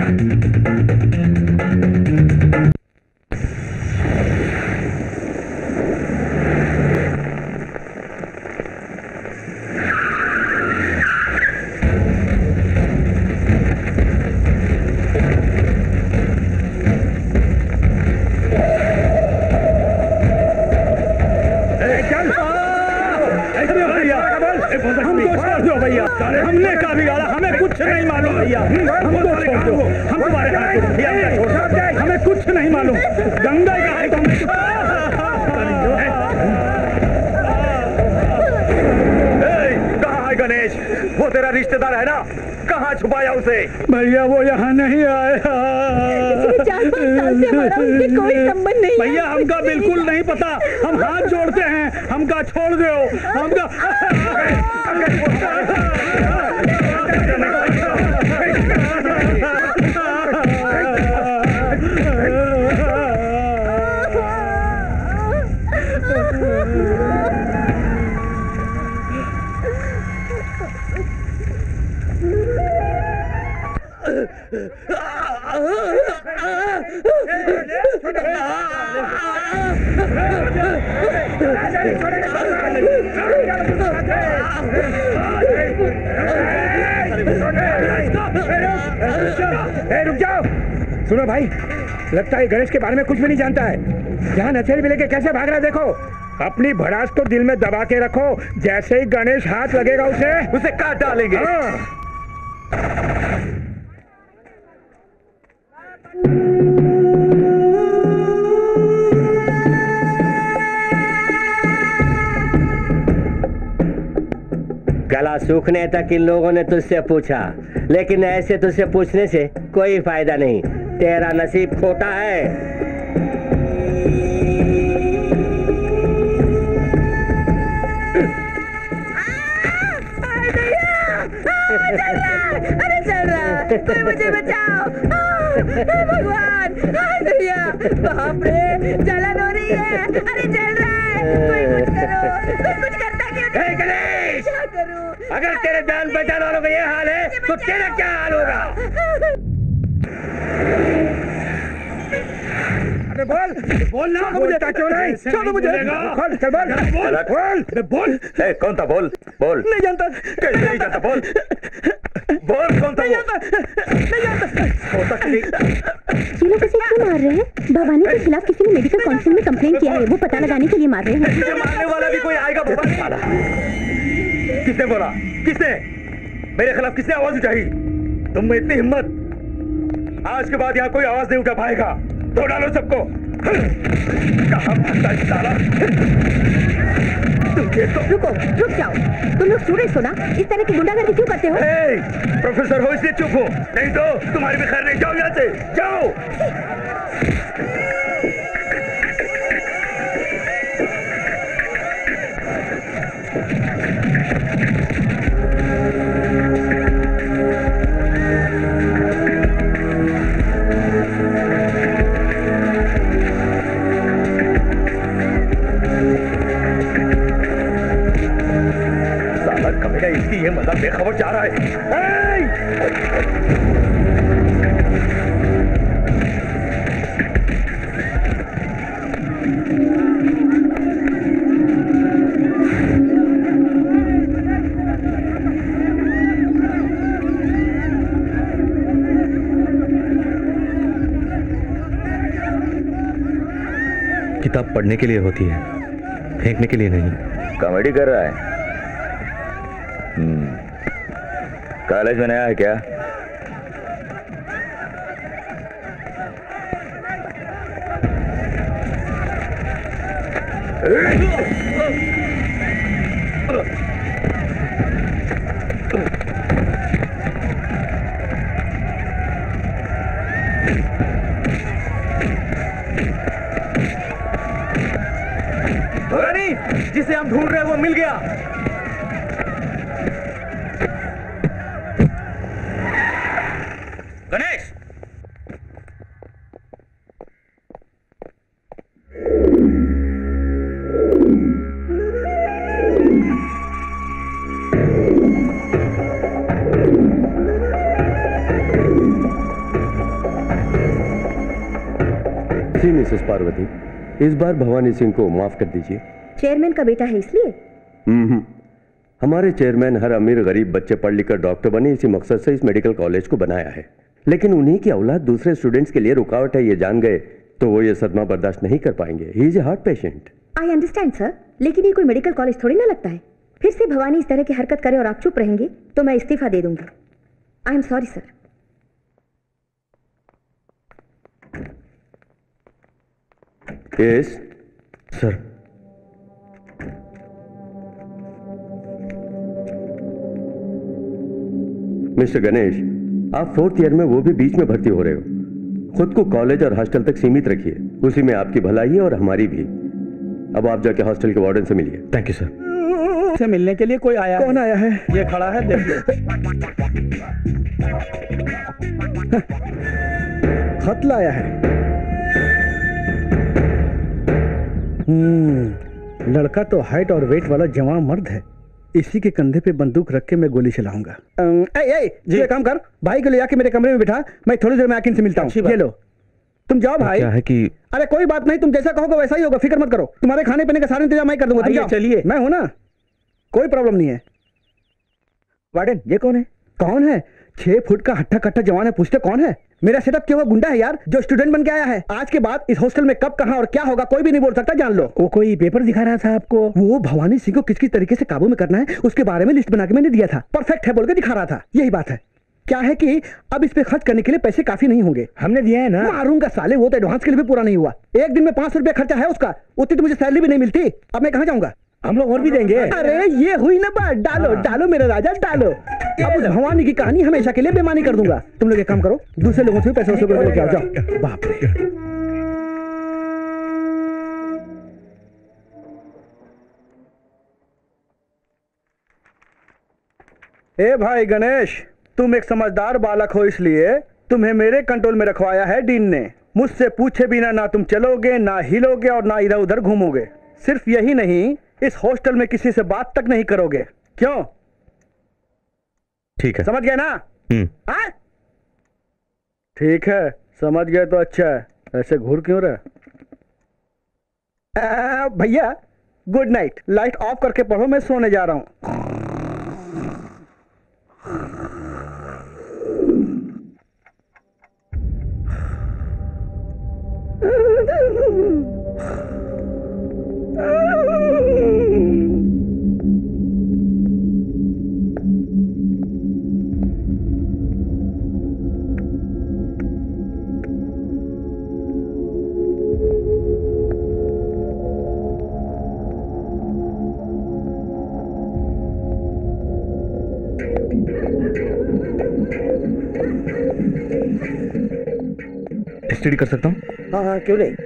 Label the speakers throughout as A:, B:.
A: हमने का बिगाड़ा, हमें कुछ नहीं मालूम भैया, हमको छोड़ दो, हम तुम्हारे हाथ में भैया, हमें कुछ नहीं मालूम। गंगा का है
B: कहाँ है गणेश? वो तेरा रिश्तेदार है ना, कहाँ छुपाया उसे?
A: भैया वो यहाँ नहीं आया।
C: 4-5 साल से हमारा उनसे कोई संबंध नहीं।
A: भैया हमका बिल्कुल नहीं पता, हम हाथ जोड़ते हैं, हमका छोड़ दो, हमका
D: रुक जाओ। सुनो भाई, लगता है गणेश के बारे में कुछ भी नहीं जानता है। यहाँ नशेड़ी भी लेके कैसे भाग रहा है देखो। अपनी भड़ास को दिल में दबा के रखो, जैसे ही गणेश हाथ लगेगा उसे
B: काट डालेंगे।
E: गला सूखने तक इन लोगों ने तुझसे पूछा, लेकिन ऐसे तुझसे पूछने से कोई फायदा नहीं, तेरा नसीब खोटा है।
C: अरे चल रहा, कोई मुझे बचाओ, भगवान, बाप रे, जलन हो रही है, अरे चल रहा है, कोई कुछ करो, कोई कुछ करता क्यों नहीं?
E: गणेश,
C: क्या करूं?
E: अगर तेरे जान पहचान वालों का ये हाल है तो तेरा क्या हाल होगा?
D: अरे बोल ना, बोलता क्यों नहीं? छोड़ो मुझे, बोल, चल बोल।
B: कौन था? बोल।
D: नहीं जानता।
B: नहीं जानता? बोल कौन था?
D: नहीं जानता।
C: ये लोग इसे क्यों मार रहे हैं? भवानी के खिलाफ किसी ने मेडिकल काउंसिल में कंप्लेंट किया है, वो पता लगाने के लिए मार रहे हैं।
B: तुझे मारने वाला भी कोई आएगा भवानी वाला? किसने बोला? किसने मेरे खिलाफ किसने आवाज उठाई? तुम में इतनी हिम्मत, आज के बाद यहाँ कोई आवाज नहीं उठा पाएगा। तो डालो सबको। कहाँ भागता है साला?
C: रुक जाओ, तुम लोग स्टूडेंट्स हो ना, इस तरह की गुंडागर्दी क्यों करते हो?
B: प्रोफेसर हो इसलिए चुप हो, नहीं तो तुम्हारी भी खैर नहीं। जाओ यहाँ से, जाओ। इसकी ये मजा बेखबर जा रहा है।
F: किताब पढ़ने के लिए होती है, फेंकने के लिए नहीं।
B: कॉमेडी कर रहा है? कॉलेज में नया है क्या? जिसे हम ढूंढ रहे हैं वो मिल गया। गणेश,
G: जी मिसेस पार्वती, इस बार भवानी सिंह को माफ कर दीजिए।
C: चेयरमैन का बेटा है इसलिए?
G: हमारे चेयरमैन हर अमीर गरीब बच्चे पढ़ लिखकर डॉक्टर बने, इसी मकसद से इस मेडिकल कॉलेज को बनाया है। लेकिन उन्हीं की औलाद दूसरे स्टूडेंट्स के लिए रुकावट है, ये जान गए तो वो ये सदमा बर्दाश्त नहीं कर पाएंगे। He is a heart patient.
C: I understand sir, लेकिन ये कोई मेडिकल कॉलेज थोड़ी ना लगता है। फिर से भवानी इस तरह की हरकत करे और आप चुप रहेंगे तो मैं इस्तीफा दे दूंगी। I am sorry sir.
G: Yes
F: sir.
G: Mister Ganesh, आप 4th ईयर में, वो भी बीच में भर्ती हो रहे हो। खुद को कॉलेज और हॉस्टल तक सीमित रखिए, उसी में आपकी भलाई है और हमारी भी। अब आप जाके हॉस्टल के वार्डन से मिलिए।
F: Thank you sir.
A: से मिलने के लिए कोई आया?
D: कौन आया है?
A: ये खड़ा है, देख लो।
D: खत लाया है। लड़का तो हाइट और वेट वाला जवान मर्द है। इसी के कंधे पे बंदूक रख के मैं गोली चलाऊंगा। जी काम कर, भाई को ले आके मेरे कमरे में बिठा, मैं थोड़ी देर में आके इनसे मिलता हूँ। ये लो, तुम जाओ भाई।
F: क्या है कि
D: अरे कोई बात नहीं, तुम जैसा कहोगे वैसा ही होगा, फिक्र मत करो। तुम्हारे खाने पीने का सारा इंतजाम मैं कर दूंगा। तुम जाओ।
A: चलिए,
D: मैं हूं ना, कोई प्रॉब्लम नहीं है। वार्डन, ये कौन है? कौन है? 6 फुट का हट्टा कट्टा जवान है, पूछते कौन है? मेरा सेटअप क्या हुआ गुंडा है यार, जो स्टूडेंट बन के आया है। आज के बाद इस हॉस्टल में कब, कहां और क्या होगा कोई भी नहीं बोल सकता, जान लो। वो कोई पेपर दिखा रहा था आपको, वो भवानी सिंह को किस किस तरीके से काबू में करना है उसके बारे में लिस्ट बना के मैंने दिया था। परफेक्ट है बोल के दिखा रहा था, यही बात है। क्या है कि अब इस पे खर्च करने के लिए पैसे काफी नहीं होंगे। हमने दिया है ना। मारूंगा साले, वो तो एडवांस के लिए भी पूरा नहीं हुआ। एक दिन में 500 रुपया खर्चा है उसका, उतनी तो मुझे सैलरी भी नहीं मिलती। अब मैं कहाँ जाऊंगा? हम लोग और भी देंगे। अरे ये हुई ना बात, डालो डालो मेरे राजा डालो। अब उस भवानी की कहानी हमेशा के लिए बेमानी कर दूंगा। तुम लोग एक काम करो, दूसरे लोगों से पैसे वसूल करके जाओ। बाप रे, ए भाई गणेश, तुम एक समझदार बालक हो, इसलिए तुम्हें मेरे कंट्रोल में रखवाया है डीन ने। मुझसे पूछे बिना ना तुम चलोगे, ना हिलोगे और ना इधर उधर घूमोगे। सिर्फ यही नहीं, इस हॉस्टल में किसी से बात तक नहीं करोगे। क्यों?
F: ठीक है,
D: समझ गए ना? हाँ ठीक है, समझ गए तो अच्छा है। ऐसे घूर क्यों रहे? भैया गुड नाइट। लाइट ऑफ करके पढ़ो, मैं सोने जा रहा हूं।
F: स्टडी कर सकता हूँ?
E: हाँ हाँ, क्यों नहीं।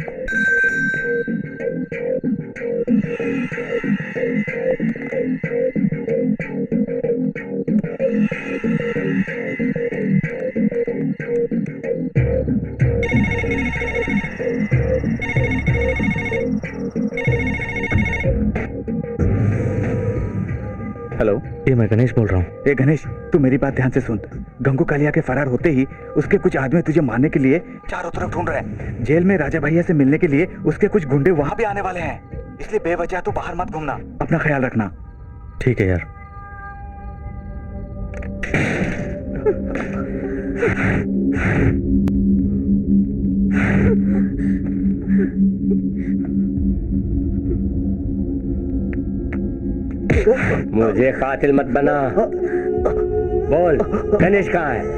F: हेलो, ये मैं गणेश बोल रहा हूँ।
D: ए गणेश, तू मेरी बात ध्यान से सुन। गंगू कालिया के फरार होते ही उसके कुछ आदमी तुझे मारने के लिए चारों तरफ ढूंढ रहे हैं। जेल में राजा भैया से मिलने के लिए उसके कुछ गुंडे वहां भी आने वाले हैं, इसलिए बेवजह तू बाहर मत घूमना। अपना ख्याल रखना।
F: ठीक है यार।
E: मुझे कातिल मत बना। बोल, गणेश कहाँ है?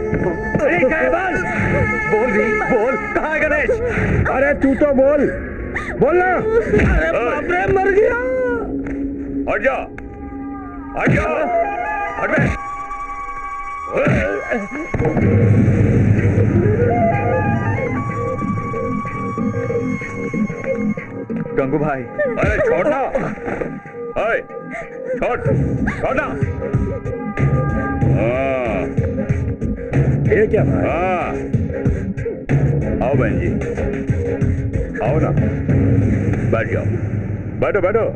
B: बोल भी बोल, कहाँ है गणेश?
D: अरे तू तो बोल, बोल ना।
E: अरे बाप रे, मर गया।
B: हट जा, हट जा, हट बे।
D: गंगू भाई,
B: अरे छोड़ना, अरे छोड़ना।
D: ये क्या भाई?
B: हाँ, आओ बहन जी, आओ ना, बैठ जाओ, बैठो बैठो।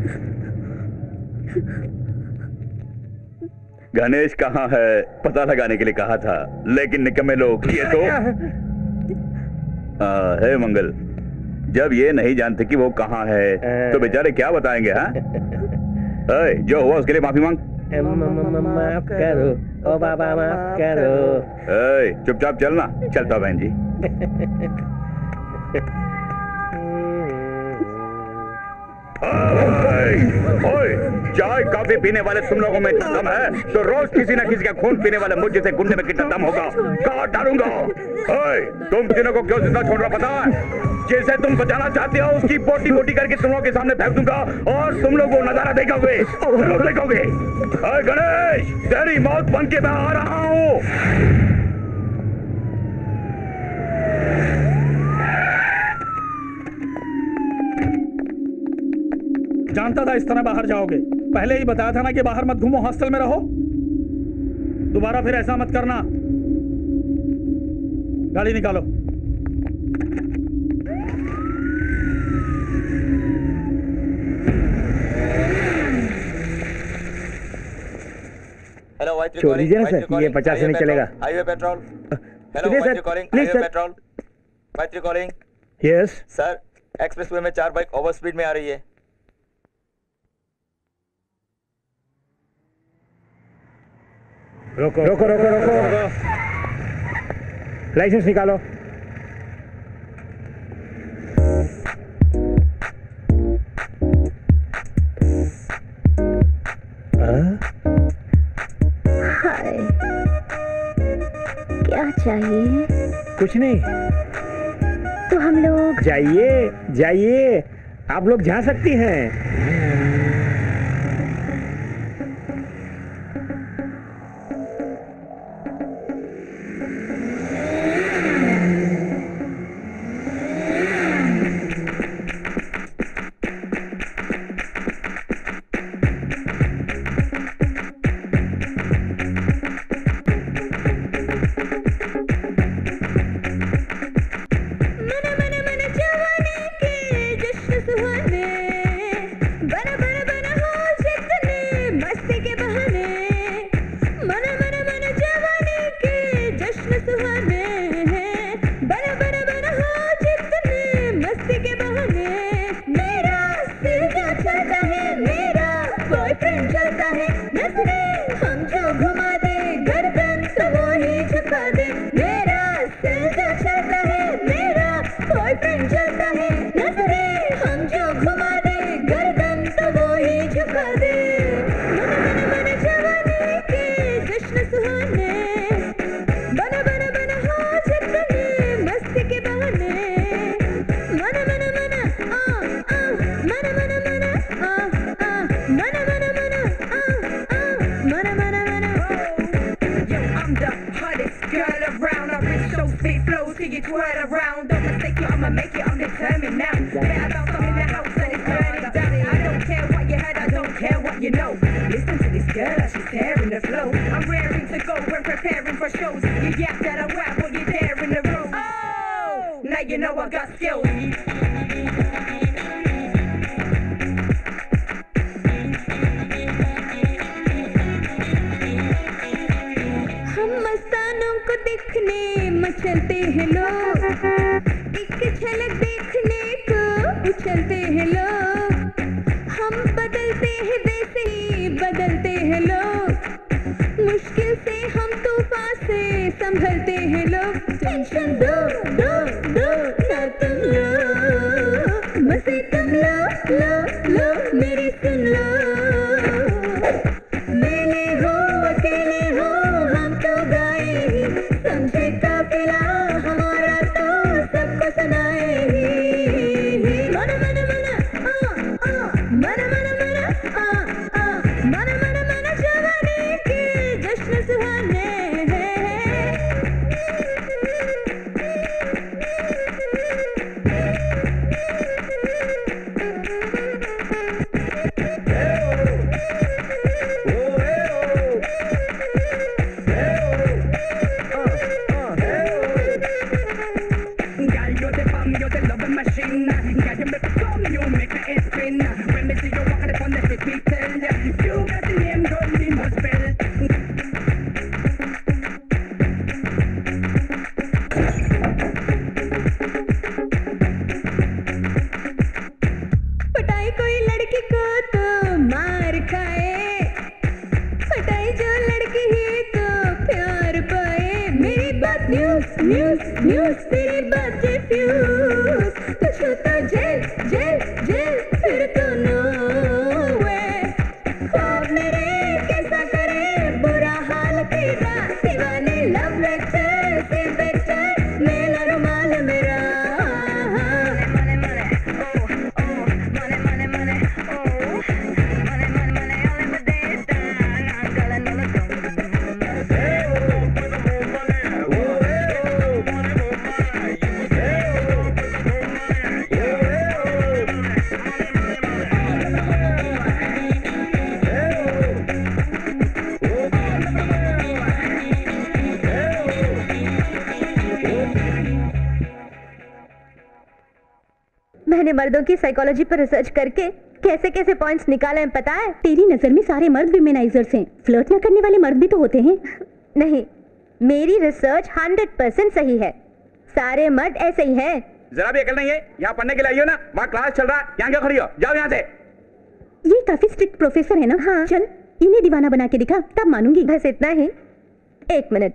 B: गणेश कहाँ है पता लगाने के लिए कहा था, लेकिन निकम्मे लोग ये तो। हे मंगल, जब ये नहीं जानते कि वो कहाँ है तो बेचारे क्या बताएंगे? हाँ, जो हुआ उसके लिए माफी मांग।
E: माफ करो ओ बाबा, माफ करो।
B: चुपचाप चलना। चलता बहन जी। ओए, चाय कॉफी पीने वाले तुम लोगों में दम है तो रोज किसी न किसी का खून पीने वाले मुझ जैसे गुंडे में कितना दम होगा? काट डालूंगा। ओए, तुम तीनों को क्यों जिंदा छोड़ रहा पता है? जैसे तुम बचाना चाहते हो उसकी बोटी बोटी करके तुम लोगों के सामने फेंक दूंगा और तुम लोग वो नजारा देखोगे, जरूर देखोगे। ओए गणेश, तेरी मौत बन के मैं आ रहा हूँ।
A: जानता था इस तरह बाहर जाओगे। पहले ही बताया था ना कि बाहर मत घूमो, हॉस्टल में रहो। दोबारा फिर ऐसा मत करना। गाड़ी निकालो।
H: हेलो वाइट
E: छोड़ दीजिए ना सर, ये 50 से नहीं चलेगा।
H: Highway patrol. हेलो
E: सुनिए
H: white
E: sir,
H: calling,
E: please
H: highway
E: sir.
H: Patrol. White calling.
E: Yes
H: sir, expressway में 4 बाइक ओवर स्पीड में आ रही है।
D: रोको रोको रोको रोको, लाइसेंस निकालो।
C: हाय, क्या चाहिए?
D: कुछ नहीं।
C: तो हम लोग
D: जाइए जाइए, आप लोग जा सकती हैं।
C: फ्यूज तेरे बच्चे फ्यूज कुछ तो जेल जेल जेल फिर तो नो वे ख्वाब मेरे कैसा करे बुरा हाल तेरा दीवाने लव लेटर से बेटर मेरा रुमाल मेरा मैंने मर्दों की साइकोलॉजी पर रिसर्च करके कैसे कैसे पॉइंट्स निकाले हैं पता है? तेरी नजर में सारे मर्द विमेनाइजर्स हैं, फ्लर्ट ना करने वाले मर्द भी तो होते हैं। नहीं, मेरी रिसर्च 100% सही है, सारे मर्द ऐसे ही हैं।
B: जरा भी अकल नहीं है? यहाँ पढ़ने के लिए आई हो ना, वहाँ क्लास चल रहा है, यहाँ क्यों खड़ी हो? जाओ यहाँ से।
C: ये काफी स्ट्रिक्ट प्रोफेसर है ना? हाँ। चल इन्हें दीवाना बना के दिखा, तब मानूंगी। बस इतना ही। एक minute.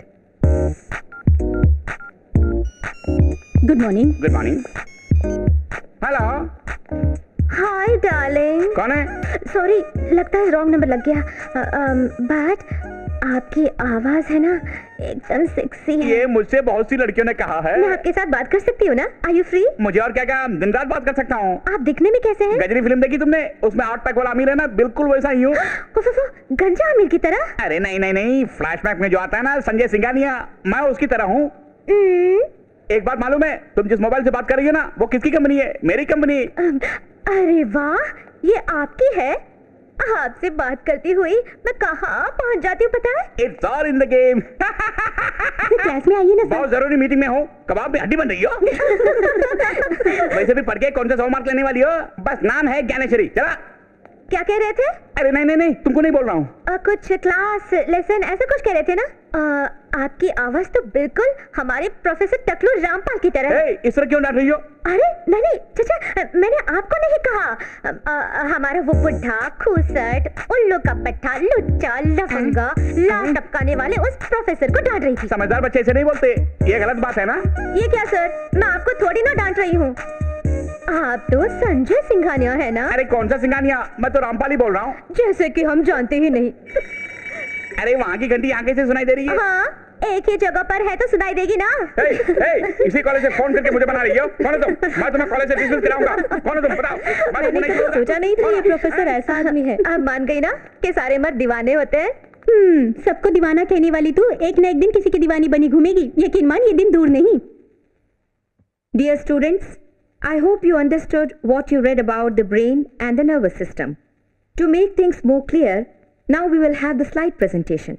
C: Good morning.
B: Good morning. Hello.
C: Hi darling.
B: कौन है?
C: सॉरी, लगता है रॉन्ग नंबर लग गया। बट आपकी आवाज है ना एकदम सेक्सी है।
B: ये मुझसे बहुत सी लड़कियों ने कहा है।
C: मैं आपके साथ बात कर सकती हूँ ना? Are you free?
B: मुझे और क्या क्या, दिन रात बात कर सकता हूँ।
C: आप दिखने में कैसे हैं?
B: गजनी फिल्म देखी तुमने? उसमें 8 पैक वाला अमीर है ना, बिल्कुल वैसा ही हूँ।
C: गंजा अमीर की तरह?
B: अरे नहीं नहीं नहीं, फ्लैशबैक में जो आता है ना संजय सिंघानिया, मैं उसकी तरह हूँ। एक बात मालूम है, तुम जिस मोबाइल से बात कर रही हो ना, वो किसकी कंपनी है? मेरी कंपनी।
C: अरे वाह, ये आपकी है? आपसे बात करती हुई मैं कहाँ पहुँच जाती हूँ पता है?
B: It's all in the game।
C: Class में आइए ना।
B: बहुत जरूरी मीटिंग में हो, कबाब में हड्डी बन रही हो। वैसे भी पढ़ के कौन सा 100 मार्क लेने वाली हो? बस नाम है ज्ञानेश्वरी। चला।
C: क्या कह रहे थे?
B: अरे नहीं नहीं नहीं, तुमको नहीं बोल रहा हूँ।
C: कुछ क्लास लेसन ऐसा कुछ कह रहे थे ना? आपकी आवाज तो बिल्कुल हमारे प्रोफेसर टकलू रामपाल की तरह है।
B: इस तरह क्यों डांट रही हो?
C: अरे नहीं नहीं चाचा, मैंने आपको नहीं कहा। हमारा वो बुढ़ा खूसट उल्लू का पट्टा लुच्चा लफंगा लाल टपकाने वाले उस प्रोफेसर को डांट रही थी।
B: समझदार बच्चे ऐसे नहीं बोलते, ये गलत बात है ना?
C: ये क्या सर, मैं आपको थोड़ी ना डांट रही हूँ। आप तो संजय सिंघानिया है ना?
B: अरे कौन सा सिंघानिया, मैं तो रामपाल ही बोल रहा हूँ।
C: जैसे कि हम जानते ही नहीं।
B: अरे वहाँ की घंटी यहाँ कैसे सुनाई दे रही है?
C: हाँ, एक ही जगह पर है तो सुनाई देगी ना।
B: इसी कॉलेज से फोन करके मुझे बना रही हो? कौन है तुम? मैं तुम्हें कॉलेज से डिसमिस कराऊंगा। कौन है तुम बताओ?
C: मैंने सोचा नहीं था ये प्रोफेसर ऐसा आदमी है। आप मान गई ना कि सारे मर्द दीवाने होते हैं? सबको दीवाना कहने वाली तू एक न एक दिन किसी की दीवानी बनी घूमेगी, यकीन मान ये दिन दूर नहीं। Dear students, I hope you understood what you read about the brain and the nervous system. To make things more clear, now we will have the slide presentation.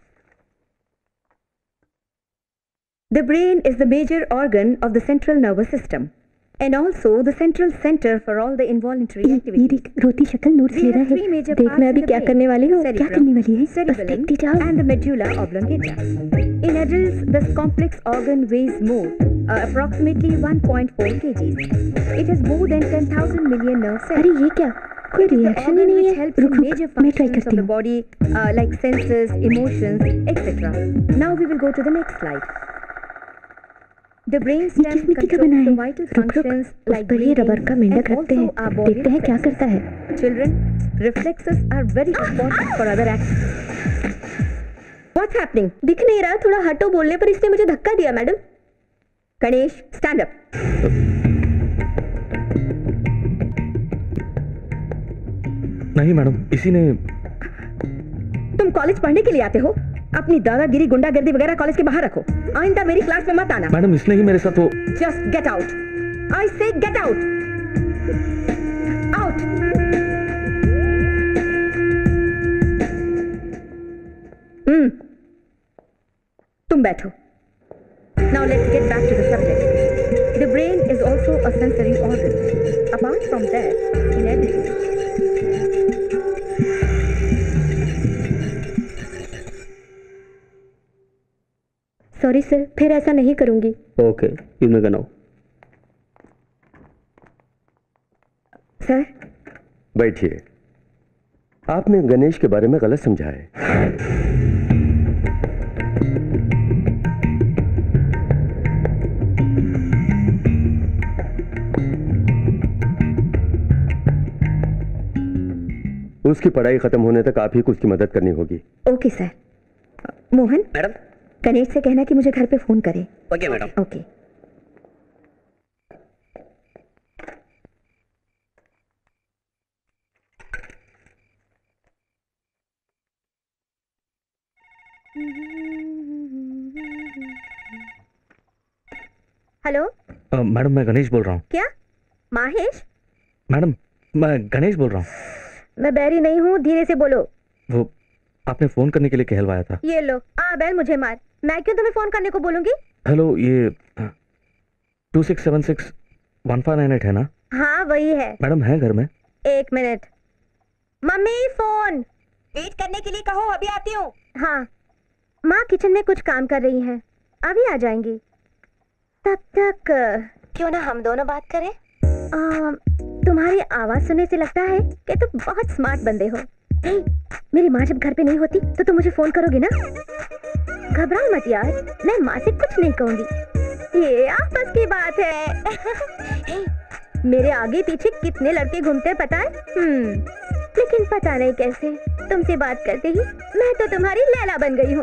C: The brain is the major organ of the central nervous system and also the central center for all the involuntary activities. रोती शक्ल notes ले रहा है, देखना अभी क्या करने वाली हो, क्या करने वाली है, बस देखती जाओ। And the medulla oblongata. In adults, this complex organ weighs more, approximately 1.4 kg. It has more than 10,000 million nerve cells. अरे ये क्या? कोई रिएक्शन ही नहीं है। रुक रुक, मैं ट्राई करती हूँ। Body like senses, emotions, etc. Now we will go to the next slide. The brain stem controls the vital functions like breathing and also our body. देखते हैं क्या करता है। Children, reflexes are very important for other actions. What's happening? दिख नहीं रहा, थोड़ा हटो बोलने पर इसने मुझे धक्का दिया मैडम। Ganesh, stand up.
F: नहीं मैडम, इसी ने।
C: तुम कॉलेज पढ़ने के लिए आते हो? अपनी दादागिरी गुंडागर्दी वगैरह कॉलेज के बाहर रखो। आइंदा मेरी क्लास में मत आना।
F: मैडम इसने ही मेरे साथ वो।
C: Just get out. I say get out. Out. तुम बैठो। Now let's get back to the subject. The brain is also a sensory organ. Apart from that, in everything. Sorry sir, फिर ऐसा नहीं करूंगी।
E: Okay, you may go now.
C: Sir
G: बैठिए। आपने गणेश के बारे में गलत समझा है। उसकी पढ़ाई खत्म होने तक आप ही को उसकी मदद करनी होगी।
C: Okay sir. Mohan
E: madam.
C: Ganesh से कहना कि मुझे घर पे फोन करे।
E: Okay madam.
C: Okay. Hello
F: madam मैं गणेश बोल रहा हूँ।
C: क्या माहेश?
F: मैडम मैं गणेश बोल रहा हूँ।
C: मैं बैरी नहीं हूँ, धीरे से बोलो।
F: वो आपने फोन करने के लिए कहलवाया था।
C: ये लो बैल मुझे मार। मैं क्यों तुम्हें फोन करने को बोलूंगी?
F: हेलो ये 2676-1598 है ना?
C: हाँ वही है।
F: मैडम है घर में?
C: एक मिनट। Mummy phone. वेट करने के लिए कहो, अभी आती हूँ। हाँ माँ किचन में कुछ काम कर रही हैं, अभी आ जाएंगी। तब तक क्यों ना हम दोनों बात करें? तुम्हारी आवाज सुनने से लगता है कि तुम बहुत स्मार्ट बंदे हो। मेरी माँ जब घर पे नहीं होती तो तुम मुझे फोन करोगे ना? घबराओ मत यार, मैं माँ से कुछ नहीं कहूंगी, ये आपस की बात है। मेरे आगे पीछे कितने लड़के घूमते हैं पता है? लेकिन पता नहीं कैसे तुमसे बात करते ही मैं तो तुम्हारी लैला बन गई हूँ।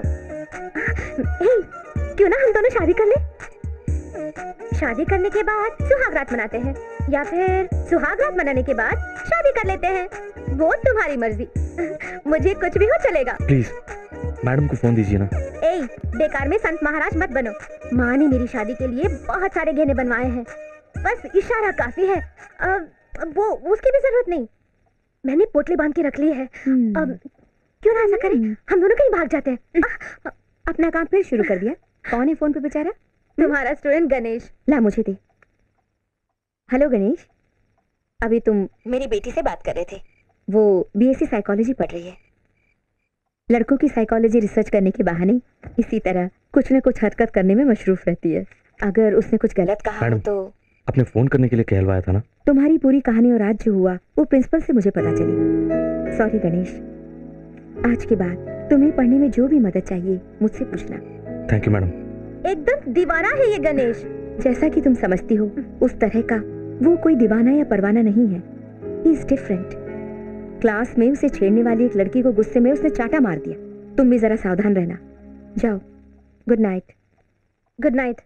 C: क्यों ना हम दोनों शादी कर ले? शादी करने के बाद सुहाग रात मनाते हैं, या फिर सुहाग रात मनाने के बाद शादी कर लेते हैं, वो तुम्हारी मर्जी। मुझे कुछ भी हो चलेगा।
F: प्लीज मैडम को फोन दीजिए ना।
C: बेकार में संत महाराज मत बनो। माँ ने मेरी शादी के लिए बहुत सारे गहने बनवाए हैं, बस इशारा काफी है। वो उसकी भी जरूरत नहीं, मैंने पोटली बांध के रख ली है। क्यों ना ऐसा करें, हम दोनों कहीं भाग जाते हैं। अपना काम फिर शुरू कर दिया। कौन है फोन पे बेचारा? तुम्हारा स्टूडेंट गणेश। ला मुझे दे। हेलो गणेश, अभी तुम मेरी बेटी से बात कर रहे थे। वो बीएससी साइकोलॉजी पढ़ रही है। लड़कों की साइकोलॉजी रिसर्च करने के बहाने इसी तरह कुछ न कुछ हरकत करने में मशरूफ रहती है। अगर उसने कुछ गलत कहा तो
F: आपने फोन करने के लिए कहलवाया था ना? तुम्हारी
C: पूरी कहानी और आज जो हुआ वो प्रिंसिपल से मुझे पता चली। सॉरी गणेश, आज के बाद तुम्हें पढ़ने में जो भी मदद चाहिए मुझसे पूछना।
F: Thank you madam.
C: एकदम दीवाना है ये गणेश। जैसा कि तुम समझती हो उस तरह का वो कोई दीवाना या परवाना नहीं है। He is different. क्लास में उसे छेड़ने वाली एक लड़की को गुस्से में उसने चाटा मार दिया। तुम भी जरा सावधान रहना। जाओ, good night. Good night.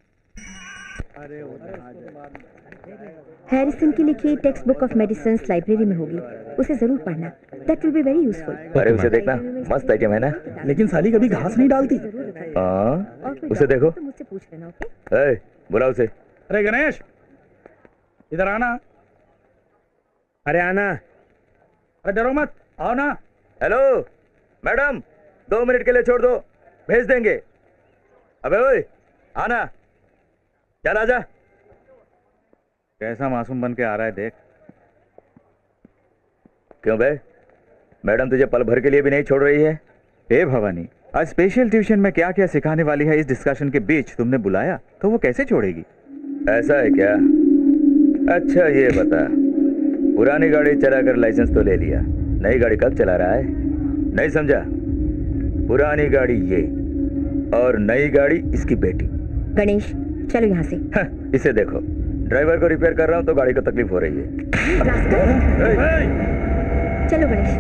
C: Harrison की लिखी textbook of medicine library में होगी, उसे जरूर पढ़ना। That will be very useful.
H: अरे उसे देखना, मस्त आइटम है ना?
A: लेकिन साली कभी घास नहीं डालती।
H: उसे देखो।
C: मुझसे पूछ लेना। ओके,
H: बुला उसे।
A: अरे गणेश इधर आना।
D: अरे आना।
A: अरे डरो मत, आओ ना।
H: हेलो मैडम, 2 मिनट के लिए छोड़ दो, भेज देंगे। अबे ओए आना, चल आजा।
B: कैसा मासूम बन के आ रहा है देख।
H: क्यों बे, मैडम तुझे पल भर के लिए भी नहीं छोड़ रही है?
B: ए भवानी, आज स्पेशल ट्यूशन में क्या क्या सिखाने वाली है, इस डिस्कशन के बीच तुमने बुलाया तो वो कैसे छोड़ेगी?
H: ऐसा है क्या? अच्छा ये बता, पुरानी गाड़ी चलाकर लाइसेंस तो ले लिया, नई गाड़ी कब चला रहा है? नहीं समझा? पुरानी गाड़ी ये और नई गाड़ी इसकी बेटी।
C: गणेश चलो यहाँ से।
H: इसे देखो, ड्राइवर को रिपेयर कर रहा हूँ तो गाड़ी को तकलीफ हो रही है।
C: चलो गणेश।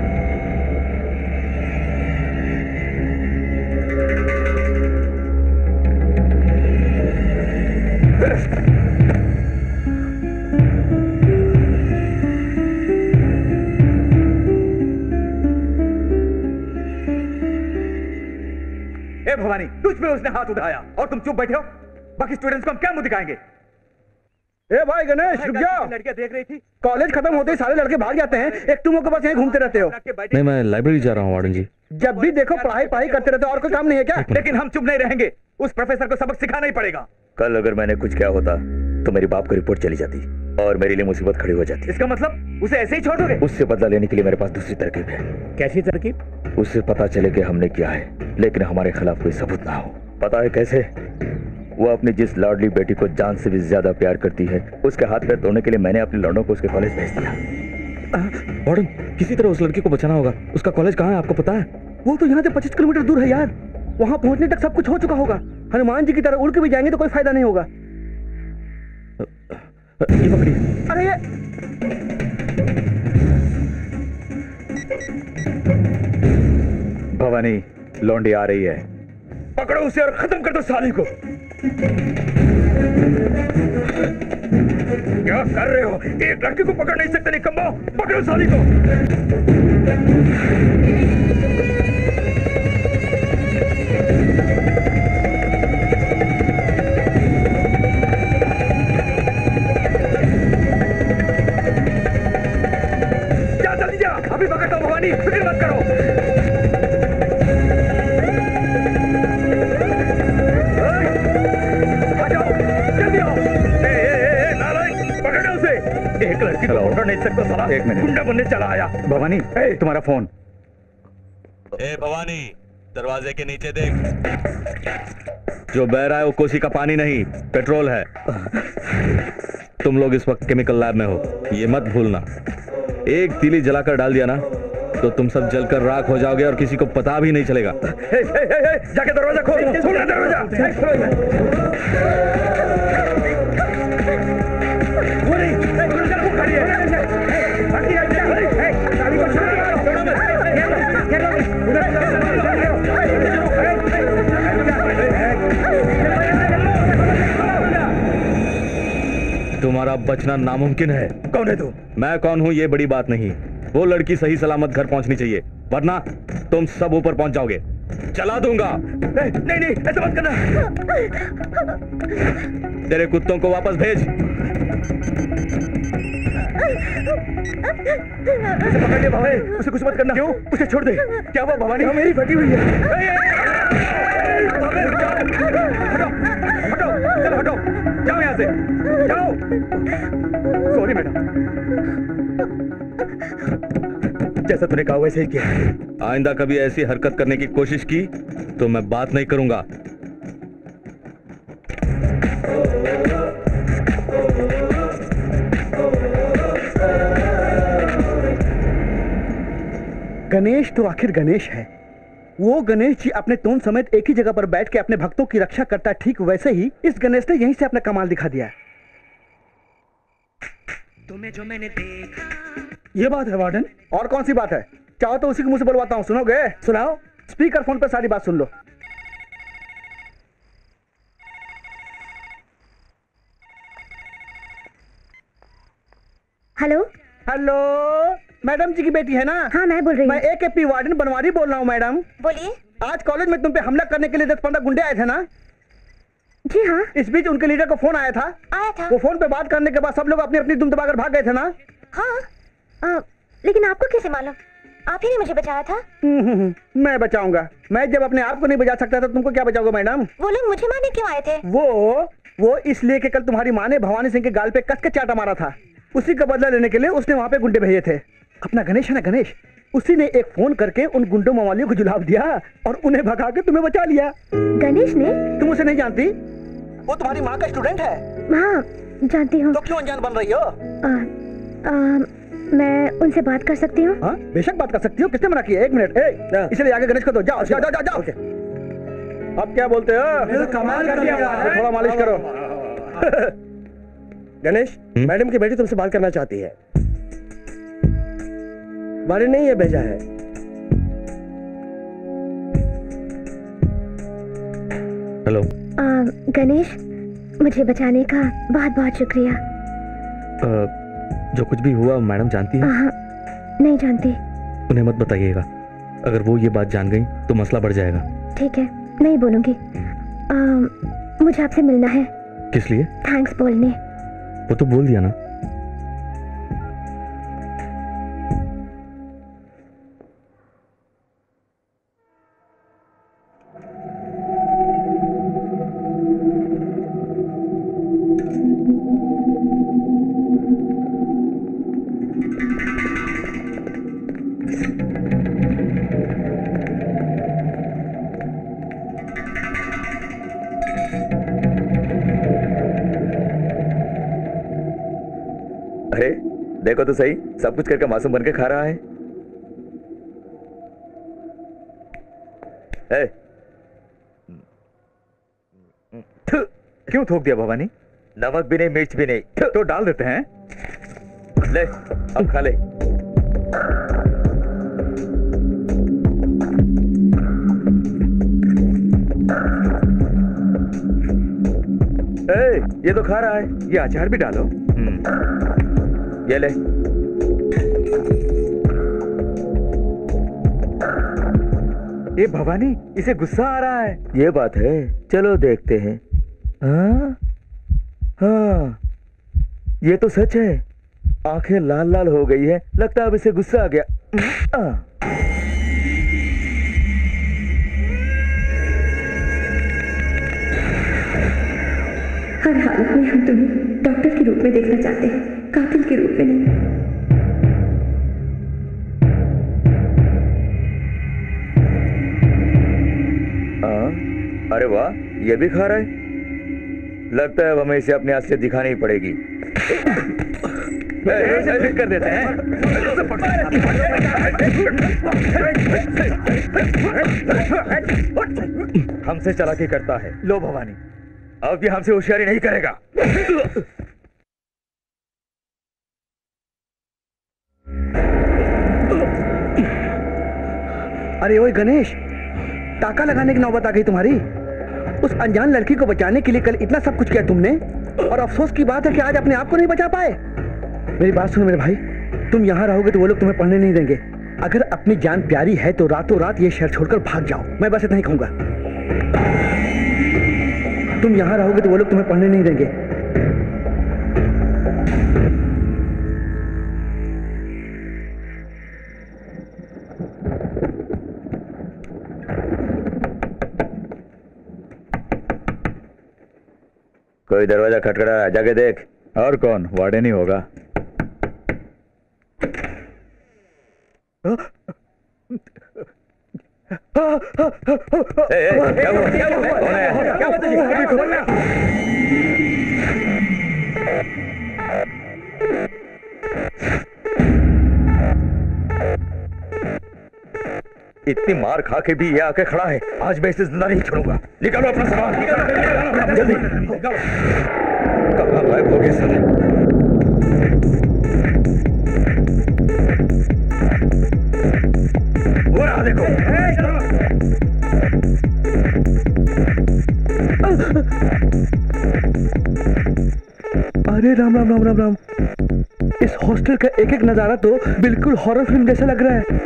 B: ए भवानी, तुझ पे उसने हाथ उठाया और तुम चुप बैठे हो। बाकी स्टूडेंट्स को हम क्या मुंह दिखाएंगे?
A: ए भाई गणेश रुक जाओ।
B: लड़कियां देख रही थी।
A: कॉलेज खत्म होते ही सारे लड़के भाग जाते हैं, एक तुम के पास यहीं घूमते रहते हो।
F: नहीं, मैं लाइब्रेरी जा रहा हूँ वार्डन जी।
A: जब भी देखो पढ़ाई पढ़ाई करते रहते हो, और कोई काम नहीं है क्या?
B: लेकिन हम चुप नहीं रहेंगे, उस प्रोफेसर को सबक सिखाना ही पड़ेगा।
H: कल अगर मैंने कुछ किया होता तो मेरी बाप को रिपोर्ट चली जाती और मेरे लिए मुसीबत खड़ी हो जाती।
B: इसका मतलब उसे ऐसे ही छोड़ दोगे?
H: उससे बदला लेने के लिए मेरे पास दूसरी तरकीब है।
D: कैसी तरकीब?
H: उससे पता चले कि हमने किया है, लेकिन हमारे खिलाफ कोई सबूत ना हो। पता है कैसे? वो अपनी जिस लाडली बेटी को जान से भी ज्यादा प्यार करती है, उसके हाथ पैर तोड़ने के लिए मैंने अपने लड़कों को उसके कॉलेज भेज दिया।
F: वार्डन, किसी तरह उस लड़की को बचाना होगा। उसका कॉलेज कहाँ है आपको पता है?
A: वो तो यहाँ से 25 किलोमीटर दूर है यार। वहाँ पहुँचने तक सब कुछ हो चुका होगा। हनुमान जी की तरह उड़ के भी जाएंगे तो कोई फायदा नहीं होगा।
F: ये पकड़िए।
A: अरे
B: भवानी, लौंडी आ रही है। पकड़ो उसे और खत्म कर दो साली को। क्या कर रहे हो? एक लड़की को पकड़ नहीं सकते निकम्मो। पकड़ो साली को। जा जल्दी जा, अभी पकड़ता हूं भवानी, फिक्र मत करो। एक लड़की को पकड़ नहीं सकता साला। एक मिनट, गुंडा बनने चला आया। भवानी, तुम्हारा फोन।
F: ए भवानी, दरवाजे के नीचे देख। जो बह रहा है वो कोसी का पानी नहीं, पेट्रोल है। तुम लोग इस वक्त केमिकल लैब में हो, ये मत भूलना। एक तीली जलाकर डाल दिया ना तो तुम सब जलकर राख हो जाओगे और किसी को पता भी नहीं चलेगा।
B: जाके दरवाजा खोल, खोल दरवाजा।
F: तुम्हारा बचना नामुमकिन है।
B: कौन है तू?
F: मैं कौन हूँ ये बड़ी बात नहीं, वो लड़की सही सलामत घर पहुंचनी चाहिए, वरना तुम सब ऊपर पहुंच जाओगे। चला दूंगा।
B: नहीं नहीं, ऐसा मत करना।
F: तेरे कुत्तों को वापस भेज।
B: उसे पकड़ ले भवानी, उसे कुछ मत करना। क्यों? उसे छोड़ दे। क्या हुआ भवानी? मेरी फटी हुई है। हटो, चलो हटो, जाओ यहाँ से, जाओ। सॉरी मैडम, जैसा तूने कहा वैसे ही किया।
F: आइंदा कभी ऐसी हरकत करने की कोशिश की तो मैं बात नहीं करूंगा।
A: गणेश तो आखिर गणेश है। वो गणेश जी अपने टोन समेत एक ही जगह पर बैठ के अपने भक्तों की रक्षा करता है, ठीक वैसे ही इस गणेश ने यहीं से अपना कमाल दिखा दिया। तुम्हें जो मैंने देखा, ये बात है वार्डन। और कौन सी बात है? चाहो तो उसी के मुंह से बुलवाता हूँ, सुनोगे? सुनाओ। स्पीकर फोन पर सारी बात सुन लो।
C: हेलो
A: हेलो, मैडम जी की बेटी है ना?
C: हाँ, मैं बोल रही हूँ।
A: मैं AKP वार्डन बनवारी बोल रहा हूँ। मैडम
C: बोलिए।
A: आज कॉलेज में तुम पे हमला करने के लिए 10-15 गुंडे आए थे ना?
C: जी हाँ।
A: इस बीच उनके लीडर को फोन आया था। वो फोन पे बात करने के बाद सब लोग अपनी अपनी दुम दबाकर भाग गए थे ना?
C: हाँ, लेकिन आपको कैसे मालूम? आप ही ने मुझे बचाया था।
A: मैं बचाऊंगा। मैं जब अपने आप को नहीं बचा सकता था, तुमको क्या बचाऊंगा मैडम?
C: वो लोग मुझे मारने क्यों आए थे?
A: वो इसलिए कि कल तुम्हारी माँ ने भवानी सिंह के गाल पे कस के चाटा मारा था। उसी का बदला लेने के लिए उसने वहाँ पे गुंडे भेजे थे। अपना गणेश है ना, गणेश, उसी ने एक फोन करके उन गुंडों मवालियों को जुलाब दिया और उन्हें भगा के तुम्हें बचा लिया।
C: गणेश ने?
A: तुम उसे नहीं जानती? वो तुम्हारी माँ का स्टूडेंट है।
C: हाँ, जानती हूँ।
A: तो क्यों अनजान बन रही हो?
C: मैं उनसे बात कर सकती हूँ?
A: हाँ, बेशक बात कर सकती हो। किसने मना किया? एक मिनट, इसलिए आगे गणेश को दो। जाओ जाओ जाओ जाओ। अब क्या बोलते हो? कमाल कर दिया। थोड़ा मालिश करो।
E: गणेश, मैडम की बेटी तुमसे बात करना चाहती है। हमारे नहीं है, भेजा है।
F: हेलो।
C: गणेश, मुझे बचाने का बहुत बहुत शुक्रिया।
F: जो कुछ भी हुआ मैडम जानती है?
C: नहीं जानती।
F: उन्हें मत बताइएगा, अगर वो ये बात जान गई तो मसला बढ़ जाएगा।
C: ठीक है, नहीं बोलूंगी। मुझे आपसे मिलना है।
F: किस लिए?
C: थैंक्स बोलने।
F: वो तो बोल दिया ना।
H: अरे देखो तो सही, सब कुछ करके मासूम बनके खा रहा है।
B: क्यों थूक दिया भवानी?
H: नमक भी नहीं, मिर्च भी नहीं।
B: तो डाल देते हैं।
H: ले, अब खा ले। ये तो खा रहा है।
B: ये अचार भी डालो।
H: ये ले।
B: ये भवानी, इसे गुस्सा आ रहा है।
H: ये बात है, चलो देखते हैं। हाँ हाँ, ये तो सच है। आंखें लाल लाल हो गई है, लगता है अब इसे गुस्सा आ गया।
I: हर हालत में हम तुम्हें डॉक्टर के रूप में देखना चाहते हैं, कातिल के रूप में नहीं।
H: अरे वाह, ये भी खा रहा है। लगता है अब हमें इसे अपनी असलियत दिखानी ही पड़ेगी।
B: कर देते हैं।
H: हमसे चालाकी करता है।
B: लो भवानी,
H: अब ये हमसे होशियारी नहीं करेगा।
A: अरे ओए गणेश, टाका लगाने की नौबत आ गई तुम्हारी। उस अनजान लड़की को बचाने के लिए कल इतना सब कुछ किया तुमने, और अफसोस की बात है कि आज अपने आप को नहीं बचा पाए। मेरी बात सुनो मेरे भाई, तुम यहाँ रहोगे तो वो लोग तुम्हें पढ़ने नहीं देंगे। अगर अपनी जान प्यारी है तो रातों रात ये शहर छोड़कर भाग जाओ। मैं बस इतना ही कहूंगा। तुम यहाँ रहोगे तो वो लोग तुम्हें पढ़ने नहीं देंगे।
H: कोई दरवाजा खटखटा रहा है, जाके देख।
B: और कौन, वार्डन ही होगा।
H: क्या हुआ? कौन है? क्या बात है? इतनी मार खा के भी ये आके खड़ा है। आज मैं इसे जिंदा नहीं छोड़ूंगा। निकालो अपना सामान, जल्दी। कहाँ गायब हो गए साले? वो रहा देखो।
A: अरे राम राम राम राम राम, इस हॉस्टल का एक एक नजारा तो बिल्कुल हॉरर फिल्म जैसा लग रहा है।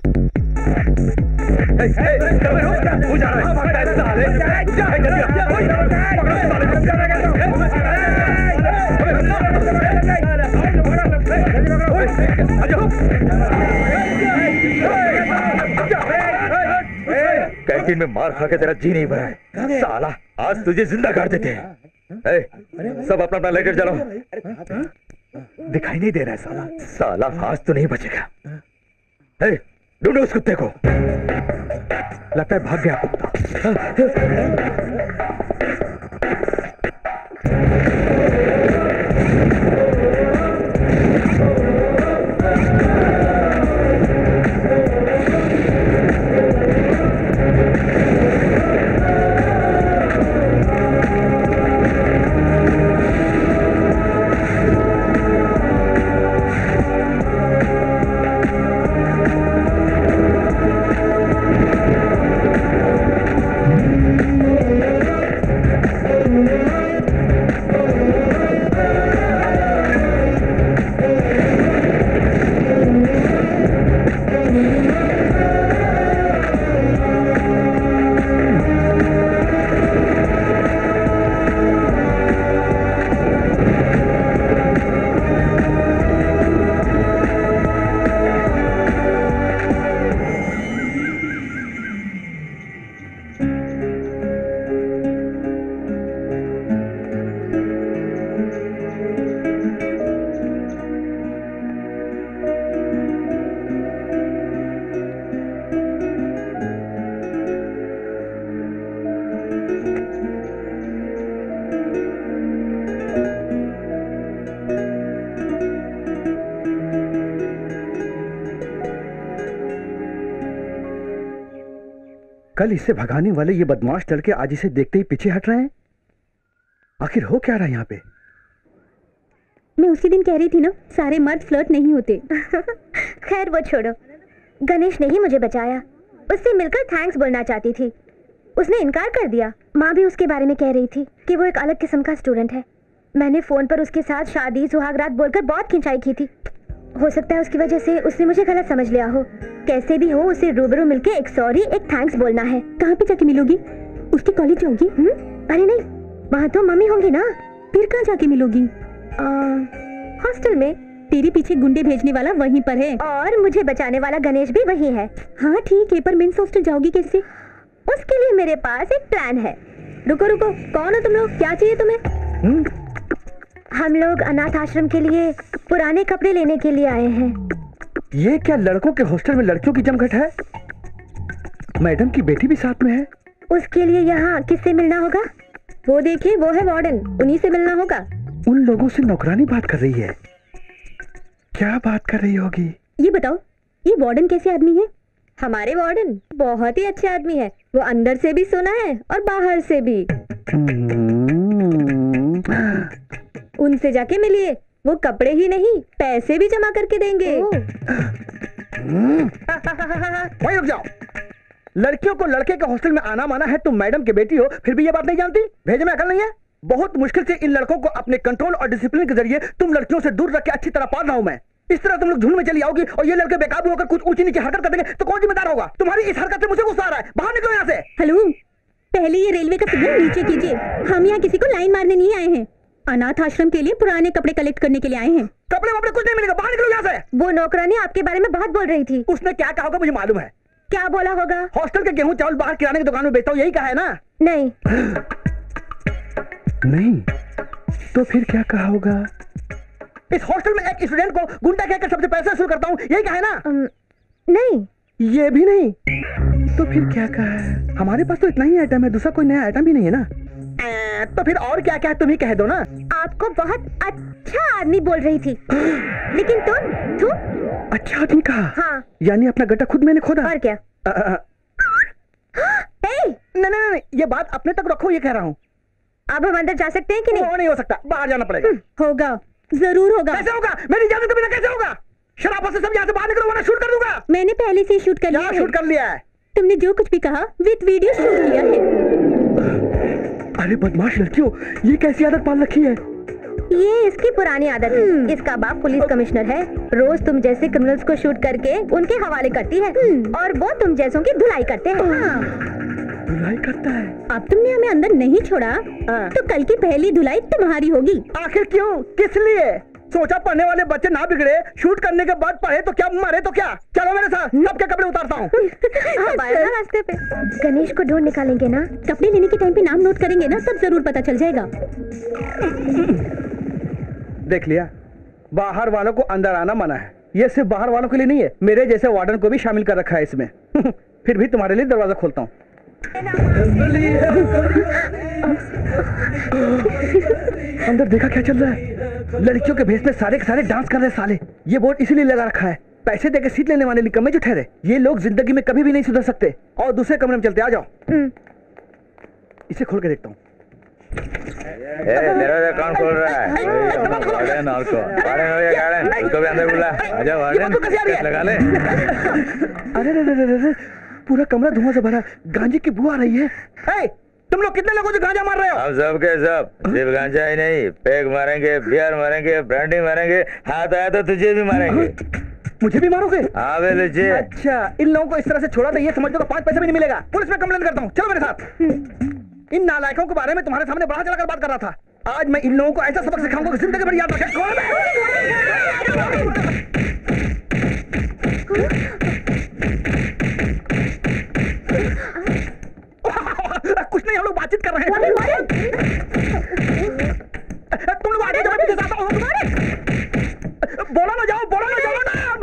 H: कैंटीन में मार खा के तेरा जी नहीं भरा है साला। आज तुझे जिंदा कर देते हैं। सब अपना अपना लाइटर जलाओ।
B: दिखाई नहीं दे रहा है साला।
H: साला आज तो नहीं बचेगा। ढूंढो उस कुत्ते को।
B: लगता है भाग गया कुत्ता।
A: कल इसे भगाने वाले ये बदमाश लड़के आज इसे देखते ही पीछे हट रहे हैं। आखिर हो क्या रहा है यहाँ पे?
I: मैं उसी दिन कह रही थी ना, सारे मर्द फ्लर्ट नहीं होते। खैर वो छोड़ो, गणेश ने ही मुझे बचाया। उससे मिलकर थैंक्स बोलना चाहती थी, उसने इनकार कर दिया। माँ भी उसके बारे में कह रही थी कि वो एक अलग किस्म का स्टूडेंट है। मैंने फोन पर उसके साथ शादी सुहागरात बोलकर बहुत खिंचाई की थी। हो सकता है उसकी वजह से उसने मुझे गलत समझ लिया हो। कैसे भी हो उसे रूबरू मिलके एक सॉरी एक थैंक्स बोलना है। कहाँ पे जाके मिलोगी? उसकी कॉलेज जाओगी? अरे नहीं, वहाँ तो मम्मी होंगी ना। फिर कहाँ जाके मिलोगी? हॉस्टल में। तेरे पीछे गुंडे भेजने वाला वहीं पर है और मुझे बचाने वाला गणेश भी वहीं है। हाँ ठीक है, पर मेंस हॉस्टल जाओगी कैसे? उसके लिए मेरे पास एक प्लान है। रुको रुको, कौन हो तुम लोग? क्या चाहिए तुम्हें? हम लोग अनाथ आश्रम के लिए पुराने कपड़े लेने के लिए आए हैं।
A: ये क्या लड़कों के हॉस्टल में लड़कियों की जमघट है? मैडम की बेटी भी साथ में है।
I: उसके लिए यहाँ किससे मिलना होगा? वो देखिए, वो है वार्डन, उन्हीं से मिलना होगा।
A: उन लोगों से नौकरानी बात कर रही है। क्या बात कर रही होगी?
I: ये बताओ, ये वार्डन कैसे आदमी है? हमारे वार्डन बहुत ही अच्छे आदमी है। वो अंदर से भी सोना है और बाहर से भी। उनसे जाके मिलिए, वो कपड़े ही नहीं पैसे भी जमा करके देंगे।
A: वहीं रुक जाओ। लड़कियों को लड़के के हॉस्टल में आना माना है। तुम मैडम की बेटी हो फिर भी ये बात नहीं जानती? भेजे में अकल नहीं है? बहुत मुश्किल से इन लड़कों को अपने कंट्रोल और डिसिप्लिन के जरिए तुम लड़कियों से दूर रख के अच्छी तरह पाल रहा हूं मैं। इस तरह तुम लोग झुंड में चली आओगी और ये लड़के बेकाबू होकर कुछ ऊंची नीची हरकत कर देंगे तो कौन जिम्मेदार होगा? तुम्हारी इस हरकत से मुझे गुस्सा आ रहा है। बाहर निकलो यहाँ से।
I: हेलो, पहले ये रेलवे का सिग्नल नीचे कीजिए। हम यहाँ किसी को लाइन मारने नहीं आए हैं। अनाथ आश्रम के लिए पुराने कपड़े कलेक्ट करने के लिए आए हैं।
A: कपड़े वपड़े कुछ नहीं मिलेगा। बाहर निकलो यहाँ से।
I: वो नौकरानी आपके बारे में बहुत बोल रही थी।
A: उसने क्या कहा होगा मुझे मालूम है।
I: क्या बोला होगा?
A: हॉस्टल के गेहूं चावल बाहर किराने की दुकान में बेचता हूँ, यही कहा है ना?
I: नहीं।
A: नहीं तो फिर क्या कहा होगा? इस हॉस्टल में एक स्टूडेंट को गुंडा कहकर सबसे पैसे वसूल करता हूँ, यही कहा है ना?
I: नहीं।
A: ये भी नहीं तो फिर क्या कहा है? हमारे पास तो इतना ही आइटम है, दूसरा कोई नया आइटम भी नहीं है ना? तो फिर और क्या क्या है तुम ही कह दो ना।
I: आपको बहुत अच्छा आदमी बोल रही थी, लेकिन तुम
A: अच्छा आदमी कहा?
I: हाँ।
A: यानी अपना गड्ढा खुद मैंने खोदा?
I: और क्या?
A: नहीं, ये बात अपने तक रखो, ये कह रहा हूँ।
I: अब हम अंदर जा सकते हैं कि नहीं?
A: वो नहीं हो सकता, बाहर जाना पड़ेगा।
I: होगा, जरूर होगा।
A: कैसे होगा? मेरी इजाजत के बिना कैसे होगा? शराब से सब यहाँ से बाहर निकलो वरना शूट कर दूंगा।
I: मैंने पहले से शूट कर लिया है।
A: शूट कर लिया है?
I: तुमने जो कुछ भी कहा विद वीडियो शूट किया है।
A: अरे बदमाश लड़कियों, ये कैसी आदत पाल रखी है?
I: ये इसकी पुरानी आदत है। इसका बाप पुलिस कमिश्नर है। रोज तुम जैसे क्रिमिनल्स को शूट करके उनके हवाले करती है और वो तुम जैसों की धुलाई करते हैं।
A: धुलाई करता है?
I: अब तुमने हमें अंदर नहीं छोड़ा तो कल की पहली धुलाई तुम्हारी होगी।
A: आखिर क्यों? किस लिए? सोचा पढ़ने वाले बच्चे ना बिगड़े, शूट करने के बाद पढ़े तो क्या, मरे तो क्या? चलो मेरे साथ, सबके कपड़े उतारता हूँ।
I: रास्ते पे गणेश को ढूंढ निकालेंगे ना? कपड़े लेने के टाइम पे नाम नोट करेंगे ना, सब जरूर पता चल जाएगा।
A: देख लिया, बाहर वालों को अंदर आना मना है। ये सिर्फ बाहर वालों के लिए नहीं है, मेरे जैसे वार्डन को भी शामिल कर रखा है इसमें। फिर भी तुम्हारे लिए दरवाजा खोलता हूँ। अंदर देखा क्या चल रहा है? लड़कियों के भेष में सारे के सारे डांस कर रहे साले। ये बोर्ड इसीलिए लगा रखा है, पैसे देके सीट लेने वाले निकम्मे जो ठहरे। ये लोग जिंदगी में कभी भी नहीं सुधर सकते। और दूसरे कमरे में चलते, आ जाओ। इसे खोल के देखता हूँ।
H: दरवाजा कौन खोल रहा है? वार्डन और को। वार्डन उसको भी अंदर बुला। आजा वार्डन, लगा ले।
A: अरे पूरा कमरा धुआं से भरा, गांजे की बू आ रही है। तुम लोग कितने लोगों जो गांजा मार रहे हो?
H: हम सब के सब, सिर्फ गांजा ही नहीं, पैक मारेंगे, बियर मारेंगे, ब्रांडी मारेंगे, हाथ आया तो तुझे भी मारेंगे।
A: मुझे भी मारोगे?
H: हाँ बेलुचे।
A: अच्छा, इन लोगों को इस तरह से छोड़ा तो ये समझ लो 5 पैसे भी नहीं मिलेगा। पुलिस में कंप्लेंट करता हूँ, चलो मेरे साथ। इन नालायकों के बारे में तुम्हारे सामने बड़ा चलाकर बात कर रहा था। आज मैं इन लोगों को ऐसा सबक सिखाऊंगा कि जिंदगी भर याद रखें। कुछ नहीं, हम लोग बातचीत कर रहे हैं। तुम लोग आगे जाओ, पीछे जाता हूं। बोला ना जाओ, बोला ना जाओ ना।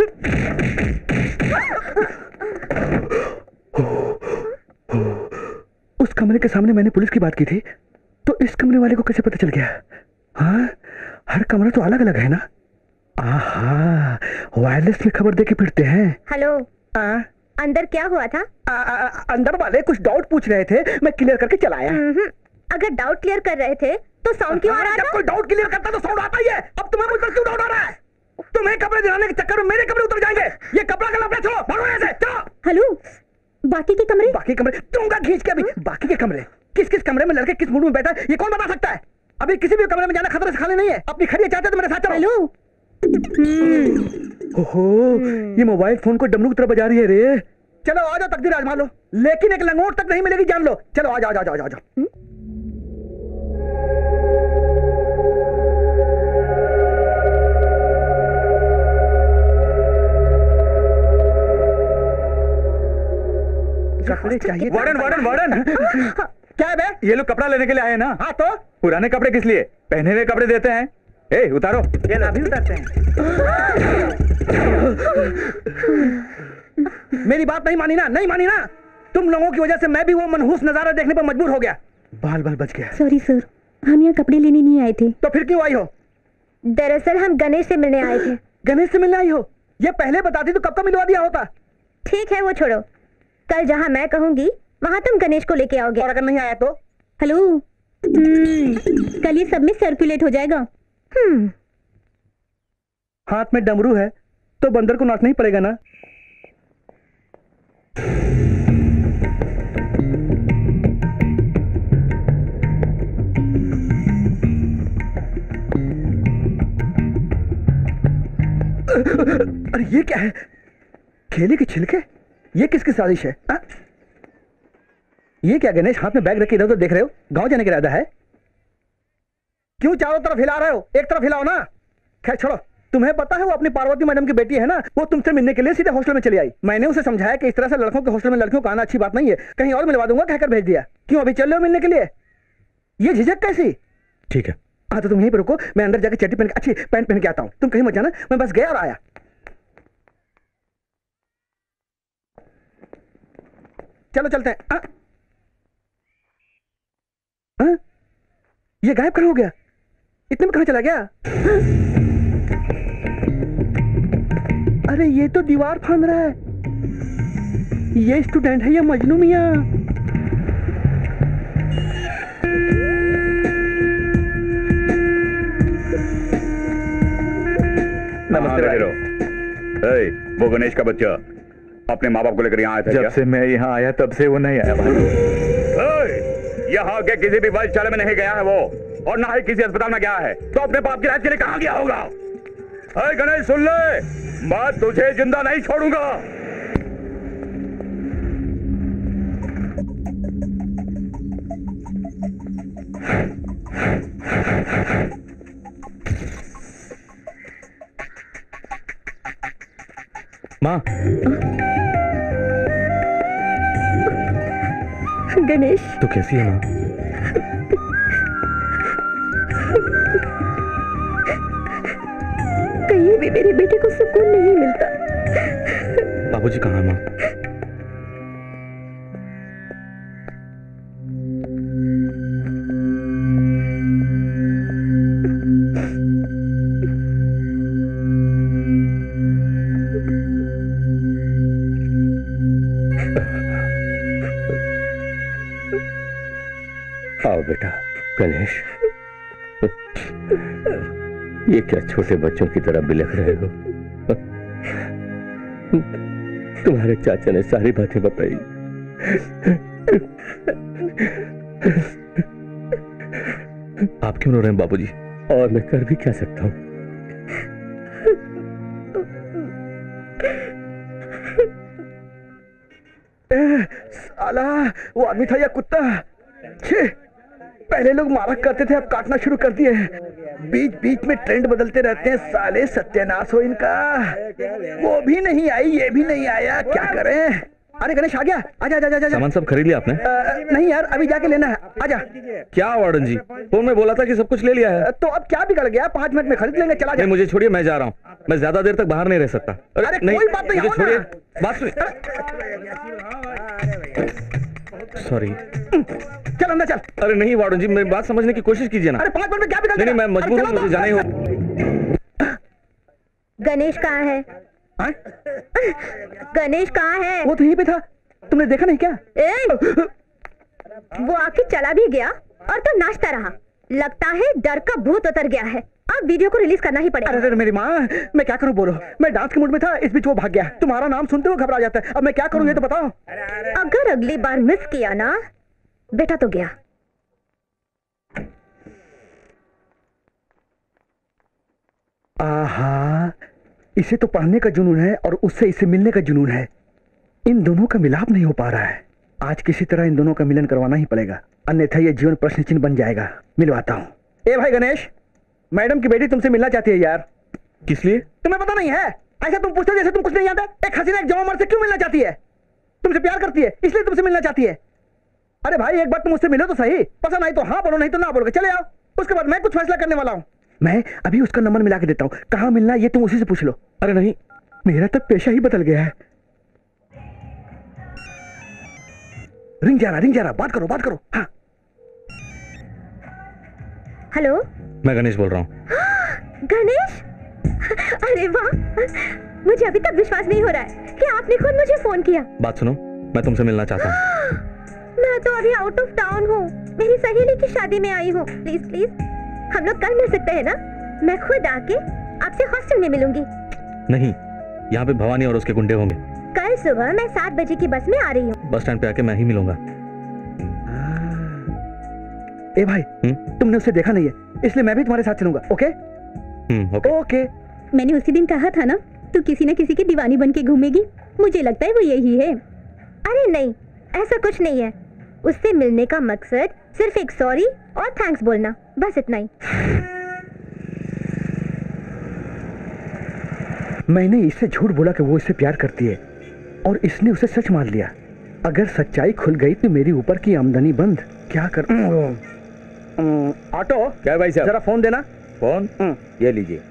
A: उस कमरे के सामने मैंने पुलिस की बात की थी, तो इस कमरे वाले को कैसे पता चल गया? हाँ, हर कमरा तो अलग अलग है ना। आहा, वायरलेस में खबर देके फिरते हैं।
I: हेलो, अंदर क्या हुआ था?
A: अंदर वाले कुछ डाउट पूछ रहे थे, मैं क्लियर करके चलाया।
I: अगर डाउट क्लियर कर रहे थे तो साउंड क्यों आ रहा था?
A: जब कोई डाउट क्लियर करता तो साउंड आता ही है। अब तुम्हें मुझ पर क्यों डाउट आ रहा है? तुम्हें कपड़े दिलाने के चक्कर में मेरे कपड़े उतर जाएंगे। ये कपड़ा का लफड़ा छोड़ो, भागो यहाँ से, चलो।
I: हेलो, बाकी के कमरे?
A: बाकी कमरे दूंगा खींच के अभी। बाकी के कमरे? किस किस कमरे में लड़के किस मूड में बैठा है ये कौन बता सकता है? अभी किसी भी कमरे में जाना खतरे से खाली नहीं है। अपनी खड़िया चाहते तो मेरे साथ चलो।
I: हेलो।
A: ओहो, ये मोबाइल फोन को डमरू की तरह बजा रही है रे। चलो आ जाओ, तकदीर आजमा लो, लेकिन एक लंगोट तक नहीं मिलेगी, जान लो। चलो आ जाओ, आ जाओ, आ जाओ, आ जाओ। कपड़े चाहिए।
B: वार्डन वार्डन वार्डन,
A: क्या है बे?
B: ये लोग कपड़ा लेने के लिए आए ना?
A: हाँ तो
B: पुराने कपड़े किस लिए? पहने हुए कपड़े देते हैं। ए उतारो।
A: ये अभी उतारते हैं। मेरी बात नहीं मानी ना, नहीं मानी ना। तुम लोगों की वजह से मैं भी वो मनहूस नजारा देखने पर मजबूर हो गया। बाल बाल बच गया।
I: सॉरी सर, हम यहाँ कपड़े लेने नहीं आए थे।
A: तो फिर क्यों आई हो?
I: दरअसल हम गणेश से मिलने आए थे।
A: गणेश से मिलने आई हो? ये पहले बताती तो कब का मिलवा दिया होता।
I: ठीक है वो छोड़ो, कल जहाँ मैं कहूंगी वहाँ तुम गणेश को लेके आओगे।
A: और अगर नहीं आया तो?
I: हेलो, कल ये सब में सर्कुलेट हो जाएगा।
A: हाथ में डमरू है तो बंदर को नाचना ही पड़ेगा ना। अरे ये क्या है? केले के छिलके? ये किसकी साजिश है? ये क्या गणेश, हाथ में बैग रखे इधर उधर देख रहे हो? गांव जाने का इरादा है? क्यों चारों तरफ हिला रहे हो? एक तरफ हिलाओ ना। खैर छोड़ो, तुम्हें पता है वो अपनी पार्वती मैडम की बेटी है ना, वो तुमसे मिलने के लिए सीधे हॉस्टल में चली आई। मैंने उसे समझाया कि इस तरह से लड़कों के हॉस्टल में लड़कियों का आना अच्छी बात नहीं है, कहीं और मिलवा दूंगा कहकर भेज दिया। क्यों अभी चल रहे हो मिलने के लिए? ये झिझक कैसी?
F: ठीक है।
A: हाँ तो तुम यहीं पर रुको, मैं अंदर जाकर चड्डी पहन के अच्छी पैंट पहन के आता हूँ। तुम कहीं मत जाना, मैं बस गया और आया। चलो चलते हैं। ये गायब कहाँ हो गया? इतने में कहाँ चला गया? अरे ये तो दीवार फांद रहा है। ये स्टूडेंट है या मजनू मियां?
H: नमस्ते भाई। वो गणेश का बच्चा अपने माँ बाप को लेकर यहाँ आया था
B: जब
H: क्या?
B: से मैं यहाँ आया तब से वो नहीं आया भाई।
H: यहाँ के किसी भी वैद्यशाला में नहीं गया है वो, और ना ही किसी अस्पताल में गया है, तो अपने बाप के इलाज के लिए कहाँ गया होगा? अरे गणेश सुन ले, मैं तुझे जिंदा नहीं छोड़ूंगा।
F: माँ,
I: गणेश,
F: तो कैसी है माँ?
I: कहीं भी मेरे बेटे को सुकून नहीं मिलता।
F: बाबूजी कहाँ है माँ?
G: आओ बेटा। गणेश, ये क्या छोटे बच्चों की तरह बिलख रहे हो? तुम्हारे चाचा ने सारी बातें बताई।
F: आप क्यों रो रहे हैं बाबूजी?
G: और मैं कर भी क्या सकता हूं?
A: साला वो आदमी था या कुत्ता? छे, पहले लोग मारा करते थे, अब काटना शुरू कर दिए। बीच बीच में ट्रेंड बदलते रहते हैं साले, सत्यानाश हो इनका। वो भी नहीं आई, ये भी नहीं आया, क्या करें? अरे गणेश आ गया, आजा आजा आजा।
F: सामान सब खरीद लिया आपने?
A: नहीं यार, अभी जाके लेना है, आजा।
F: क्या वार्डन जी, फोन में बोला था कि सब कुछ ले लिया है।
A: तो अब क्या बिगड़ गया? 5 मिनट में खरीद लेंगे, चला जा।
F: नहीं मुझे छोड़िए, मैं जा रहा हूँ। मैं ज्यादा देर तक बाहर नहीं रह सकता।
A: अरे कोई बात नहीं,
F: मुझे
A: आओ
F: छोड़िए,
A: ना।
F: बात सुनिए। सॉरी।
A: चल अंदर चल।
F: अरे नहीं वार्डन जी, मेरी बात समझने की कोशिश कीजिए ना।
A: अरे 5 मिनट में क्या बिगड़
F: नहीं
A: गया?
F: मैं मजबूर हूँ, मुझे जाना ही हो।
I: गणेश कहाँ है? गणेश कहाँ है?
A: वो तो यहीं पे था, तुमने देखा नहीं क्या?
I: वो आके चला भी गया और तो नाचता रहा। लगता है डर का भूत उतर गया है। अब वीडियो को रिलीज करना ही पड़ेगा।
A: अरे मेरी माँ, मैं क्या करूँ बोलो? मैं डांस के मूड में था, इस बीच वो भाग गया। तुम्हारा नाम सुनते हुए घबरा जाता है। अब मैं क्या करूँ ये तो बताओ।
I: अगर अगली बार मिस किया ना, बेटा तो गया।
A: आहा, इसे तो पढ़ने का जुनून है और उससे इसे मिलने का जुनून है। इन दोनों का मिलाप नहीं हो पा रहा है। आज किसी तरह इन दोनों का मिलन करवाना ही पड़ेगा, अन्यथा ये जीवन प्रश्न चिन्ह बन जाएगा। मिलवाता हूँ। ए भाई गणेश, मैडम की बेटी तुमसे मिलना चाहती है यार।
F: किस लिए?
A: तुम्हें पता नहीं है? ऐसा तुम पूछते हो जैसे तुम कुछ नहीं जानते। एक हसीना एक जवान मर्द से क्यों मिलना चाहती है? तुमसे प्यार करती है इसलिए तुमसे मिलना चाहती है। अरे भाई एक बार तुम मुझसे मिलो तो सही, पसंद आई तो हाँ बोलो, नहीं तो ना बोलो, चले आओ। उसके बाद मैं कुछ फैसला करने वाला हूँ। मैं अभी उसका नंबर मिला के देता हूँ, कहाँ मिलना ये तुम उसी से पूछ लो।
F: अरे नहीं,
A: मेरा तो पेशा ही बदल गया है। रिंग जा रहा, बात करो। हाँ
I: हेलो,
F: मैं गणेश बोल रहा हूँ।
I: गणेश, अरे वाह, मुझे अभी तक विश्वास नहीं हो रहा है कि आपने खुद मुझे फोन किया।
F: बात सुनो, मैं तुमसे मिलना चाहता हूँ।
I: मैं तो अभी आउट ऑफ टाउन हूँ, मेरी सहेली की शादी में आई हूँ। प्लीज प्लीज, हम लोग कल मिल सकते हैं ना? मैं खुद आके आपसे हॉस्टल में मिलूंगी।
F: नहीं, यहाँ पे भवानी और उसके गुंडे होंगे।
I: कल सुबह मैं 7 बजे की बस में आ रही हूँ।
F: बस स्टैंड पे आके मैं ही मिलूंगा।
A: ए भाई, तुमने उसे देखा नहीं है, इसलिए मैं भी तुम्हारे साथ चलूंगा। ओके? ओके।
I: मैंने उसी दिन कहा था ना, तू किसी न किसी की दीवानी बन के घूमेगी। मुझे लगता है वो यही है। अरे नहीं, ऐसा कुछ नहीं है। उससे मिलने का मकसद सिर्फ एक सॉरी और थैंक्स बोलना, बस इतना ही।
A: मैंने इससे झूठ बोला कि वो इससे प्यार करती है और इसने उसे सच मान लिया। अगर सच्चाई खुल गई तो मेरी ऊपर की आमदनी बंद। क्या कर ऑटो,
H: क्या भाई साहब?
A: जरा फोन देना।
H: फोन ये लीजिए।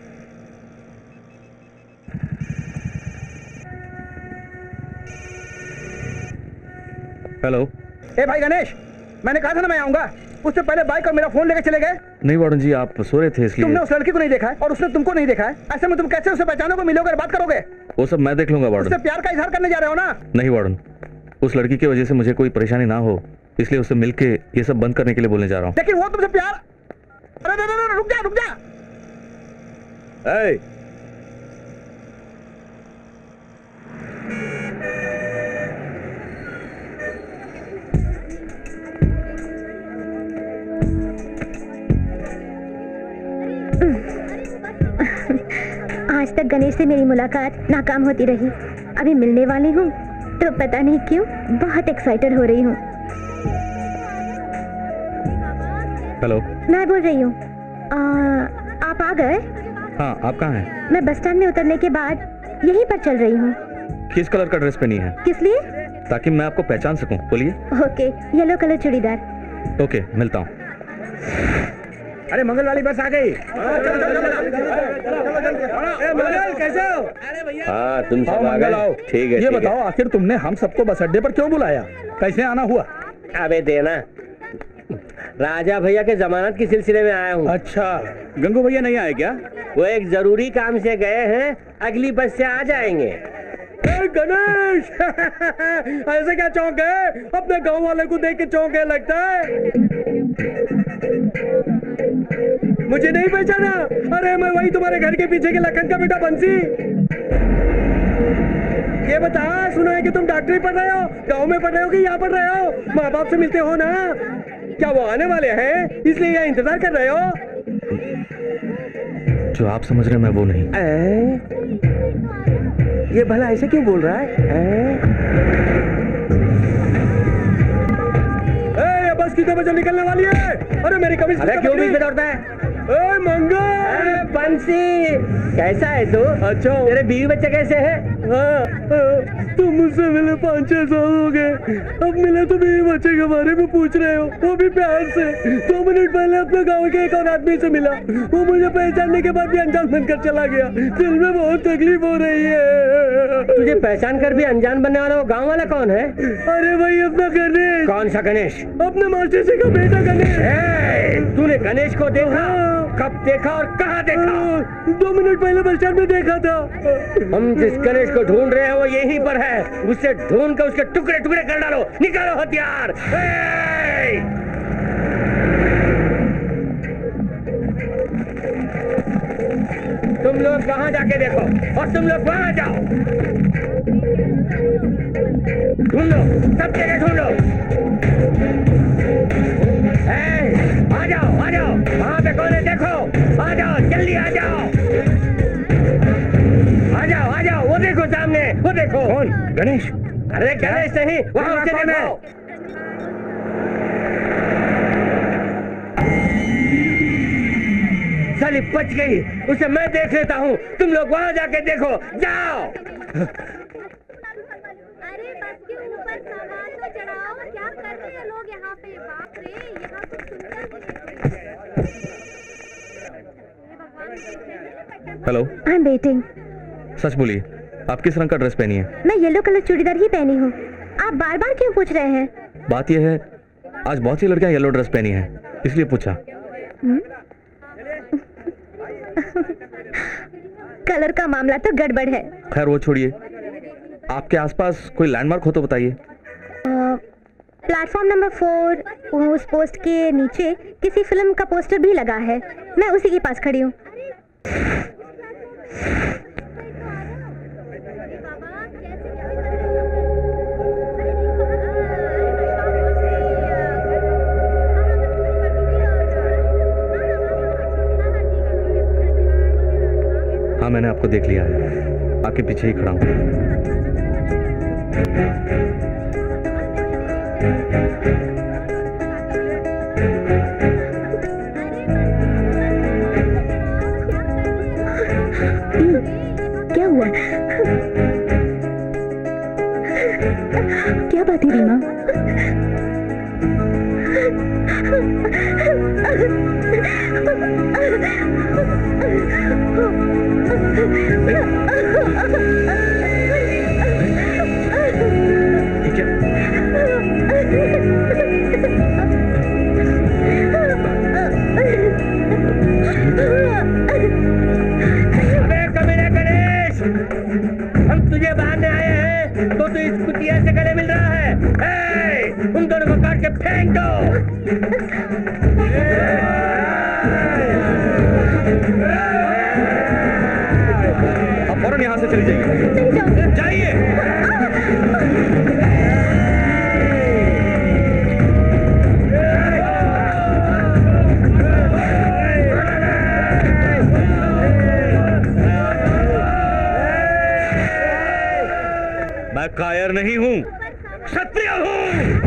F: हेलो।
A: ए भाई गणेश, मैंने कहा था ना मैं आऊंगा। उससे पहले बाइक और मेरा फोन लेके चले गए।
F: नहीं वार्डन जी, आप सो रहे थे इसलिए।
A: तुमने उस लड़की को नहीं देखा है और उसने तुमको नहीं देखा है। ऐसे में तुम कैसे उसे पहचानोगे, मिलोगे और बात करोगे?
F: वो सब मैं देख लूंगा वार्डन।
A: उससे प्यार का इजहार करने जा रहे हो ना?
F: नहीं वार्डन, उस लड़की की वजह से मुझे कोई परेशानी ना हो इसलिए उससे मिलके ये सब बंद करने के लिए बोलने जा रहा हूँ।
A: लेकिन वो तुमसे प्यार। अरे रुक जा।
I: आज तक गणेश से मेरी मुलाकात नाकाम होती रही। अभी मिलने वाली हूँ तो पता नहीं क्यों बहुत एक्साइटेड हो रही हूँ।
F: हेलो,
I: मैं बोल रही हूँ, आप आ गए?
F: हाँ, आप कहाँ हैं?
I: मैं बस स्टैंड में उतरने के बाद यहीं पर चल रही हूँ।
F: किस कलर का ड्रेस पहनी है?
I: किस लिए?
F: ताकि मैं आपको पहचान सकूं। बोलिए।
I: Okay, yellow colour churidar.
F: Okay, मिलता हूँ।
D: अरे मंगल वाली बस आ गई। मंगल कैसे हो?
G: हाँ, तुम सब आ गए? ठीक है।
A: ये बताओ, आखिर तुमने हम सबको बस अड्डे पर क्यों बुलाया? कैसे आना हुआ?
E: अबे देना, राजा भैया के जमानत के सिलसिले में आया हूँ।
A: अच्छा, गंगू भैया नहीं आए क्या?
E: वो एक जरूरी काम से गए हैं, अगली बस से आ जाएंगे।
D: गणेश, ऐसे क्या चौंक है? अपने गांव वाले को देख के चौंक है लगता है। मुझे नहीं पहचाना? अरे मैं वही तुम्हारे घर के पीछे के लखन का बेटा बंसी। ये बता, सुना है कि तुम डॉक्टरी पढ़ रहे हो? गांव में पढ़ रहे हो कि यहाँ पढ़ रहे हो? माँ बाप से मिलते हो ना? क्या वो आने वाले हैं इसलिए यहाँ इंतजार कर रहे हो?
F: जो आप समझ रहे हैं मैं वो नहीं।
E: ये भला ऐसे क्यों बोल रहा है?
D: बस कितने बजे निकलने वाली है? अरे मेरी कमीज
E: क्यों बीच में दौड़ता है?
D: मंगल,
E: बंसी, कैसा है तू?
D: अच्छा,
E: तेरे बीवी बच्चे कैसे हैं?
D: तुम मुझसे मिले 5-6 साल हो गए, अब मिले तो बीवी बच्चे के बारे में पूछ रहे हो, वो भी प्यार से। 2 मिनट पहले अपने गांव के एक और आदमी से मिला, वो मुझे पहचानने के बाद भी अनजान बनकर चला गया। दिल में बहुत तकलीफ हो रही है।
E: तुझे पहचान कर भी अनजान बनने वाला वो गाँव वाला कौन है?
D: अरे भाई, अपना गणेश।
E: कौन सा गणेश?
D: अपने मास्टर जी का बेटा गणेश।
E: तूने गणेश को देखा? कब देखा और कहाँ देखा?
D: 2 मिनट पहले बस स्टैंड में देखा था।
E: हम जिस गणेश को ढूंढ रहे हैं वो यहीं पर है, उसे ढूंढ कर उसके टुकड़े टुकड़े कर डालो। निकालो हथियार। तुम लोग वहां जाके देखो और तुम लोग वहां जाओ। ढूंढो, सब जगह ढूंढो। आ जाओ, वहां पे कौन है देखो। आ जाओ, जल्दी आ जाओ। देखो।
D: कौन? गणेश?
E: अरे गणेश नहीं, वहाँ उसे
D: कौन है?
E: देखो। साली बच गई, उसे मैं देख लेता हूँ, तुम लोग वहाँ जाके देखो, जाओ।
I: अरे बस के ऊपर सामान तो चढ़ाओ, क्या कर रहे हैं लोग यहाँ पे? बाप रे, यहाँ कुछ सुंदर
F: हेलो,
I: आई एम वेटिंग।
F: सच बोलिए, आप किस रंग का ड्रेस पहनी है?
I: मैं येलो कलर चूड़ीदार ही पहनी हूँ। आप बार बार क्यों पूछ रहे हैं?
F: बात यह है, आज बहुत सी लड़कियां येलो ड्रेस पहनी हैं, इसलिए पूछा।
I: कलर का मामला तो गड़बड़ है।
F: खैर वो छोड़िए, आपके आसपास कोई लैंडमार्क हो तो बताइए।
I: प्लेटफॉर्म नंबर 4, उस पोस्ट के नीचे किसी फिल्म का पोस्टर भी लगा है। मैं उसी के पास खड़ी हूँ।
F: हाँ, मैंने आपको देख लिया है, आपके पीछे ही खड़ा हूँ।
I: क्या हुआ? क्या बात है रीमा?
E: अबे कमीने गणेश, हम तुझे बांधने आए हैं तो तू इस कुतिया से गले मिल रहा है। उन दोनों को काट के फेंक दो।
F: आप फौरन यहाँ से चली जाइए। जाइए। मैं कायर नहीं हूँ, क्षत्रिय हूँ।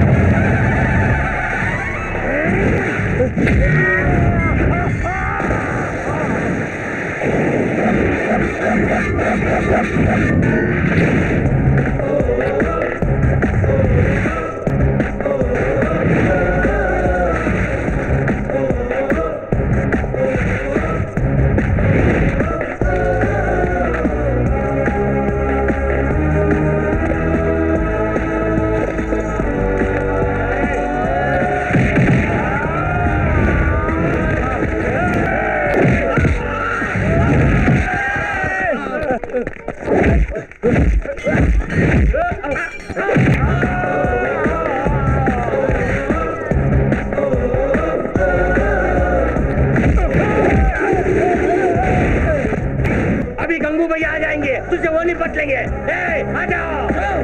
E: अभी गंगू भैया आ जाएंगे, तुझे वो नहीं पटलेंगे। आ जाओ।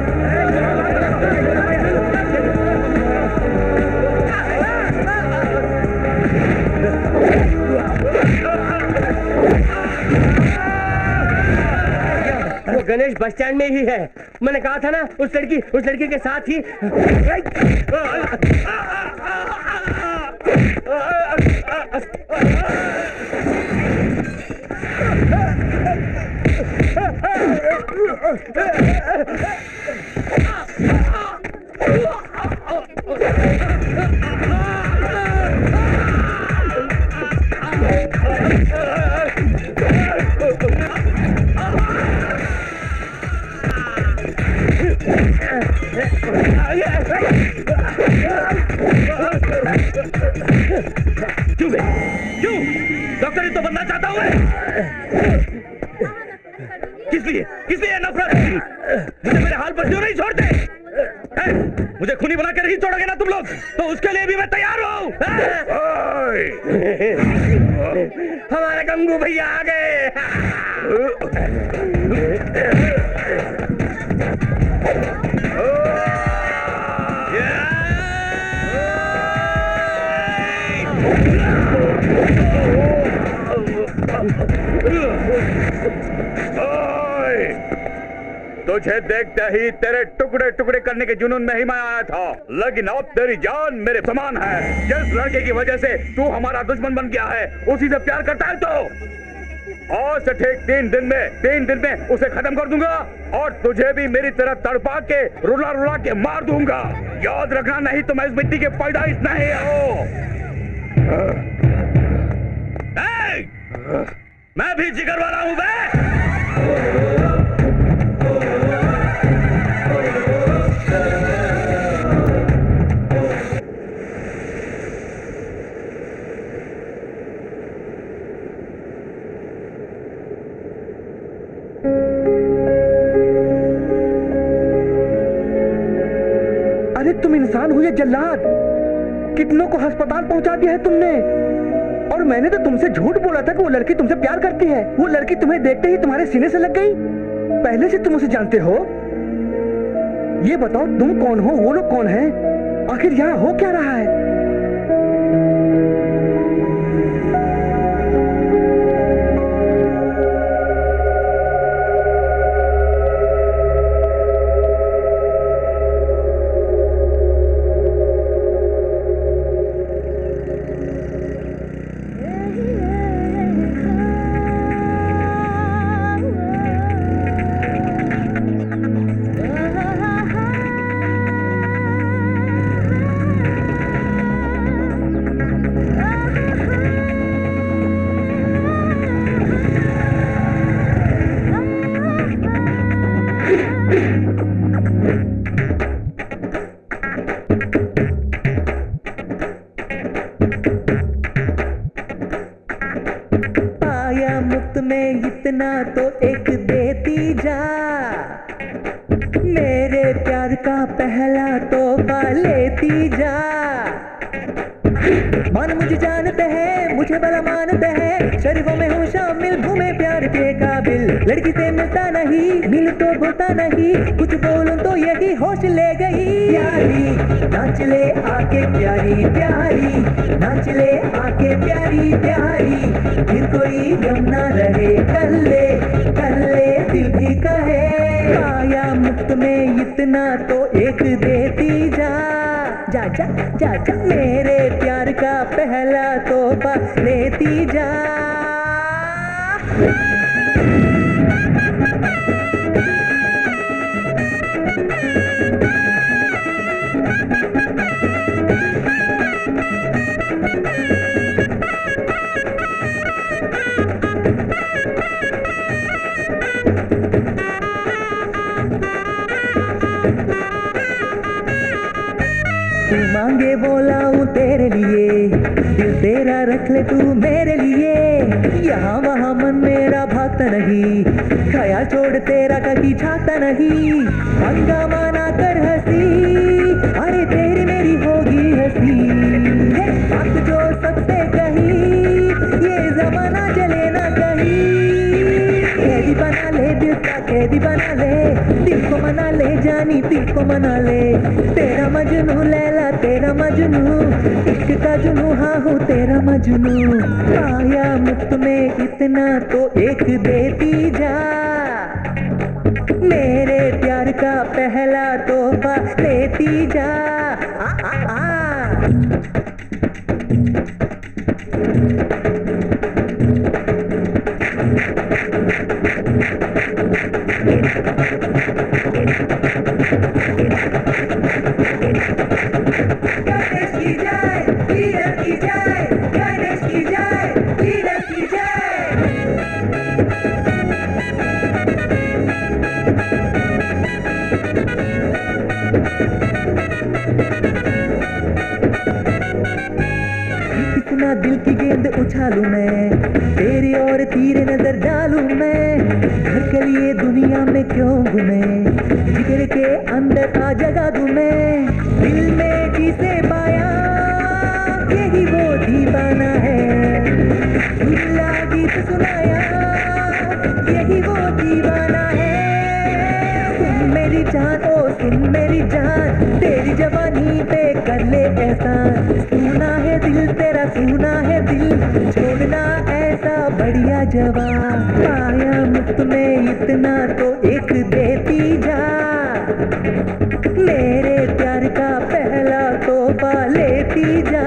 E: वो गणेश बस स्टैंड में ही है। मैंने कहा था ना, उस लड़की के साथ ही।
F: क्यों बे? क्यों? डॉक्टर ही तो बनना चाहता हूँ मैं। किस लिए नफरत? मुझे मेरे हाल पर क्यों नहीं छोड़ते? मुझे खूनी बना कर नहीं छोड़ोगे ना तुम लोग, तो उसके लिए भी मैं तैयार हूँ।
E: हमारे गंगू भैया आ गए।
B: तुझे देखते ही तेरे टुकड़े टुकड़े करने के जुनून में ही मैं आया था, लेकिन अब तेरी जान मेरे समान है। जिस लड़के की वजह से तू हमारा दुश्मन बन गया है, उसी से प्यार करता है तो आज से ठीक 3 दिन में उसे खत्म कर दूंगा और तुझे भी मेरी तरह तड़पा के रुला रुला के मार दूंगा। याद रखना, नहीं तो मैं इस मिट्टी के पैदाइश नहीं हो।
F: मैं भी जिगर वाला हूं बे।
A: अरे तुम इंसान हो या जल्लाद? कितनों को अस्पताल पहुंचा दिया है तुमने। और मैंने तो तुमसे झूठ बोला था कि वो लड़की तुमसे प्यार करती है। वो लड़की तुम्हें देखते ही तुम्हारे सीने से लग गई। पहले से तुम उसे जानते हो? ये बताओ तुम कौन हो, वो लोग कौन हैं? आखिर यहाँ हो क्या रहा है?
J: तो एक देती जा, मेरे प्यार का पहला तोहफा लेती जा। मान मुझे जानते हैं, मुझे भला मानते हैं, शरीफों में हूँ शामिल, घूमे प्यार के काबिल। लड़की से मिलता नहीं, मिल तो भूलता नहीं, कुछ बोलूं तो यही होश ले गई। प्यारी नाच ले आके प्यारी प्यारी, नाच ले आके प्यारी प्यारी, फिर कोई गम ना रहे, कर ले दिल भी कहे। काया मुफ्त में इतना तो एक देती जा, जा जा जा जा, मेरे प्यार का पहला तोहफा लेती जा। मांगे बोला हूँ तेरे लिए, दिल तेरा रख ले तू मेरे लिए। यहाँ वहाँ मन मेरा भागता नहीं, ख्याल छोड़ तेरा कभी छाता नहीं। हंगामा ना कर हंसी, अरे तेरी मेरी होगी हंसी। बात जो सबसे कही, ये जमाना चले ना कहीं। कैदी बना ले दिल का, कैदी बना ले दिल को, मना ले जानी दिल को मना ले। तेरा मजनू लैला तेरा मजनू, इश्क का जुनू हाँ हूँ तेरा मजनू। आया मुफ्त में इतना तो एक देती जा, मेरे प्यार का पहला तोहफा लेती जा। आ आ आ गणेश की जय, लीडर की जय, गणेश की जय, लीडर की जय। कितना दिल की गेंद उछालूं मैं, तेरी और तीर नजर डालूं मैं। घर के लिए दुनिया में क्यों घूमे, जिगर के अंदर आ जगा दूं मैं। दिल में जिसे पाया यही वो दीवाना है, दुल्ला गीत सुनाया यही वो दीवाना है। सुन मेरी जान ओ सुन मेरी जान, तेरी जवानी पे कर ले एहसान। सुना है दिल तेरा, सुना है दिल, छोड़ना ऐसा बढ़िया जवान। पाया वक्त में इतना तो एक देती जा, मेरे प्यार का पहला तोहफा लेती जा।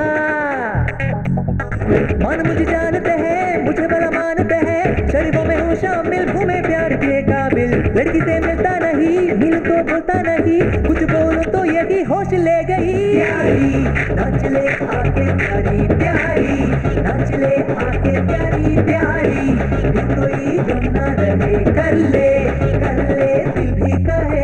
J: मन मुझे जानते हैं, मुझे बड़ा मानते हैं, शरीफों में हूँ शामिल, घूमे प्यार के काबिल। लड़की से मिलता नहीं, मिल तो बोलता नहीं, कुछ बोलो तो यही होश ले गई। प्यारी नाच ले आके प्यारी प्यारी, नाच ले आके प्यारी प्यारी, फिर कोई गम ना रहे, कर ले दिल भी कहे।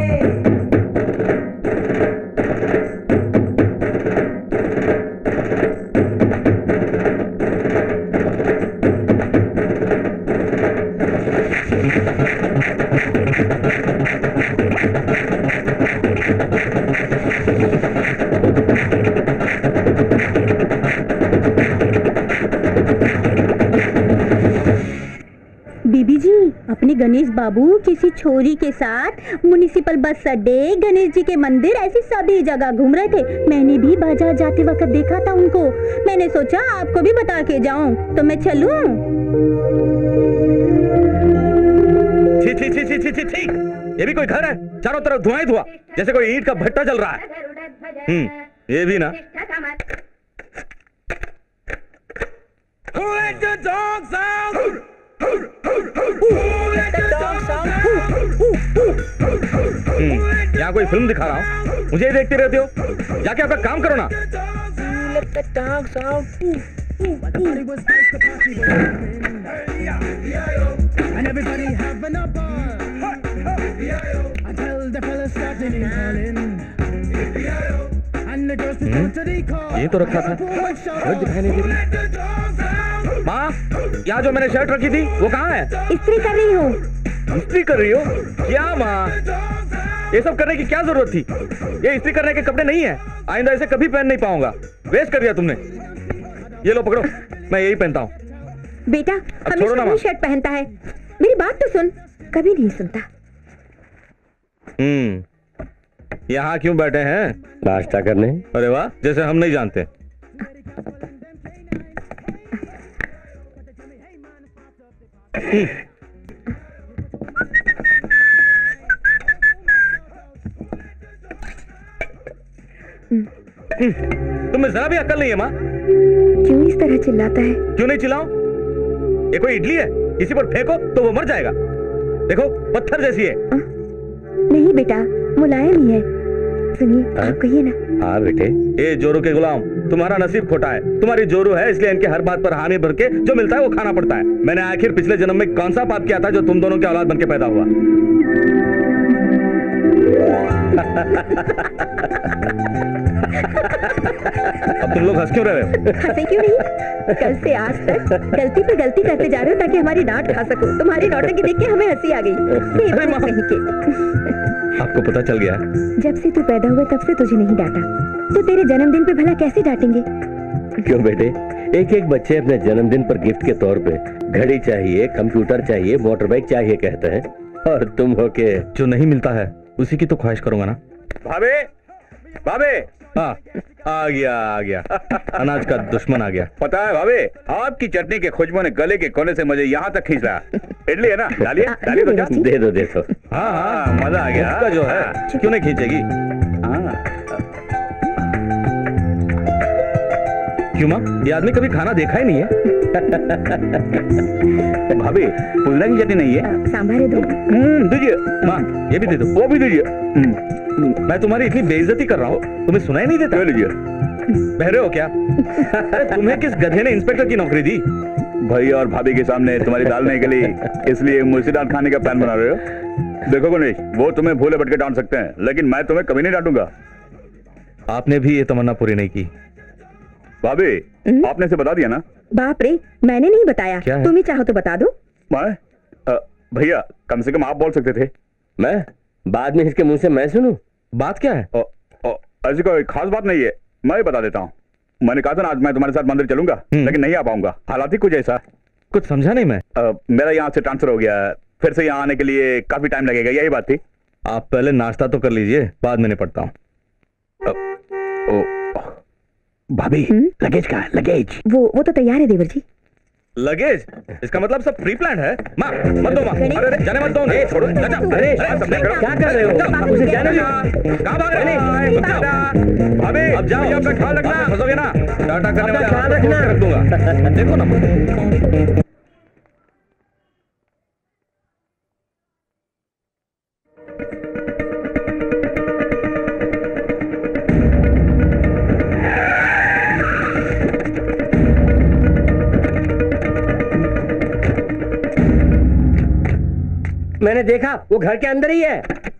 I: बीबी जी, अपने गणेश बाबू किसी छोरी के साथ म्युनिसिपल बस अड्डे, गणेश जी के मंदिर, ऐसी सभी जगह घूम रहे थे। मैंने भी बाजार जाते वक्त देखा था उनको। मैंने सोचा आपको भी बता के जाऊं, तो मैं चलूं?
F: छी छी छी छी छी छी छी, ये भी कोई घर है? चारों तरफ धुआं ही धुआं, जैसे कोई ईंट का भट्टा चल रहा है। ये भी ना। Who let the dogs out? यहाँ कोई फिल्म दिखा रहा हूँ, मुझे ही देखते रहते हो। जाके अपना काम करो ना। ये तो रखा था, दिखाई नहीं दे रही। माँ, यहाँ जो मैंने शर्ट रखी थी वो कहाँ है?
I: इस्त्री कर रही हूँ।
F: इस्त्री कर रही हो? क्या माँ, ये सब करने की क्या जरूरत थी? ये इस्त्री करने के कपड़े नहीं है, आइंदा इसे कभी पहन नहीं पाऊंगा। वेस्ट कर दिया तुमने। ये लो पकड़ो, मैं यही पहनता हूँ।
I: बेटा हमेशा वही शर्ट पहनता है, मेरी बात तो सुन। कभी नहीं सुनता।
F: यहाँ क्यों बैठे हैं?
G: नाश्ता करने।
F: अरे वाह, जैसे हम नहीं जानते। तुम्हें जरा भी अक्ल नहीं है माँ?
I: क्यों इस तरह चिल्लाता है?
F: क्यों नहीं चिल्लाऊं? ये कोई इडली है, किसी पर फेंको तो वो मर जाएगा। देखो पत्थर जैसी है।
I: नहीं बेटा, मुलायम ही है। सुनिए, आप कहिए ना।
G: हाँ बेटे।
F: ए जोरू के गुलाम, तुम्हारा नसीब खोटा है। तुम्हारी जोरू है, इसलिए इनके हर बात पर हामी भर के जो मिलता है वो खाना पड़ता है। मैंने आखिर पिछले जन्म में कौन सा पाप किया था जो तुम दोनों के औलाद बन के पैदा हुआ? अब तुम लोग हंस क्यों रहे हो?
I: हंसे क्यों नहीं? कल से आज तक गलती पे गलती करते जा रहे हो ताकि हमारी डांट खा सको। तुम्हारी नौटंकी देख के हमें हंसी आ गई।
F: अरे माँ, आपको पता चल गया?
I: जब से तू पैदा हुआ तब से तुझे नहीं डांटा, तो तेरे जन्मदिन पे भला कैसे डांटेंगे?
G: क्यों बेटे, एक एक बच्चे अपने जन्मदिन पर गिफ्ट के तौर पे घड़ी चाहिए, कंप्यूटर चाहिए, मोटर बाइक चाहिए कहते हैं, और तुम हो के
F: जो नहीं मिलता है उसी की तो ख्वाहिश करूंगा ना।
B: भाभी, भाभी।
F: हाँ, आ गया अनाज का दुश्मन आ गया।
B: पता है भाभी, आपकी चटनी के खुशबू ने गले के कोने से मुझे यहाँ तक खींच रहा। इडली है ना, डालिए डालिए तो क्या?
G: दे दो दे दो।
F: हाँ,
B: मजा आ गया।
F: इसका जो है क्यों नहीं खींचेगी? क्यों माँ, ये आदमी कभी खाना देखा ही नहीं है।
B: भाभी, पुदीना की चटनी नहीं है?
I: सांभर है, दो।
B: दीजिए।
F: माँ, ये भी दे दो।
B: वो भी दीजिए।
F: मैं तुम्हारी इतनी बेइज्जती कर रहा हूँ, तुम्हें सुनाई नहीं देता?
B: लीजिए।
F: बहरे हो क्या? तुम्हें किस गधे ने इंस्पेक्टर की नौकरी दी?
B: भाई और भाभी के सामने तुम्हारी दाल नहीं गली, इसलिए मुझसे दाल खाने का प्लान बना रहे हो? देखो गणेश, वो तुम्हें भूले भटके डांट सकते हैं, लेकिन मैं तुम्हें कभी नहीं डांटूंगा।
F: आपने भी ये तमन्ना पूरी नहीं की।
B: भाभी, आपने से बता दिया ना?
I: बाप रे, मैंने नहीं बताया। तुम ही चाहो तो बता दो।
B: मैं? भैया, कम से कम आप बोल सकते थे।
G: मैं? बाद में इसके मुंह से मैं सुनूं?
F: बात क्या है?
B: ऐसी कोई खास बात नहीं है, मैं ही बता देता हूँ। मैंने कहा था ना आज मैं तुम्हारे साथ मंदिर चलूंगा, लेकिन नहीं आ पाऊंगा। हालात ही कुछ ऐसा।
F: कुछ समझा नहीं मैं।
B: मेरा यहाँ से ट्रांसफर हो गया, फिर से यहाँ आने के लिए काफी टाइम लगेगा, यही बात थी।
F: आप पहले नाश्ता तो कर लीजिए, बाद में निपटता हूँ।
B: भाभी, लगेज कहाँ है? लगेज?
I: वो तो तैयार है देवर जी।
F: लगेज? इसका मतलब सब प्री प्लान है। माँ मत दो माँ, अरे जाने मत दो, छोड़ो चाचा।
E: गणेश, क्या कर रहे हो? उसे जाने दो।
F: कहाँ भाग रहे हो? भाभी अब जाओ, अपना ख्याल रखना, फंसोगे ना। टाटा करने वाले
E: ख्याल रखना,
F: रख दूंगा। देखो ना।
E: मैंने देखा वो घर के अंदर ही है।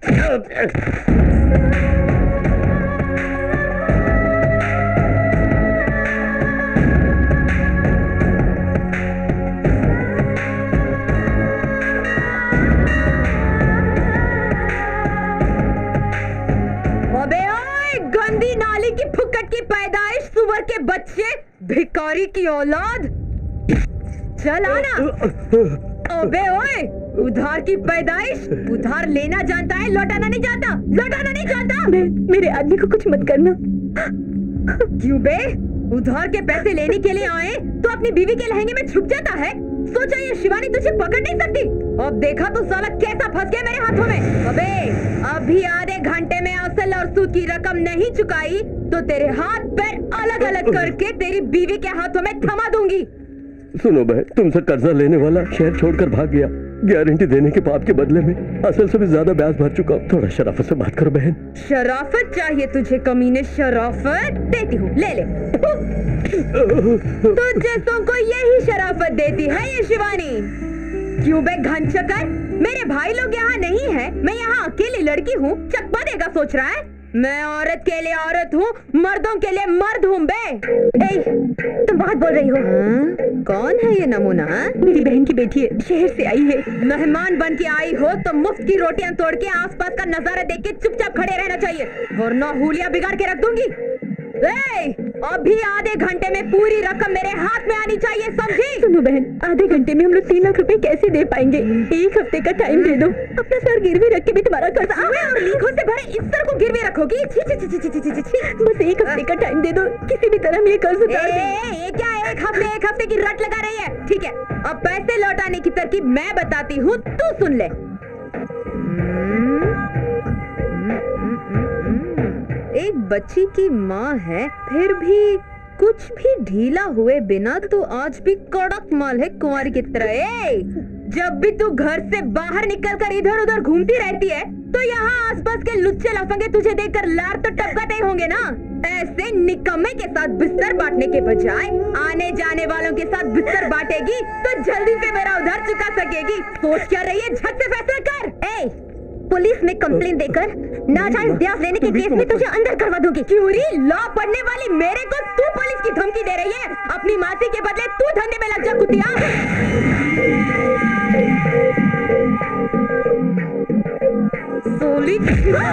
C: अबे ओए, गंदी नाली की फुक्कट की पैदाइश, सुअर के बच्चे, भिखारी की औलाद, चल आना। अबे ओए, उधार की पैदाइश, उधार लेना जानता है, लौटाना नहीं जानता, लौटाना नहीं जानता।
I: मेरे आदमी को कुछ मत करना।
C: क्यों बे? उधार के पैसे लेने के लिए आए तो अपनी बीवी के लहंगे में छुप जाता है। सोचा ये शिवानी तुझे पकड़ नहीं सकती। अब देखा तो साला कैसा फंस गया मेरे हाथों में। अबे अभी आधे घंटे में असल और सूद की रकम नहीं चुकाई तो तेरे हाथ पैर अलग अलग करके तेरी बीवी के हाथों में थमा दूंगी।
G: सुनो बहन, तुमसे कर्जा लेने वाला शहर छोड़कर भाग गया। गारंटी देने के पाप के बदले में असल से भी ज्यादा ब्याज भर चुका हूँ। थोड़ा शराफत से बात करो बहन।
C: शराफत चाहिए तुझे कमीने? शराफत देती हूँ, ले ले। तुझ जैसों को यही शराफत देती है ये शिवानी। क्यों बे घनचक्कर, मेरे भाई लोग यहाँ नहीं है, मैं यहाँ अकेली लड़की हूँ, चकमा देगा सोच रहा है? मैं औरत के लिए औरत हूँ, मर्दों के लिए मर्द हूँ बे।
I: तुम बहुत बोल रही हो।
C: कौन है ये नमूना?
I: मेरी बहन की बेटी है, शहर से आई है।
C: मेहमान बन के आई हो तो मुफ्त की रोटियां तोड़ के आसपास का नजारा देख के चुपचाप खड़े रहना चाहिए, वरना हुलिया बिगाड़ के रख दूंगी। अभी आधे घंटे में पूरी रकम मेरे हाथ में आनी चाहिए, समझी?
I: सुनो बहन, आधे घंटे में हम लोग 3 लाख रुपए कैसे दे पाएंगे? 1 हफ्ते का टाइम दे दो। अपना सर गिरवी रख के भी तुम्हारा कर्जा
C: और लीखों से भरे इस सर को गिरवी रखोगी? छी छी छी छी छी छी छी।
I: बस 1 हफ्ते का टाइम दे दो, किसी भी तरह मेरे कर्ज उतार दो।
C: ये क्या 1 हफ्ते की रट लगा रही है? ठीक है, अब पैसे लौटाने की तरकीब मैं बताती हूँ, तू सुन ले। एक बच्ची की माँ है, फिर भी कुछ भी ढीला हुए बिना तो आज भी कड़क माल है कुंवारी की तरह। जब भी तू घर से बाहर निकलकर इधर उधर घूमती रहती है तो यहाँ आसपास के लुच्चे लफंगे तुझे देखकर लार तो टपकाते ही होंगे ना। ऐसे निकम्मे के साथ बिस्तर बांटने के बजाय आने जाने वालों के साथ बिस्तर बांटेगी तो जल्दी से मेरा उधार चुका सकेगी। सोच क्या रही है, झट से फैसला कर।
I: पुलिस में कंप्लेंट देकर नाजायज ब्याज लेने के केस में तुझे अंदर करवा दूंगी।
C: क्यूरी, लॉ पढ़ने वाली मेरे को तू पुलिस की धमकी दे रही है? अपनी मासी के बदले तू धंधे में लग जा कुतिया। सोली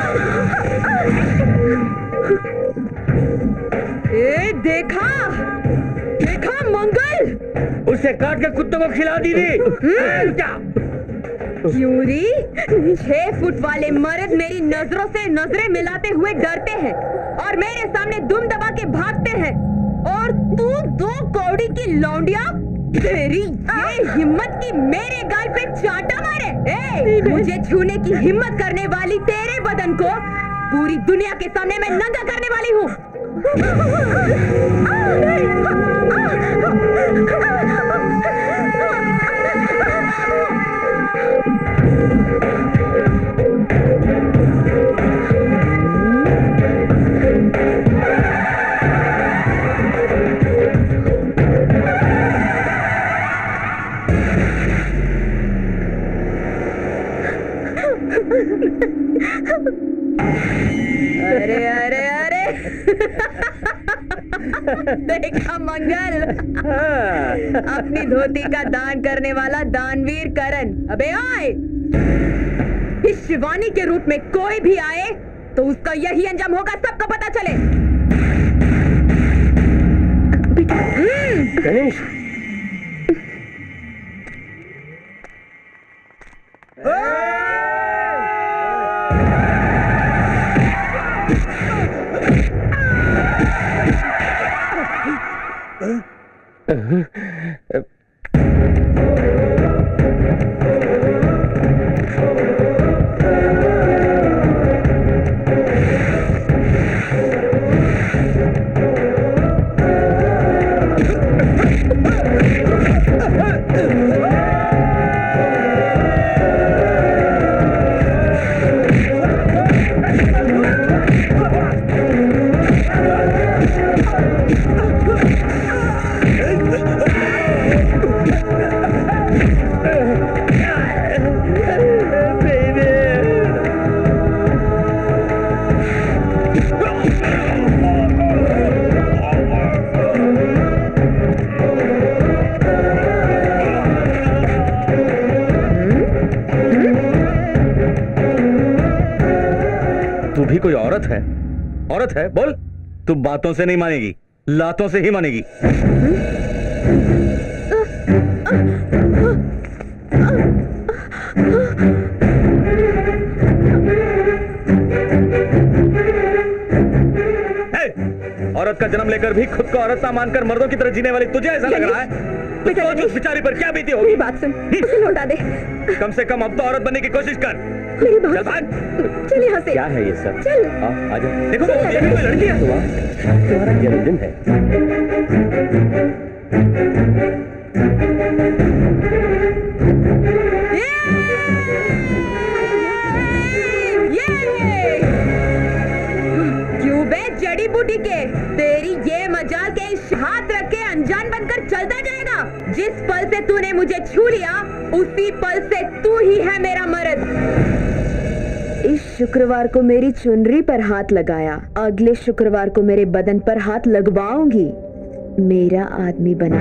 C: देखा देखा मंगल,
E: उसे काट के कुत्तों को खिला दी थी।
C: क्यूरी, 6 फुट वाले मर्द मेरी नजरों से नजरें मिलाते हुए डरते हैं और मेरे सामने दुम दबा के भागते हैं, और तू 2 कौड़ी की लौंडिया, तेरी ये हिम्मत की मेरे गाल पे चांटा मारे। मुझे छूने की हिम्मत करने वाली तेरे बदन को पूरी दुनिया के सामने मैं नंगा करने वाली हूँ। अरे अरे अरे देखा मंगल, अपनी धोती का दान करने वाला दानवीर करण। अबे ओए, इस शिवानी के रूप में कोई भी आए तो उसका यही अंजाम होगा, सबको पता चले।
E: गणेश,
F: भी कोई औरत है? औरत है? बोल। तू बातों से नहीं मानेगी, लातों से ही मानेगी। औरत का जन्म लेकर भी खुद को औरत ना मानकर मर्दों की तरह जीने वाली तुझे ऐसा लग रहा है? तो सोच उस बेचारी पर क्या बीती होगी।
C: बात सुन, उसे लौटा दे।
F: कम से कम अब तो औरत बनने की कोशिश कर।
C: मेरी बात
F: चल भाग।
C: चल यहाँ से।
G: क्या है ये सब?
C: चल।
G: आजा।
F: देखो ये भी कोई लड़की है।
G: तुम्हारा जन्मदिन है।
C: क्यों बे जड़ी बूटी के, तेरी ये मजाल के हाथ रख के अनजान बनकर चलता जाएगा। जिस पल से तूने मुझे छू लिया उसी पल से तू ही है मेरा मर्द। इस शुक्रवार को मेरी चुनरी पर हाथ लगाया, अगले शुक्रवार को मेरे बदन पर हाथ लगवाऊंगी। मेरा आदमी बना।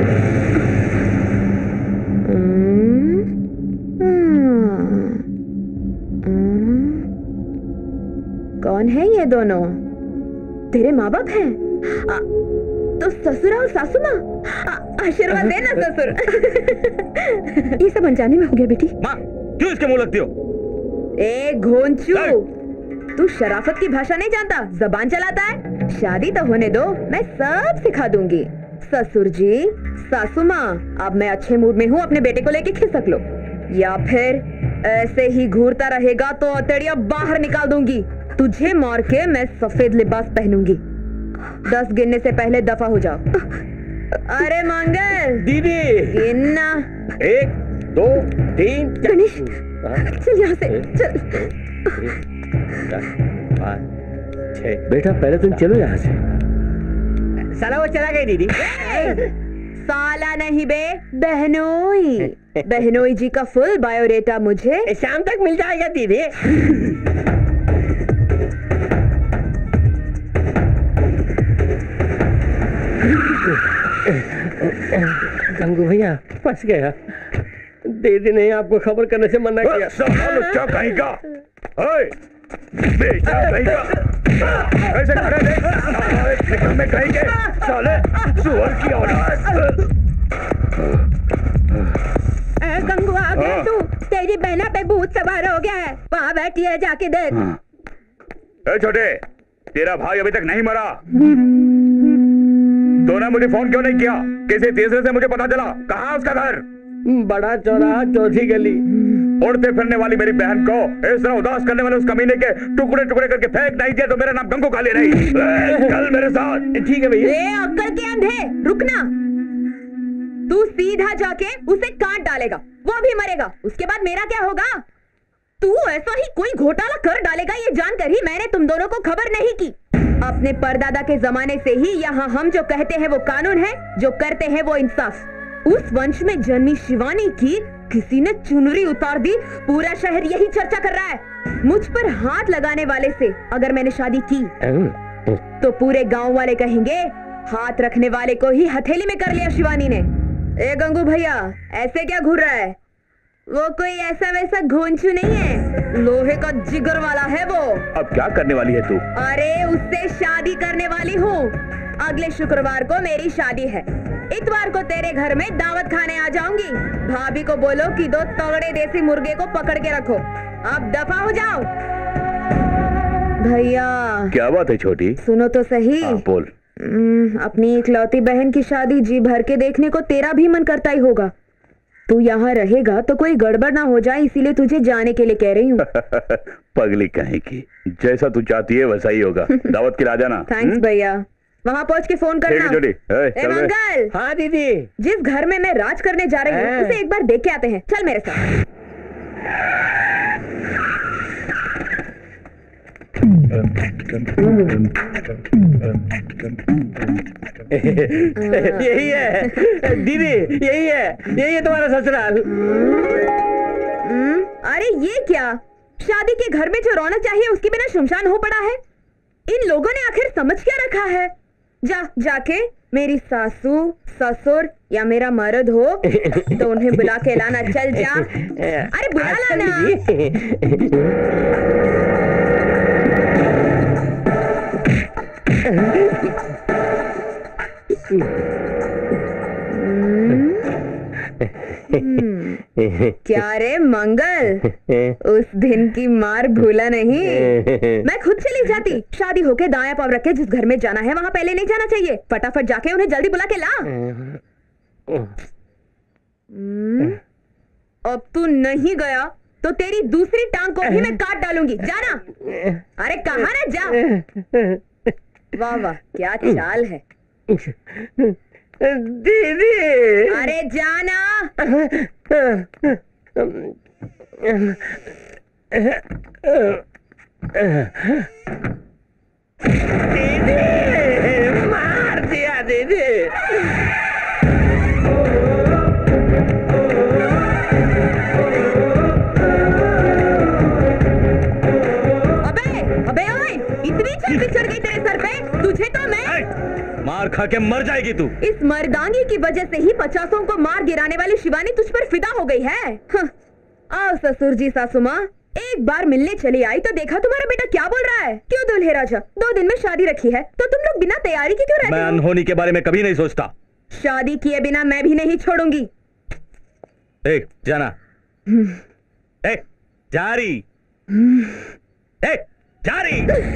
C: कौन है ये दोनों? तेरे माँ बाप हैं? तो ससुर और सासू माँ? आशीर्वाद देना ससुर। ये सब अनजाने में हो गया बेटी।
F: माँ क्यों इसके मुंह लगती हो?
C: ए घोंचू, तू शराफत की भाषा नहीं जानता, जबान चलाता है। शादी तो होने दो, मैं सब सिखा दूंगी। ससुर जी, सासू माँ, अब मैं अच्छे मूड में हूँ, अपने बेटे को लेके खिसक लो, या फिर ऐसे ही घूरता रहेगा तो अतड़िया बाहर निकाल दूंगी। तुझे मार के मैं सफेद लिबास पहनूंगी। 10 गिनने से पहले दफा हो जाओ। अरे मंगल
E: दीदी,
C: गिनना।
E: 1 2 3
C: गणेश, चल यहाँ से चल।
E: 5 6।
G: बेटा पहले तुम चलो यहाँ से।
E: साला वो चला गई दीदी।
C: साला नहीं बे, बहनोई। बहनोई जी का फुल बायोडेटा मुझे
E: शाम तक मिल जाएगा दीदी। गंगू भैया फंस गया। दीदी ने आपको खबर करने से मना किया।
B: क्या कहीं का? ऐसे खड़े देख, निकम्मे कहीं के साले, सुअर की औलाद।
C: गंगू आ गया तू, तेरी बहना पे भूत सवार हो गया है, वहाँ बैठी है, जाके देख।
B: ए छोटे, तेरा भाई अभी तक नहीं मरा। तूने मुझे फोन क्यों नहीं किया? किसी तीसरे से मुझे पता चला। कहाँ उसका घर?
E: बड़ा चौराहा, चौथी गली।
B: उड़ते फिरने वाली मेरी बहन को इस तरह उदास करने वाले उस कमीने के टुकड़े टुकड़े करके फेंक नहीं दिया तो मेरा नाम गंगू काली नहीं। चल मेरे साथ।
E: ठीक है भैया।
C: अक्कल के अंधे, रुकना। तू सीधा जाके उसे काट डालेगा, वो भी मरेगा। उसके बाद मेरा क्या होगा? तू ऐसा ही कोई घोटाला कर डालेगा ये जानकर ही मैंने तुम दोनों को खबर नहीं की। अपने परदादा के जमाने से ही यहाँ हम जो कहते हैं वो कानून है, जो करते हैं वो इंसाफ। उस वंश में जन्मी शिवानी की किसी ने चुनरी उतार दी, पूरा शहर यही चर्चा कर रहा है। मुझ पर हाथ लगाने वाले से अगर मैंने शादी की तो पूरे गांव वाले कहेंगे हाथ रखने वाले को ही हथेली में कर लिया शिवानी ने। ए गंगू भैया, ऐसे क्या घूर रहा है? वो कोई ऐसा वैसा घोंचू नहीं है, लोहे का जिगर वाला है वो।
B: अब क्या करने वाली है तू?
C: अरे उससे शादी करने वाली हूँ। अगले शुक्रवार को मेरी शादी है, इतवार को तेरे घर में दावत खाने आ जाऊंगी। भाभी को बोलो कि 2 तगड़े देसी मुर्गे को पकड़ के रखो। अब दफा हो जाओ। भैया
B: क्या बात है छोटी?
C: सुनो तो सही।
B: बोल।
C: अपनी इकलौती बहन की शादी जी भर के देखने को तेरा भी मन करता ही होगा। तू यहाँ रहेगा तो कोई गड़बड़ ना हो जाए, इसीलिए तुझे जाने के लिए कह रही हूँ।
B: पगली कहीं की, जैसा तू चाहती है वैसा ही होगा। दावत के ला जाना।
C: थैंक्स भैया, वहाँ पहुँच के फोन करना।
B: ए
C: मंगल।
E: हाँ दीदी।
C: जिस घर में मैं राज करने जा रही हूँ उसे एक बार देख के आते हैं। चल मेरे साथ।
E: यही है दीदी, यही है तुम्हारा ससुराल।
C: अरे ये क्या, शादी के घर में जो रौनक चाहिए उसके बिना शमशान हो पड़ा है। इन लोगों ने आखिर समझ क्या रखा है? जाके मेरी सासू, ससुर या मेरा मर्द हो तो उन्हें बुला के लाना। चल जा, अरे बुला लाना। क्या रे मंगल, उस दिन की मार भूला नहीं? मैं खुद चली जाती। शादी होके दाया पाँव रख के जिस घर में जाना है वहाँ पहले नहीं जाना चाहिए। फटाफट जाके उन्हें जल्दी बुला के ला। अब तू नहीं गया तो तेरी दूसरी टांग को भी मैं काट डालूंगी। जाना। अरे कहाँ ना जा। वाह वाह क्या चाल है
E: दीदी।
C: अरे जाना।
E: दीदी मार दिया दीदी।
C: अबे ओए, इतनी चर्बी चढ़ गई तेरे सर पे। तुझे तो मैं
F: मार खा के मर जाएगी तू।
C: इस मर्दांगी की वजह से ही 50 को मार गिराने वाली शिवानी तुझ पर फिदा हो गई है। आओ ससुर जी सासू माँ, एक बार मिलने चली आई तो देखा तुम्हारा बेटा क्या बोल रहा है। क्यों दूल्हे राजा, 2 दिन में शादी रखी है तो तुम लोग बिना तैयारी के क्यों रहते
F: मैं
C: हो?
F: अनहोनी के बारे में कभी नहीं सोचता।
C: शादी किए बिना मैं भी नहीं छोड़ूंगी।
F: जाना। जारी। जारी।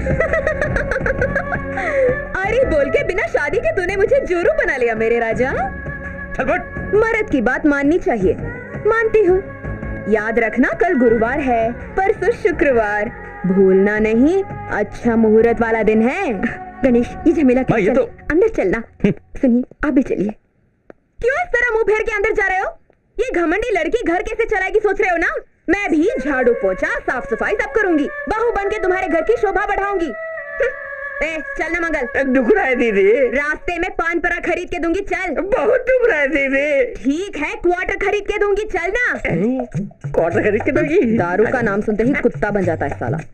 C: अरे बोल के बिना शादी के तूने मुझे जोरू बना लिया मेरे राजा।
F: चल बट।
C: मर्द की बात माननी चाहिए, मानती हूँ। याद रखना कल गुरुवार है, परसों शुक्रवार, भूलना नहीं। अच्छा मुहूर्त वाला दिन है। गणेश ये झमेला क्यों?
F: ये तो
C: अंदर चलना। सुनिए आप भी चलिए। क्यों इस तरह मुंह फेर के अंदर जा रहे हो? ये घमंडी लड़की घर कैसे चलाएगी सोच रहे हो ना? मैं भी झाड़ू पोछा साफ सफाई सब करूंगी। बहू बन के तुम्हारे घर की शोभा बढ़ाऊंगी। चलना मंगल।
E: दुख रहा है दीदी।
C: रास्ते में पान परा खरीद के दूंगी, चल।
E: बहुत दुख रहा है दीदी।
C: ठीक है क्वार्टर खरीद के दूंगी, चलना।
E: क्वार्टर खरीद के दूंगी?
C: दारू का नाम सुनते ही कुत्ता बन जाता है साला।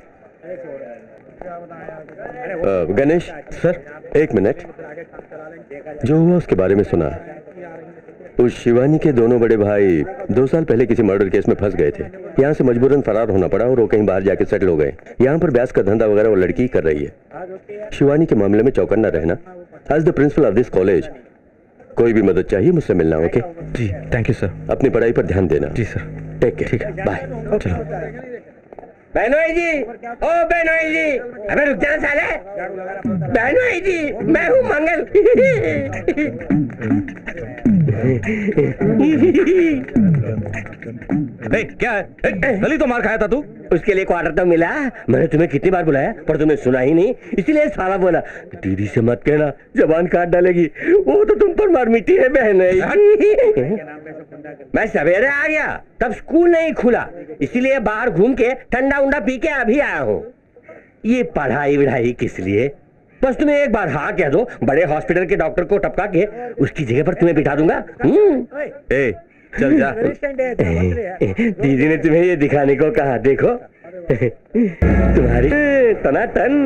G: Ganesh
F: sir,
G: 1 minute. जो हुआ उसके बारे में सुना। उस शिवानी के दोनों बड़े भाई 2 साल पहले किसी मर्डर केस में फंस गए थे। यहाँ से मजबूरन फरार होना पड़ा और वो कहीं बाहर जाके सेटल हो गए। यहाँ पर ब्याज का धंधा वगैरह वो लड़की कर रही है। शिवानी के मामले में चौकन्ना रहना। As the principal of this college, कोई भी मदद चाहिए मुझसे मिलना। Okay
F: ji, thank you sir.
G: अपनी पढ़ाई पर ध्यान देना।
F: जी सर।
G: Take care.
F: ठीक है,
G: बाय।
F: चलो।
E: बहनोई जी, ओ बहनोई जी, अबे रुक जाना साले। बहनोई जी, मैं हूँ मंगल।
F: क्या है? कल ही तो मार खाया था तू।
E: उसके लिए क्वार्टर तो मिला। मैंने तुम्हें कितनी बार बुलाया पर तुम्हें सुना ही नहीं, इसलिए साला बोला। दीदी से मत कहना, जबान काट डालेगी। वो तो तुम पर मार मिट्टी है बहन। मैं सवेरे आ गया तब स्कूल नहीं खुला, इसीलिए बाहर घूम के ठंडा उंडा पी के अभी आया हूँ। ये पढ़ाई वढ़ाई किस लिए? बस तुम्हें एक बार हाँ कह दो, बड़े हॉस्पिटल के डॉक्टर को टपका के उसकी जगह पर तुम्हें बिठा दूंगा।
F: चल जा।
E: दीदी ने तुम्हें ये दिखाने को कहा, देखो तुम्हारी टनाटन।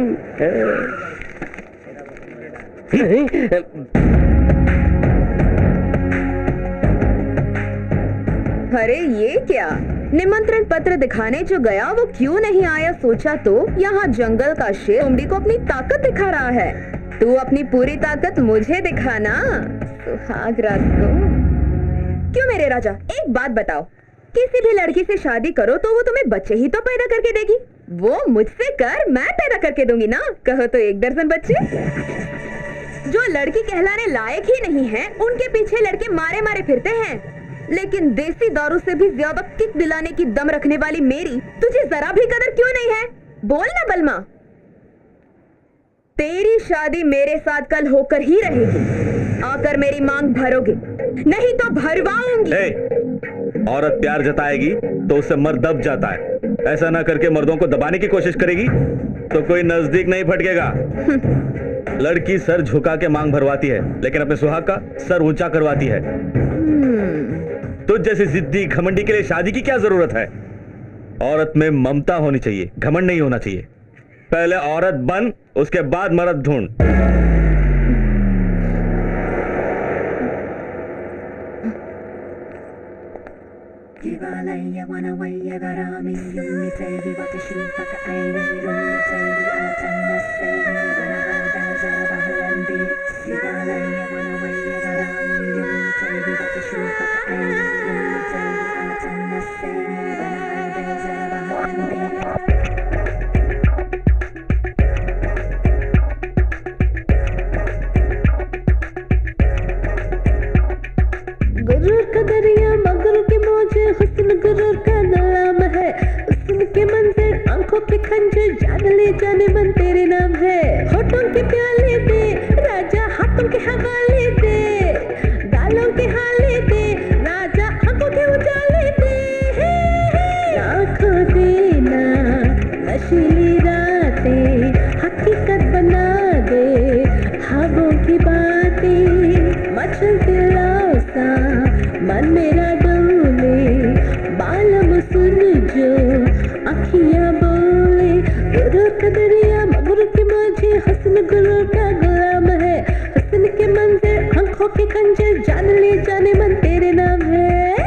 C: अरे ये क्या? निमंत्रण पत्र दिखाने जो गया वो क्यों नहीं आया सोचा तो यहाँ जंगल का शेर तुमडी को अपनी ताकत दिखा रहा है। तू अपनी पूरी ताकत मुझे दिखाना सुहाग रात को। क्यों मेरे राजा, एक बात बताओ, किसी भी लड़की से शादी करो तो वो तुम्हें बच्चे ही तो पैदा करके देगी। वो मुझसे कर, मैं पैदा करके दूंगी ना। कहो तो 1 दर्जन बच्चे। जो लड़की कहलाने लायक ही नहीं है उनके पीछे लड़के मारे मारे फिरते हैं। लेकिन देसी दारू से भी ज्यादा किक दिलाने की दम रखने वाली मेरी तुझे जरा भी कदर क्यों नहीं है? बोल ना बलमा। तेरी शादी मेरे साथ कल होकर ही रहेगी। आकर मेरी मांग भरोगे, नहीं तो भरवाऊंगी।
F: औरत प्यार जताएगी तो उससे मर्द दब जाता है। ऐसा ना करके मर्दों को दबाने की कोशिश करेगी तो कोई नजदीक नहीं फटकेगा। लड़की सर झुका के मांग भरवाती है, लेकिन अपने सुहाग का सर ऊंचा करवाती है। तुझ जैसी जिद्दी घमंडी के लिए शादी की क्या जरूरत है? औरत में ममता होनी चाहिए, घमंड नहीं होना चाहिए। पहले औरत बन, उसके बाद मर्द ढूंढ।
C: गुरूर का दरिया मगरू के मौजे हुस्न गुरूर का गुलाम है हुस्न के मंजर आंखों के खंजर जान ले जाने मन तेरे नाम है होठों के प्याले दे राजा हाथों के हवाले दे गालों के हाले दे राजा आंखों के उजाले दे आंखों देना नशीली रातें हकीकत बना दे ख्वाबों की बातें मचल दिलाओ सा मन मेरा डोले बालम सुन जो अखियां बोले गुरूर का दरिया मगरू के मौजे हुस्न गुरूर का गुलाम है हुस्न के मंजर आंखों के खंजर जान ले जाने मन तेरे नाम है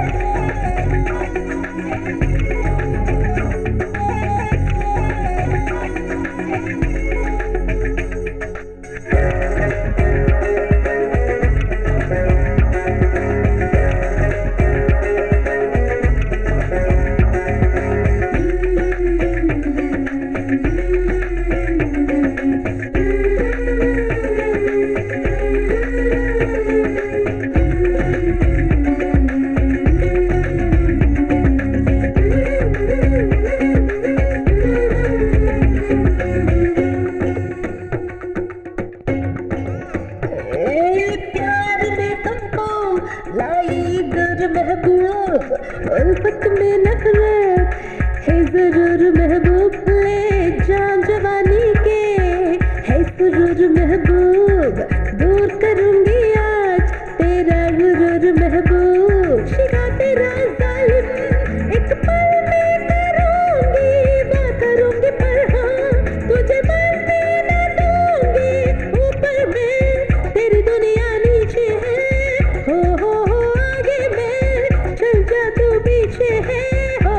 C: उल्फत में नफरत है जरूर महबूब ले जान जवानी के है सुरूर महबूब दूर करूंगी आज तेरा गुरूर महबूब शिका तेरा जालिम एक पल में करूंगी पर हाँ तुझे मरने न दूंगी ऊपर में तेरी दुनिया नीचे है हो आगे में चल जा तू पीछे है हो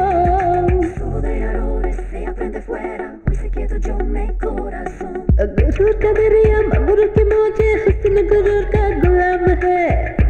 C: गुरूर का दरिया मगरू के मौजे हुस्न गुरूर का गुलाम है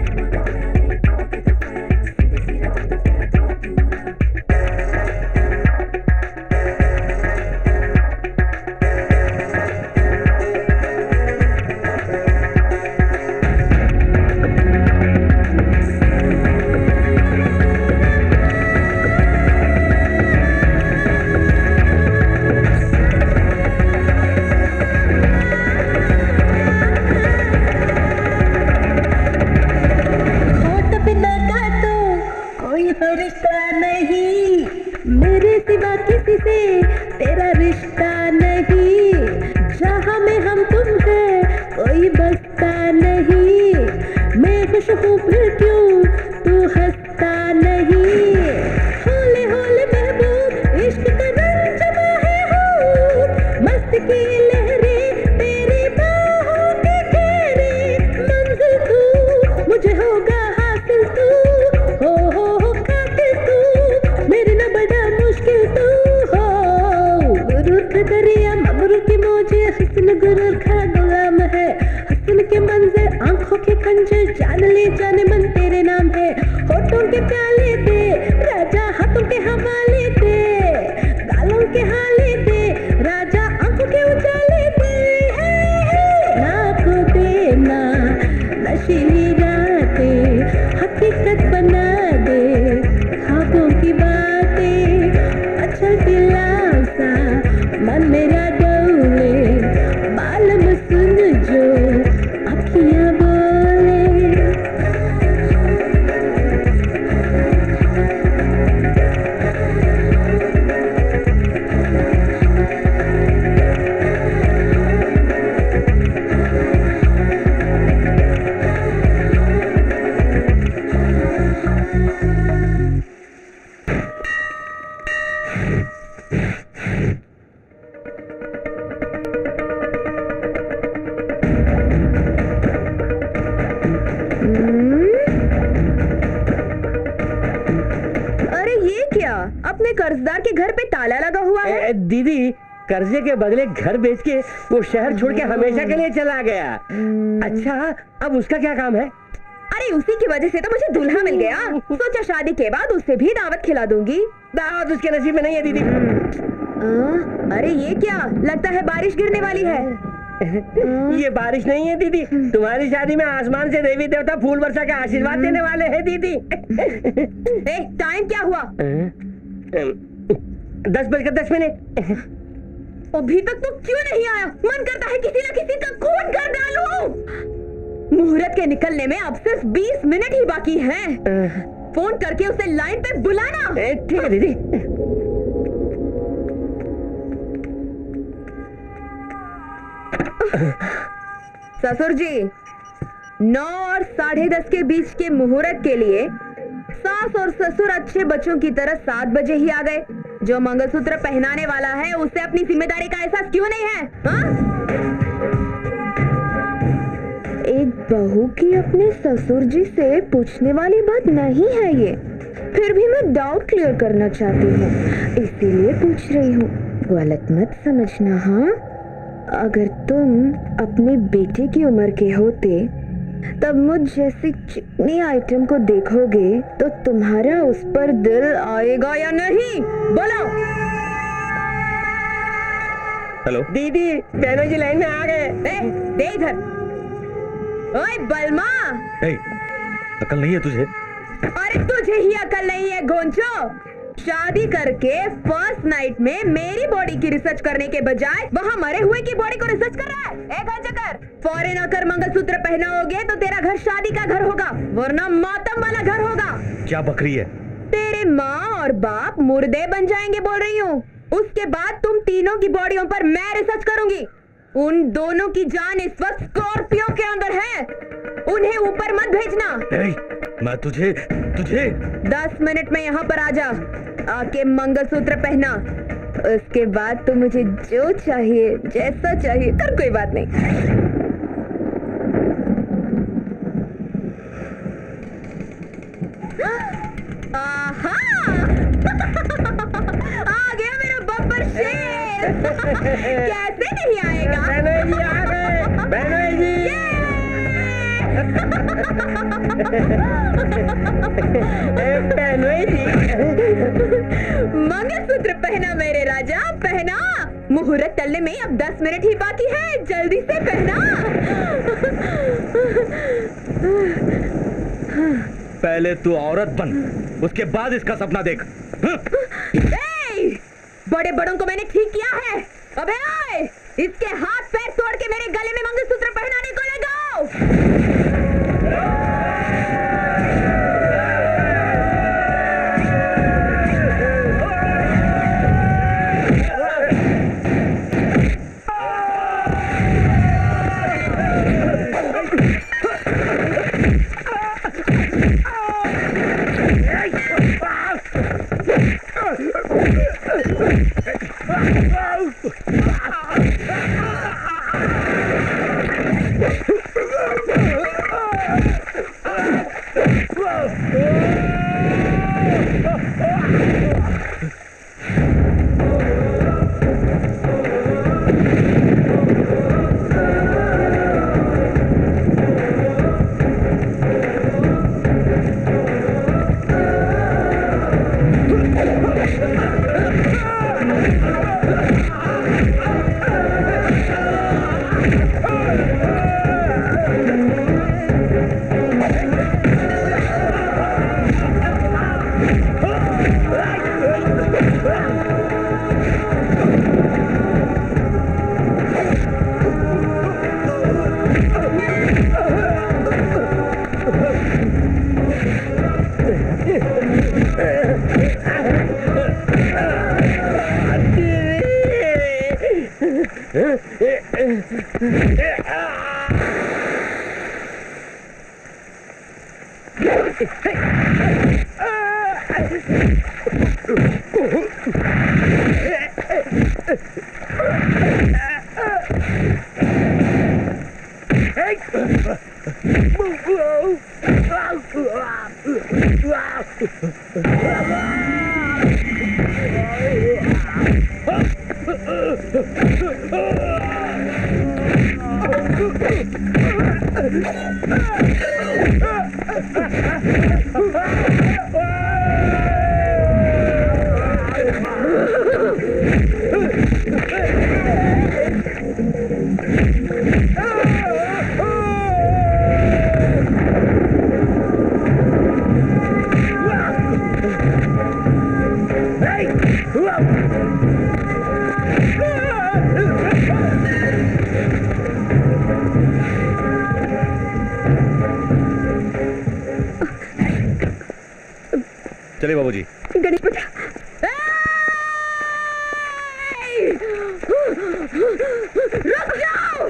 C: रिश्ता नहीं मेरे सिवा किसी से तेरा रिश्ता नहीं जहाँ में हम तुम है कोई बसता नहीं मैं खुश हूँ फिर क्यों तू हंसता नहीं होले होले महबूब इश्क का रंग जमा है हो मस्त की लहरें तेरी बाहों के घेरे मंजिल तू मुझे होगा हासिल तू हो मेरे न बड़ा मुश्किल तू हो गुरूर का दरिया मगरू की मौजे हुस्न गुरूर का गुलाम है हुस्न के मंजर आंखों के खंजर जान ले जाने मन तेरे नाम है होठों के प्याले दे राजा हाथों के हवाले दे गालों के हाले दे राजा आंखों के उजाले दे ना को देना नशीली रातें हकीकत बना दे ख्वाबों की बातें अच्छा दिलाओ सा मन मेरा डोले बालम सुन जो अखियां बोले अपने कर्जदार के घर पे ताला लगा हुआ है।
E: दीदी कर्जे के बदले घर बेच के वो शहर छोड़ के हमेशा के लिए चला गया। अच्छा अब उसका क्या काम है?
C: अरे उसी की वजह से तो मुझे दूल्हा मिल गया। सोचा शादी के बाद उससे भी दावत खिला दूंगी।
E: दावत उसके नसीब में नहीं है दीदी।
C: अरे ये क्या, लगता है बारिश गिरने वाली है।
E: ये बारिश नहीं है दीदी, तुम्हारी शादी में आसमान से देवी देवता फूल वर्षा का आशीर्वाद देने वाले हैं दीदी।
C: टाइम क्या हुआ?
E: 10:10।
C: अभी तक तो क्यों नहीं आया? मन करता है किसी न किसी का खून कर डालूं। मुहूर्त के निकलने में अब सिर्फ 20 मिनट ही बाकी हैं। फोन करके उसे लाइन पे बुलाना।
E: ठीक है दीदी।
C: ससुर जी, 9 और 10:30 के बीच के मुहूर्त के लिए सास और ससुर अच्छे बच्चों की तरह 7 बजे ही आ गए। जो मंगलसूत्र पहनाने वाला है उसे अपनी जिम्मेदारी का एहसास क्यों नहीं है? एक बहू की अपने ससुर जी से पूछने वाली बात नहीं है ये, फिर भी मैं डाउट क्लियर करना चाहती हूँ, इसीलिए पूछ रही हूँ। गलत मत समझना। हाँ, अगर तुम अपने बेटे की उम्र के होते तब मुझ जैसी चिकनी आइटम को देखोगे तो तुम्हारा उस पर दिल आएगा या नहीं? बोलो।
E: हेलो दीदी, बहनों जी लाइन में आ गए।
C: दे इधर। ओए बलमा,
F: अकल नहीं है तुझे?
C: अरे तुझे ही अकल नहीं है गोंचो। शादी करके फर्स्ट नाइट में मेरी बॉडी की रिसर्च करने के बजाय वहाँ मरे हुए की बॉडी को रिसर्च कर रहा है। एक चक्कर फौरन आकर मंगलसूत्र पहनाओगे तो तेरा घर शादी का घर होगा, वरना मातम वाला घर होगा।
F: क्या बकरी है?
C: तेरे माँ और बाप मुर्दे बन जाएंगे बोल रही हूँ। उसके बाद तुम तीनों की बॉडियों पर मैं रिसर्च करूंगी। उन दोनों की जान इस वक्त स्कॉर्पियो के अंदर है, उन्हें ऊपर मत भेजना।
F: मैं तुझे
C: 10 मिनट में यहाँ पर आ जा, आके मंगलसूत्र पहना। उसके बाद तो मुझे जो चाहिए जैसा चाहिए कर, कोई बात नहीं। आहा आ गया मेरा बब्बर शेर। कैसे नहीं आएगा?
E: बहनों जी आ गए। बहनों जी
C: मंगलसूत्र पहना मेरे राजा, पहना। मुहूर्त टलने में अब 10 मिनट ही बाकी है, जल्दी से पहना।
F: पहले तू औरत बन, उसके बाद इसका सपना देख।
C: बड़े बड़ों को मैंने ठीक किया है। अबे आए, इसके हाथ पैर तोड़ के मेरे गले में मंगलसूत्र पहनाने को लगाओ।
F: चलिए बाबूजी।
C: गणेश बेटा, रुक जाओ।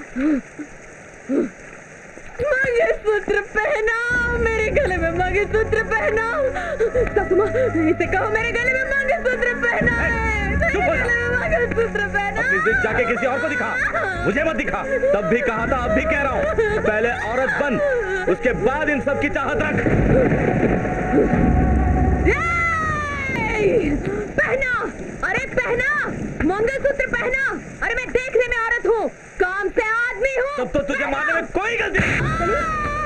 C: मंगलसूत्र पहनाओ, मेरे गले में मंगलसूत्र पहनाओ। ससुमा, इसे कहो मेरे गले में मंगलसूत्र पहनाए, मेरे गले में मंगलसूत्र पहनाओ।
F: अपनी जिद जाके किसी और को दिखा, मुझे मत दिखा। तब भी कहा था, अब भी कह रहा हूँ, पहले औरत बन, उसके बाद इन सब की चाहत रख।
C: पहना, अरे पहना, मंगलसूत्र पहना। अरे मैं देखने में औरत हूँ, काम से आदमी हूँ।
F: तब तो तुझे मारने में कोई गलती नहीं।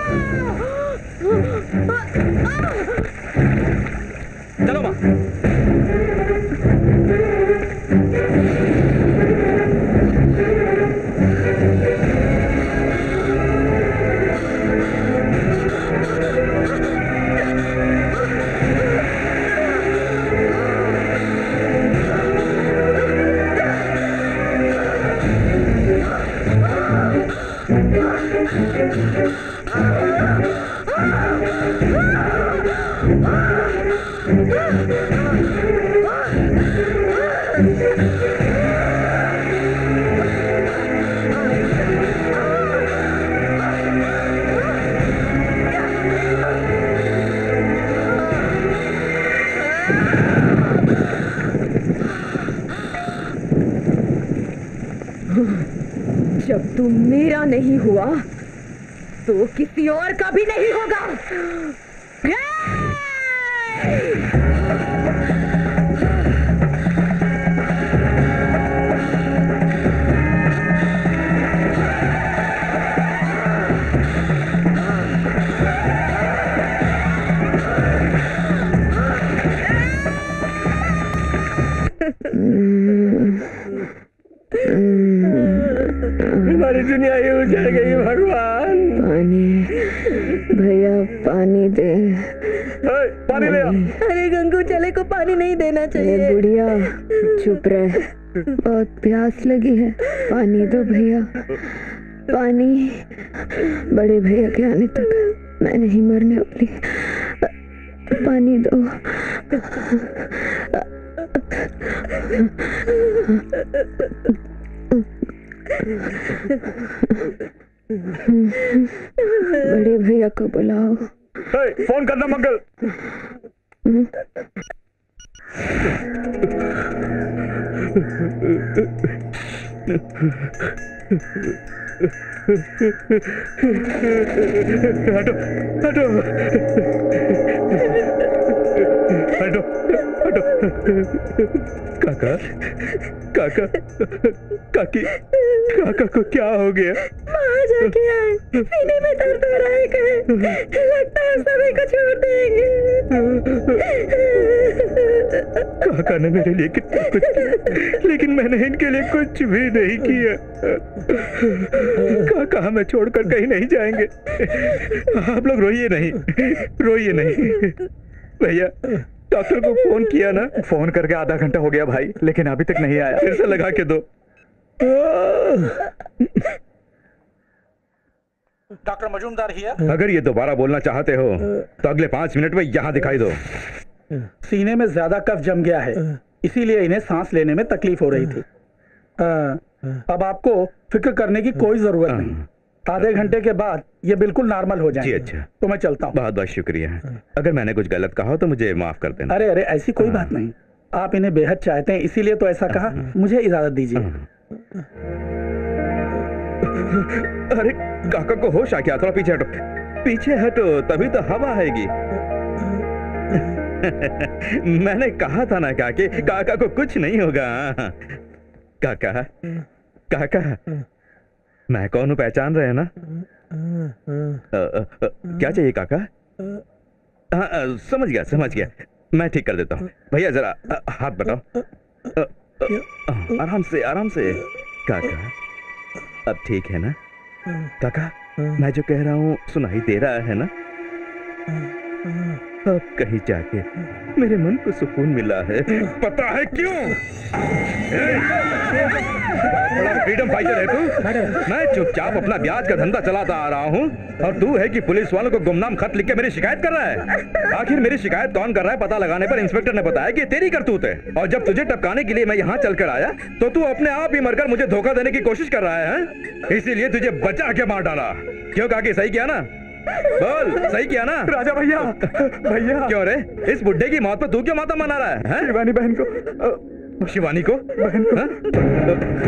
F: चलो माँ।
C: जब तू मेरा नहीं हुआ तो किसी और का भी नहीं होगा।
E: हमारी दुनिया ही उजड़ गई भगवान।
C: पानी, भैया पानी दे।
F: पानी ले।
C: अरे गंगू चले को पानी नहीं देना चाहिए। बुढ़िया चुप रहे, बहुत प्यास लगी है, पानी दो भैया, पानी। बड़े भैया के आने तक मैं नहीं मरने वाली, पानी दो। बड़े भैया को बुलाओ।
F: फोन करना मंगल। हटो हटो हटो हटो। काका काका काकी, काका को क्या हो गया?
C: वहाँ जाके आए, सीने में दर्द हो रहा है, कहे लगता है सभी को छोड़ देंगे।
F: काका ने मेरे लिए कितना कुछ किया, लेकिन मैंने इनके लिए कुछ भी नहीं किया। काका हमें छोड़कर कहीं नहीं जाएंगे। आप लोग रोइए नहीं, रोइए नहीं। भैया डॉक्टर को फोन किया ना?
B: फोन करके आधा घंटा हो गया भाई, लेकिन अभी तक नहीं आया।
F: फिर से लगा के दो।
A: Doctor Majumdar here.
F: अगर ये दोबारा बोलना चाहते हो तो अगले 5 मिनट में यहाँ दिखाई दो।
A: सीने में ज्यादा कफ जम गया है, इसीलिए इन्हें सांस लेने में तकलीफ हो रही थी। अब आपको फिक्र करने की कोई जरूरत नहीं, आधे घंटे के बाद ये बिल्कुल नॉर्मल हो जाएंगे।
F: जी अच्छा,
A: तो मैं चलता हूँ।
F: बहुत बहुत शुक्रिया। अगर मैंने कुछ गलत कहा हो तो मुझे माफ कर देना।
A: अरे अरे ऐसी कोई बात नहीं, आप इन्हें बेहद चाहते हैं इसीलिए तो ऐसा कहा। मुझे इजाजत दीजिए।
F: अरे काका को होश आ गया, थोड़ा पीछे हटो, पीछे हटो, तभी तो हवा आएगी। मैंने कहा था ना काके, काका को कुछ नहीं होगा। काका काका, मैं कौन हूँ पहचान रहे हैं ना? क्या चाहिए काका? हाँ समझ गया समझ गया, मैं ठीक कर देता हूँ। भैया जरा हाथ बताओ। आराम से आराम से। काका अब ठीक है ना? काका मैं जो कह रहा हूँ सुनाई दे रहा है ना? अब कहीं जाके मेरे मन को सुकून मिला है। पता है क्यों? बड़ा फ्रीडम फाइटर है तू। मैं चुपचाप अपना ब्याज का धंधा चलाता आ रहा हूँ और तू है कि पुलिस वालों को गुमनाम खत लिख के मेरी शिकायत कर रहा है। आखिर मेरी शिकायत कौन कर रहा है पता लगाने पर इंस्पेक्टर ने बताया कि तेरी करतूत है, और जब तुझे टपकाने के लिए मैं यहाँ चलकर आया तो तू अपने आप ही मरकर मुझे धोखा देने की कोशिश कर रहा है। इसीलिए तुझे बचा के मार डाला। क्यों काकी, सही किया ना? बोल, सही किया ना?
B: राजा भैया, भैया
F: क्यों रे, इस बुड्ढे की मौत पर तू क्यों माता मना रहा है?
B: शिवानी बहन को,
F: शिवानी को,
B: बहन को।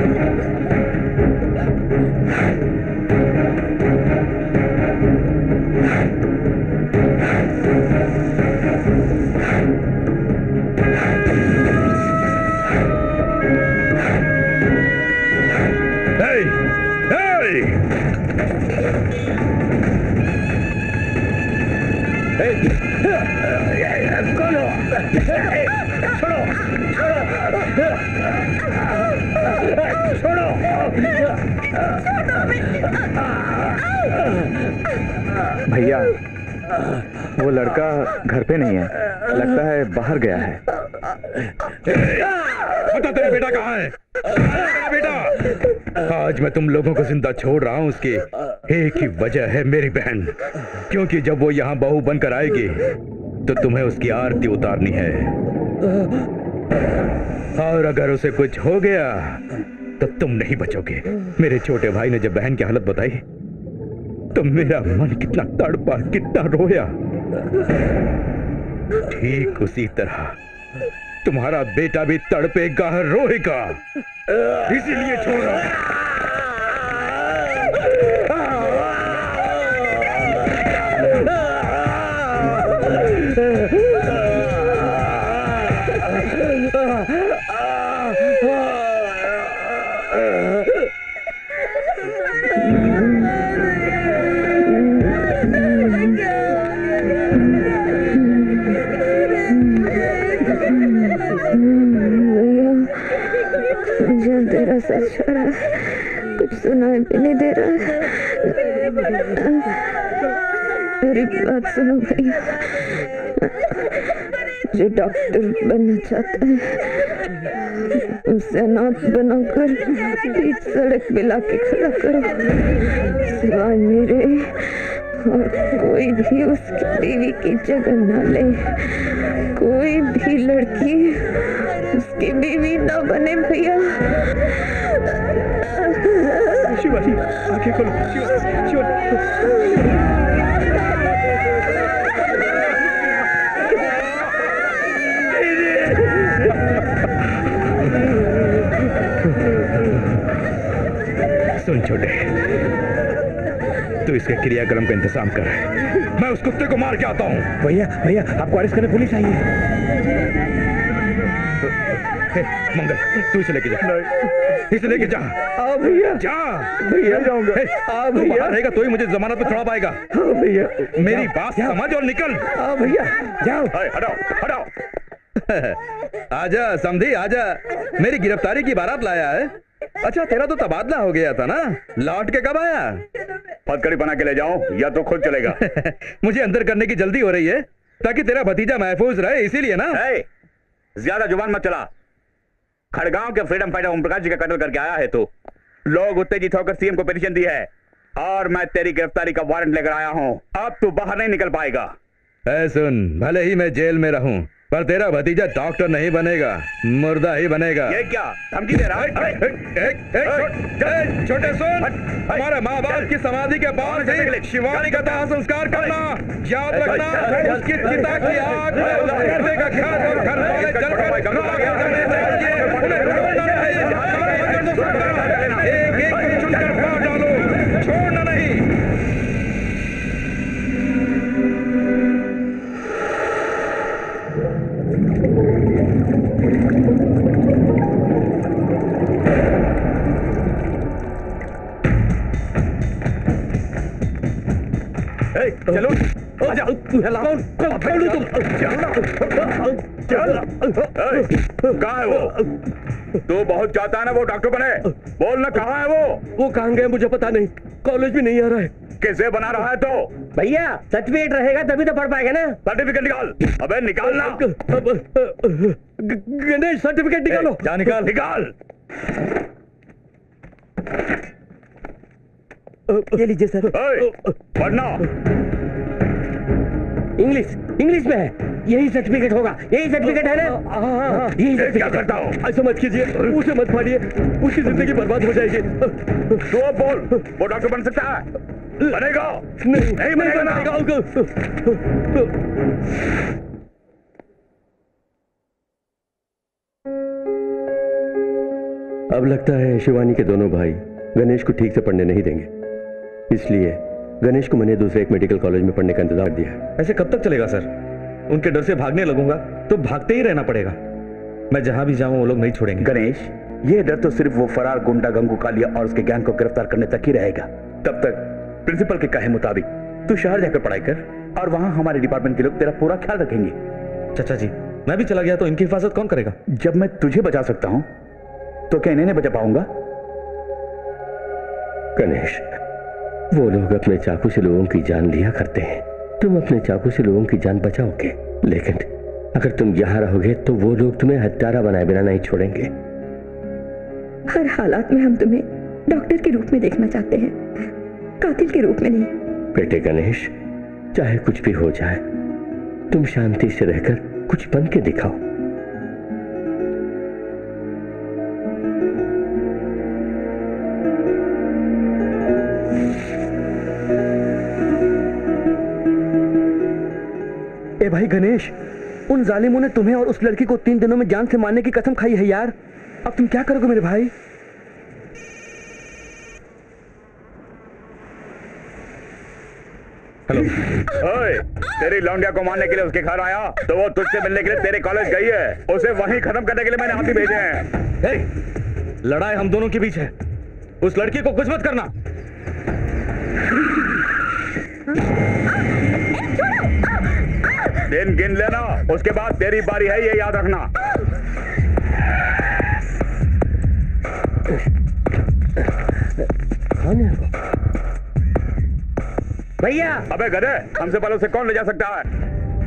B: भैया, वो लड़का घर पे नहीं है, लगता है बाहर गया है।
F: बता तेरा बेटा कहाँ है? तेरा बेटा? आज मैं तुम लोगों को जिंदा छोड़ रहा हूँ उसकी एक ही वजह है, मेरी बहन। क्योंकि जब वो यहाँ बहू बनकर आएगी तो तुम्हें उसकी आरती उतारनी है, और अगर उसे कुछ हो गया तो तुम नहीं बचोगे। मेरे छोटे भाई ने जब बहन की हालत बताई तो मेरा मन कितना तड़पा, कितना रोया। ठीक उसी तरह तुम्हारा बेटा भी तड़पेगा, रोएगा। इसीलिए छोड़ रहा हूं।
C: तेरा सर छोड़ा, कुछ सुनाई भी नहीं दे रहा। मेरी बात सुनो भैया, जो डॉक्टर बनना चाहता है उसे अनाथ बनाकर बीच सड़क पे लाके खड़ा करो। सिवाय मेरे और कोई भी उसकी बीवी की जगह ना ले। कोई भी लड़की उसकी बीवी ना बने भैया।
B: शिवाजी, आंखें खोलो।
F: सुन छोटे, तू इसके क्रियाक्रम का इंतजाम कर, मैं उस कुत्ते को मार के आता हूँ।
D: भैया भैया, आपको अरेस्ट करने पुलिस आई है।
F: मंगल, तू इसे लेके जा, इसे लेके जा।
B: भैया,
F: जा
B: भैया जाऊंगा।
F: भैया रहेगा तो ही मुझे जमानत पे छुड़ा पाएगा।
B: भैया,
F: मेरी बात समझ और निकल।
B: भैया
D: जाओ।
F: हटाओ हटाओ। आजा समधी, आजा। मेरी गिरफ्तारी की बारात लाया है। अच्छा, तेरा तो तबादला हो गया था ना, लौट के कब आया?
H: हथकड़ी बना के ले जाओ या तो खुद चलेगा।
F: मुझे अंदर करने की जल्दी हो रही है ताकि तेरा भतीजा महफूज रहे, इसीलिए ना।
H: ज्यादा जुबान मत चला। खड़गांव के फ्रीडम फाइटर ओम प्रकाश जी का कत्ल करके आया है तो लोग उत्तेजित होकर सीएम को पिटीशन दी है, और मैं तेरी गिरफ्तारी का वारंट लेकर आया हूं। अब तू बाहर नहीं निकल पाएगा।
F: सुन, भले ही मैं जेल में रहूं पर तेरा भतीजा डॉक्टर नहीं बनेगा, मुर्दा ही बनेगा।
H: ये क्या धमकी दे रहा है?
F: छोटे सुन, हमारे माँ बाप की समाधि के पास ही शिवानी का दाह संस्कार करना। याद रखना, उसकी चिता की आग में उस पर्दे का घर और घर वाले जलकर एक एक चुनकर मार डालो, छोड़ना नहीं।
B: चलो, आजा।
F: कौन तुम?
H: चल। कहाँ है वो? तू बहुत चाहता है ना वो डॉक्टर बने, बोल ना कहाँ है वो
G: कहाँ गए मुझे पता नहीं, कॉलेज भी नहीं आ रहा है।
H: किसे बना रहा है तो?
E: भैया सर्टिफिकेट रहेगा तभी तो पढ़ पाएगा ना।
H: सर्टिफिकेट निकाल। अबे निकालना।
G: गणेश सर्टिफिकेट निकालो।
H: जा निकाल निकाल।
A: ये लीजिए सर।
H: पढ़ना।
E: इंग्लिश में है। यही सर्टिफिकेट होगा, यही सर्टिफिकेट है ना? यही
H: क्या
E: सर्टिफिकेट
H: करता हो?
G: ऐसा मत कीजिए, उसे मत मारिए, उसकी जिंदगी बर्बाद हो जाएगी।
H: तो अब बोल, वो डॉक्टर बन सकता है? बनेगा? नहीं बनेगा ना?
G: अब लगता है शिवानी के दोनों भाई गणेश को ठीक से पढ़ने नहीं देंगे, इसलिए गणेश को मैंने दूसरे एक मेडिकल कॉलेज में पढ़ने का इंतजाम दिया है।
F: ऐसे कब तक चलेगा सर? उनके डर से भागने लगूंगा तो भागते ही रहना पड़ेगा। मैं जहां भी जाऊं वो लोग नहीं छोड़ेंगे।
H: गणेश, ये डर तो सिर्फ वो फरार गुंडा गंगू कालिया और उसके गैंग को गिरफ्तार करने तक ही रहेगा। तब तक प्रिंसिपल के कहे मुताबिक तू शहर जाकर पढ़ाई कर और वहां हमारे डिपार्टमेंट के लोग तेरा पूरा ख्याल रखेंगे।
F: चाचा जी, मैं भी चला गया तो इनकी हिफाजत कौन करेगा?
H: जब मैं तुझे बचा सकता हूं तो क्या इन्हें नहीं बचा पाऊंगा?
G: गणेश, वो लोग अपने चाकू से लोगों की जान लिया करते हैं, तुम अपने चाकू से लोगों की जान बचाओगे, लेकिन अगर तुम यहाँ रहोगे तो वो लोग तुम्हें हत्यारा बनाए बिना नहीं छोड़ेंगे।
C: हर हालात में हम तुम्हें डॉक्टर के रूप में देखना चाहते हैं, कातिल के रूप में नहीं।
G: बेटे गणेश, चाहे कुछ भी हो जाए, तुम शांति से रहकर कुछ बन के दिखाओ।
A: ए भाई गणेश, उन जालिमों ने तुम्हें और उस लड़की को 3 दिनों में जान से मारने की कसम खाई है यार। अब तुम क्या करोगे मेरे भाई?
F: हेलो।
H: ओए, तेरी लौंडिया को मारने के लिए उसके घर आया तो वो तुझसे मिलने के लिए तेरे कॉलेज गई है। उसे वहीं खत्म करने के लिए मैंने हाथी भेजे हैं।
F: लड़ाई हम दोनों के बीच है, उस लड़की को कुछ मत करना।
H: दिन गिन लेना, उसके बाद तेरी बारी है, ये याद रखना।
G: कौन है वो?
E: भैया,
H: अबे गधे, हमसे पहले उसे कौन ले जा सकता है?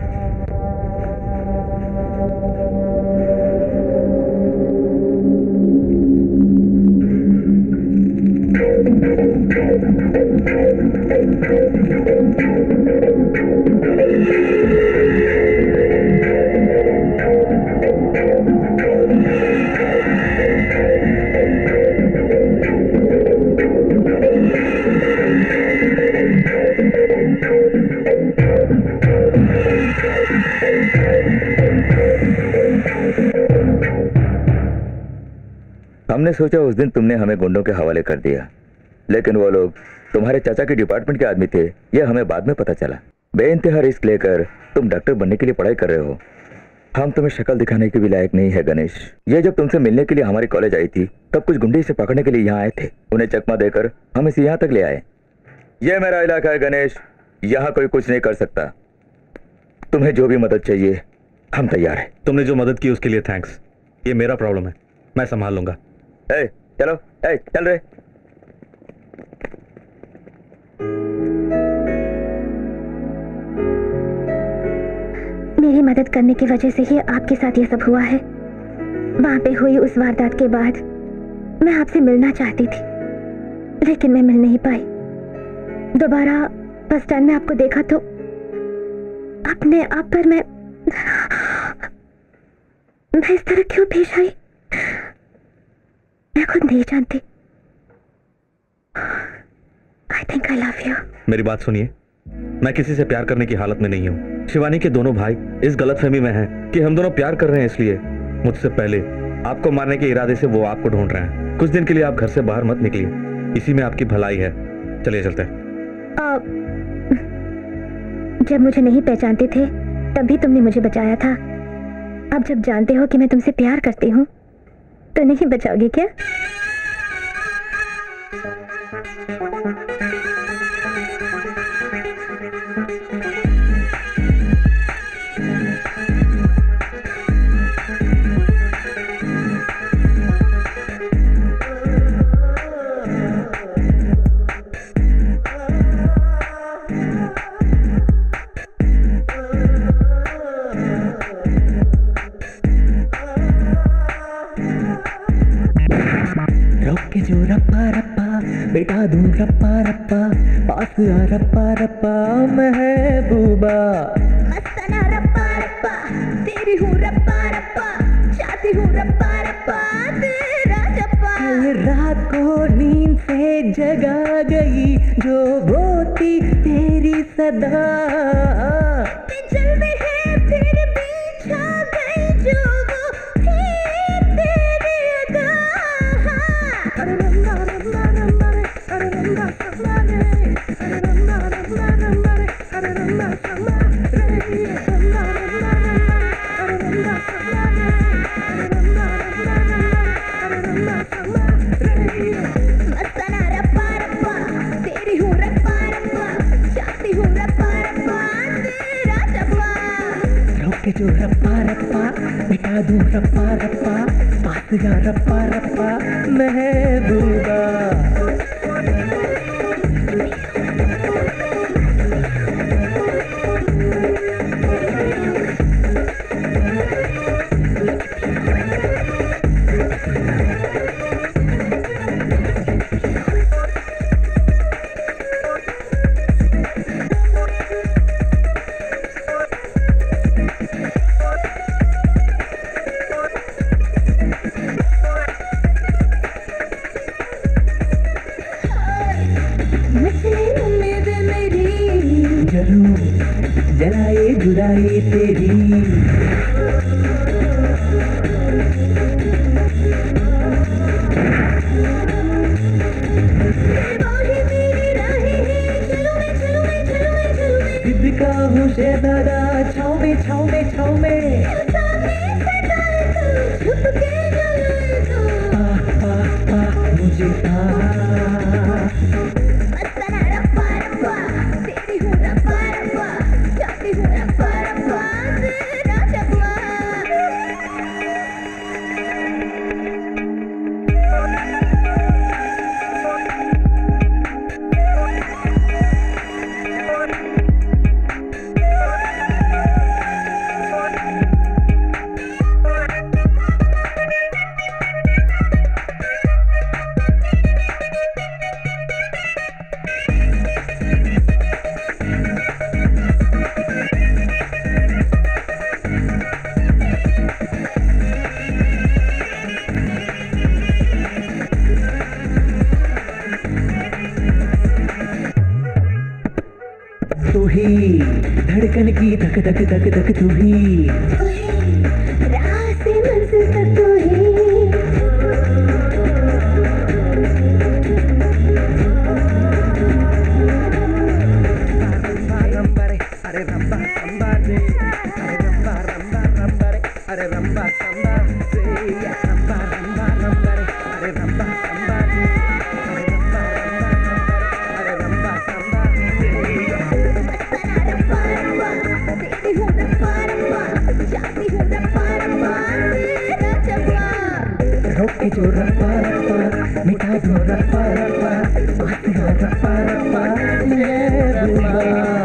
H: हमने सोचा उस दिन तुमने हमें गुंडों के हवाले कर दिया, लेकिन वो लोग तुम्हारे चाचा के डिपार्टमेंट के आदमी थे, यह हमें बाद में पता चला। बेइंतहा रिस्क लेकर तुम डॉक्टर बनने के लिए पढ़ाई कर रहे हो। हम तुम्हें शक्ल दिखाने के भी लायक नहीं है गणेश। ये जब तुमसे मिलने के लिए हमारे कॉलेज आई थी तब कुछ गुंडे इसे पकड़ने के लिए यहाँ आए थे। उन्हें चकमा देकर हम इसे यहाँ तक ले आए। यह मेरा इलाका है गणेश, यहाँ कोई कुछ नहीं कर सकता। तुम्हें जो भी मदद चाहिए हम तैयार हैं।
F: तुमने जो मदद की उसके लिए थैंक्स। ये मेरा प्रॉब्लम है, मैं संभाल लूंगा।
H: चलो, चल रहे।
I: मेरी मदद करने की वजह से ही आपके साथ ये सब हुआ है। वहां पे हुई उस वारदात के बाद मैं आपसे मिलना चाहती थी, लेकिन मैं मिल नहीं पाई। दोबारा बस स्टैंड में आपको देखा तो अपने आप पर मैं इस तरह क्यों पेश आई मैं खुद नहीं जानती। I think I love you।
F: मेरी बात सुनिए, मैं किसी से प्यार करने की हालत में नहीं हूँ। शिवानी के दोनों भाई इस गलतफहमी में हैं कि हम दोनों प्यार कर रहे हैं, इसलिए मुझसे पहले आपको मारने के इरादे से वो आपको ढूंढ रहे हैं। कुछ दिन के लिए आप घर से बाहर मत निकलिए, इसी में आपकी भलाई है। चलिए चलते हैं।
I: जब मुझे नहीं पहचानते थे तभी तुमने मुझे बचाया था। अब जब जानते हो कि मैं तुमसे प्यार करती हूँ तो नहीं बचाओगे क्या?
J: रोक के जो रप्पा रप्पा बेटा दूं रप्पा रप्पा पास आ रप्पा रप्पा महबूबा
I: मस्ताना रप्पा रप्पा तेरी हूँ रप्पा रप्पा चाहती हूँ रप्पा रप्पा तेरा जप्पा।
J: कल रात को नींद से जगा गई जो रोती तेरी सदा
I: जल्दी है फिर भी छा गई जो वो थी तेरी अदा। अरे रंगा रंगा रंगा रे अरे रंगा रंगा रे अरे रंगा रंगा रंगा रे अरे रंगा रंगा रे रंगा रंगा रंगा अरे रंगा रंगा रे अरे रंगा रंगा रंगा अरे रंगा रंगा रे। मस्ताना रप्पा रप्पा तेरी हूँ रप्पा रप्पा चाहती हूँ रप्पा रप्पा तेरा जप्पा।
J: रोक के जो रप्पा रप्पा मिटा दूं रप्पा रप्पा पास जा रप्पा रप्पा महबूबा। जलाए जुदाई तेरी जिद का हूँ शहजादा छाँव में मुझे तू ही धड़कन की धक धक धक धक तू ही
I: राह से मंजिल तक तू ही
J: अरे रंबा संबा रे अरे रंबा रंबा रंबा रे अरे रंबा संबा रे रंबा रंबा रंबा रे अरे रंबा संबा रे अरे रंबा रंबा अरे रंबा संबा
I: तेरी हूँ रप्पा रप्पा चाहती हूँ रप्पा रप्पा तेरा जप्पा।
J: रोक के जो रप्पा रप्पा मिटा दो रप्पा रप्पा पास जा रप्पा रप्पा महबूबा।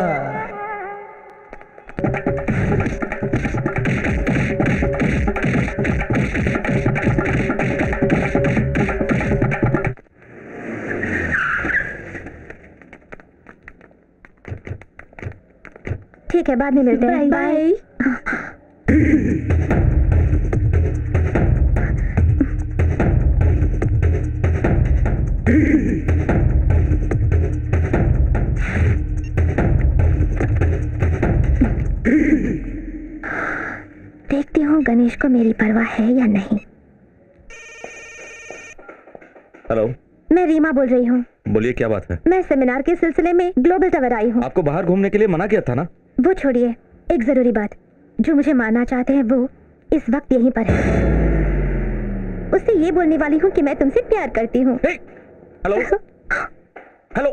I: ठीक है बाद में मिलते हैं। बाय। देखती हूँ गणेश को मेरी परवाह है या नहीं।
F: हेलो,
I: मैं रीमा बोल रही हूँ।
F: बोलिए क्या बात है।
I: मैं सेमिनार के सिलसिले में ग्लोबल टावर आई हूँ।
F: आपको बाहर घूमने के लिए मना किया था ना।
I: वो छोड़िए, एक जरूरी बात, जो मुझे मानना चाहते हैं वो इस वक्त यहीं पर है। उससे ये बोलने वाली हूँ कि मैं तुमसे प्यार करती हूँ।
F: हेलो हेलो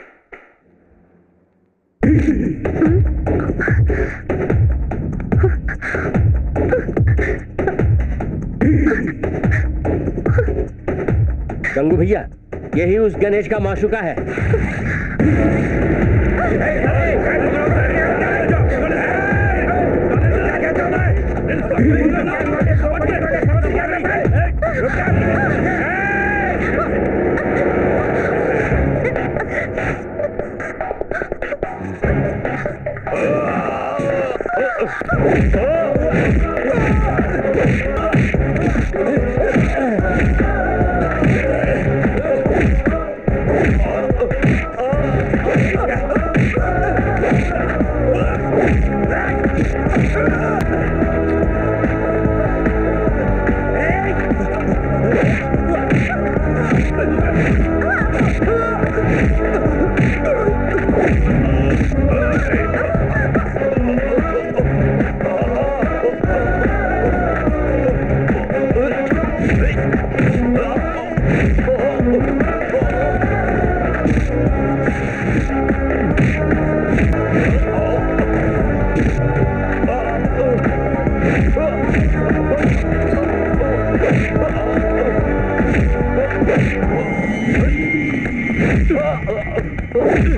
E: गंगू भैया, यही उस गणेश का माशूका है।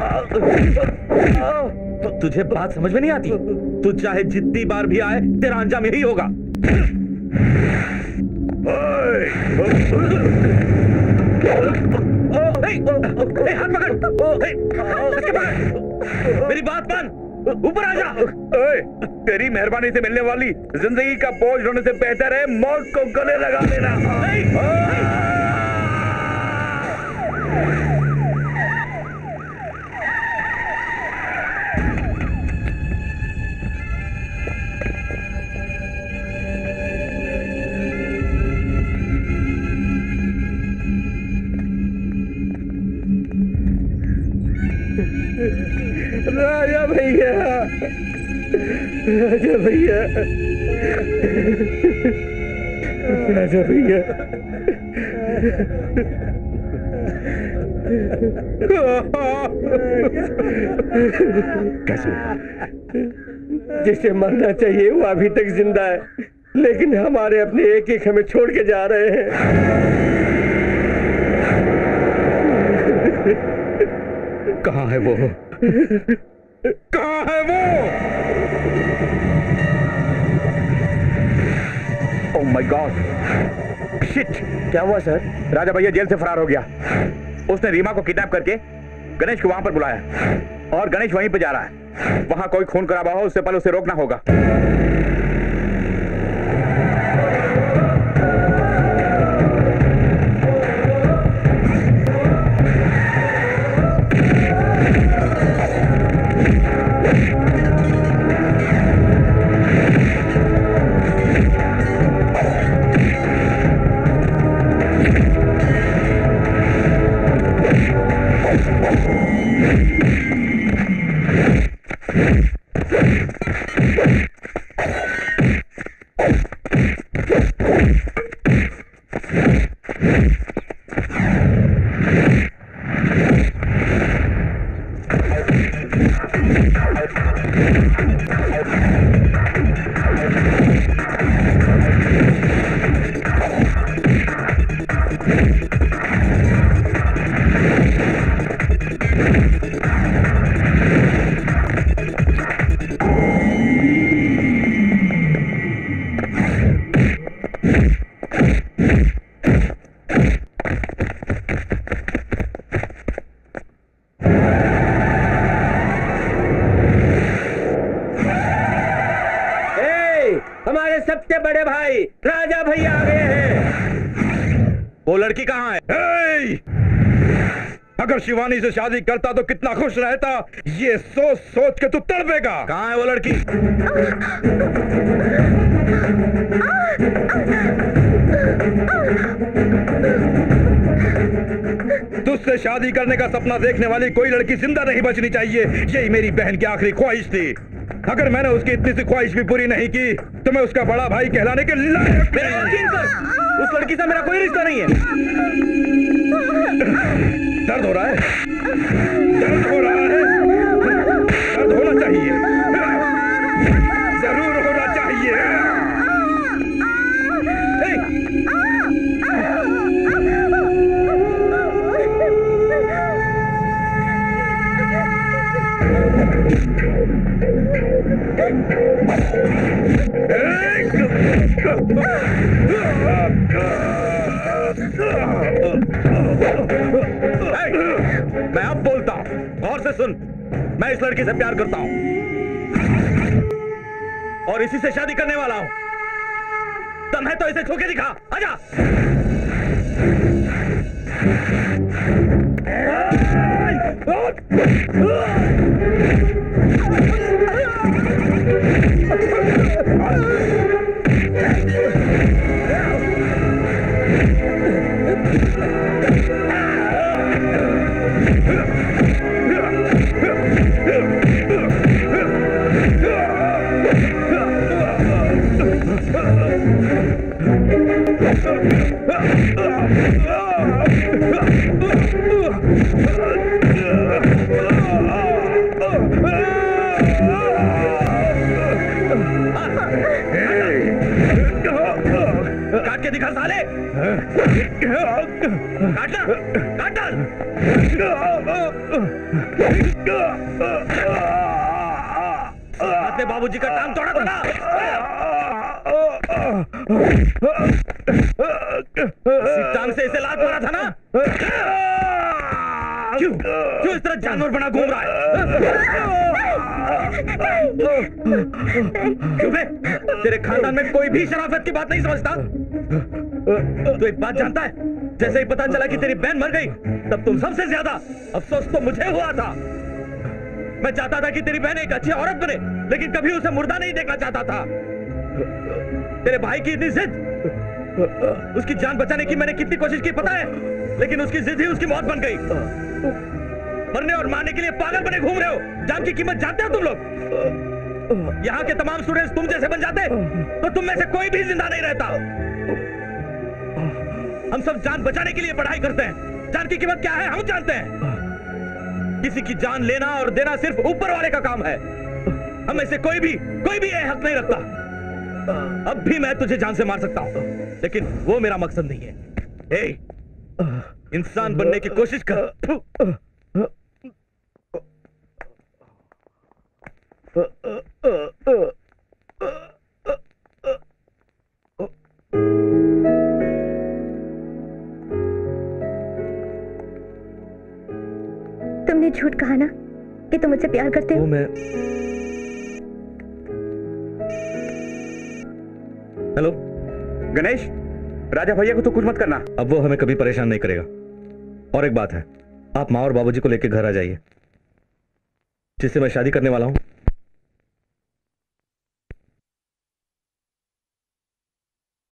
F: तुझे बात समझ में नहीं आती? तू चाहे जितनी बार भी आए, तेरा अंजाम यही होगा। हाथ पकड़, मेरी बात मान, ऊपर आ जा।
B: तेरी मेहरबानी से मिलने वाली जिंदगी का बोझ ढोने से बेहतर है मौत को गले लगा देना।
A: राजा भैया, राजा भैया, राजा भैया,
G: कैसे? जिसे मरना चाहिए वो अभी तक जिंदा है, लेकिन हमारे अपने एक एक हमें छोड़ के जा रहे हैं।
F: कहाँ है वो? कहाँ है वो?
B: Oh my god, shit!
A: क्या हुआ सर?
B: राजा भैया जेल से फरार हो गया। उसने रीमा को किडनैप करके गणेश को वहां पर बुलाया और गणेश वहीं पे जा रहा है। वहां कोई खून खराबा हो उससे पहले उसे रोकना होगा।
E: हमारे सबसे बड़े भाई राजा भैया आ गए हैं।
F: वो लड़की कहाँ है? अगर शिवानी से शादी करता तो कितना खुश रहता, ये सोच सोच के तू तड़पेगा। कहाँ है वो लड़की? तुझसे शादी करने का सपना देखने वाली कोई लड़की जिंदा नहीं बचनी चाहिए, यही मेरी बहन की आखिरी ख्वाहिश थी। अगर मैंने उसकी इतनी सी ख्वाहिश भी पूरी नहीं की तो मैं उसका बड़ा भाई कहलाने के लायक नहीं। यकीन कर, उस लड़की से मेरा कोई रिश्ता नहीं है। दर्द हो रहा है? दर्द हो रहा है? दर्द होना चाहिए, जरूर होना चाहिए। मैं अब बोलता हूं, गौर से सुन। मैं इस लड़की से प्यार करता हूं और इसी से शादी करने वाला हूं। दम है तो इसे छू के दिखा, आजा। काट के दिखा साले। काट डाल, काट डाल। आपने बाबूजी का टांग तोड़ा था ना? इसी टांग से इसे लात मारा था ना? क्यों इस तरह जानवर बना घूम रहा है? क्यों बे? तेरे खानदान में कोई भी शराफत की बात नहीं समझता? तो एक बात जानता है, जैसे ही पता चला कि तेरी बहन मर गई, तब तुम सबसे ज्यादा अफसोस तो मुझे हुआ था। मैं चाहता था कि तेरी बहन एक अच्छी औरत बने, लेकिन कभी उसे मुर्दा नहीं देखना चाहता था। तेरे भाई की इतनी जिद, उसकी जान बचाने की मैंने कितनी कोशिश की पता है, लेकिन उसकी जिद ही उसकी मौत बन गई। मरने और मारने के लिए पागल बने घूम रहे हो। जान की कीमत जानते हो तुम लोग? यहाँ के तमाम स्टूडेंट्स तुम जैसे बन जाते तो तुम में से कोई भी जिंदा नहीं रहता। हम सब जान बचाने के लिए पढ़ाई करते हैं। जान की कीमत क्या है हम जानते हैं। किसी की जान लेना और देना सिर्फ ऊपर वाले का काम है। हम में से कोई भी ये हक नहीं रखता। अब भी मैं तुझे जान से मार सकता हूं, लेकिन वो मेरा मकसद नहीं है। ए, इंसान बनने की कोशिश कर।
I: तुमने झूठ कहा ना कि तुम मुझसे प्यार करते हो?
F: मैं हेलो
B: गणेश, राजा भैया को तो कुछ मत करना।
F: अब वो हमें कभी परेशान नहीं करेगा। और एक बात है, आप माँ और बाबूजी को लेकर घर आ जाइए। जिससे मैं शादी करने वाला हूं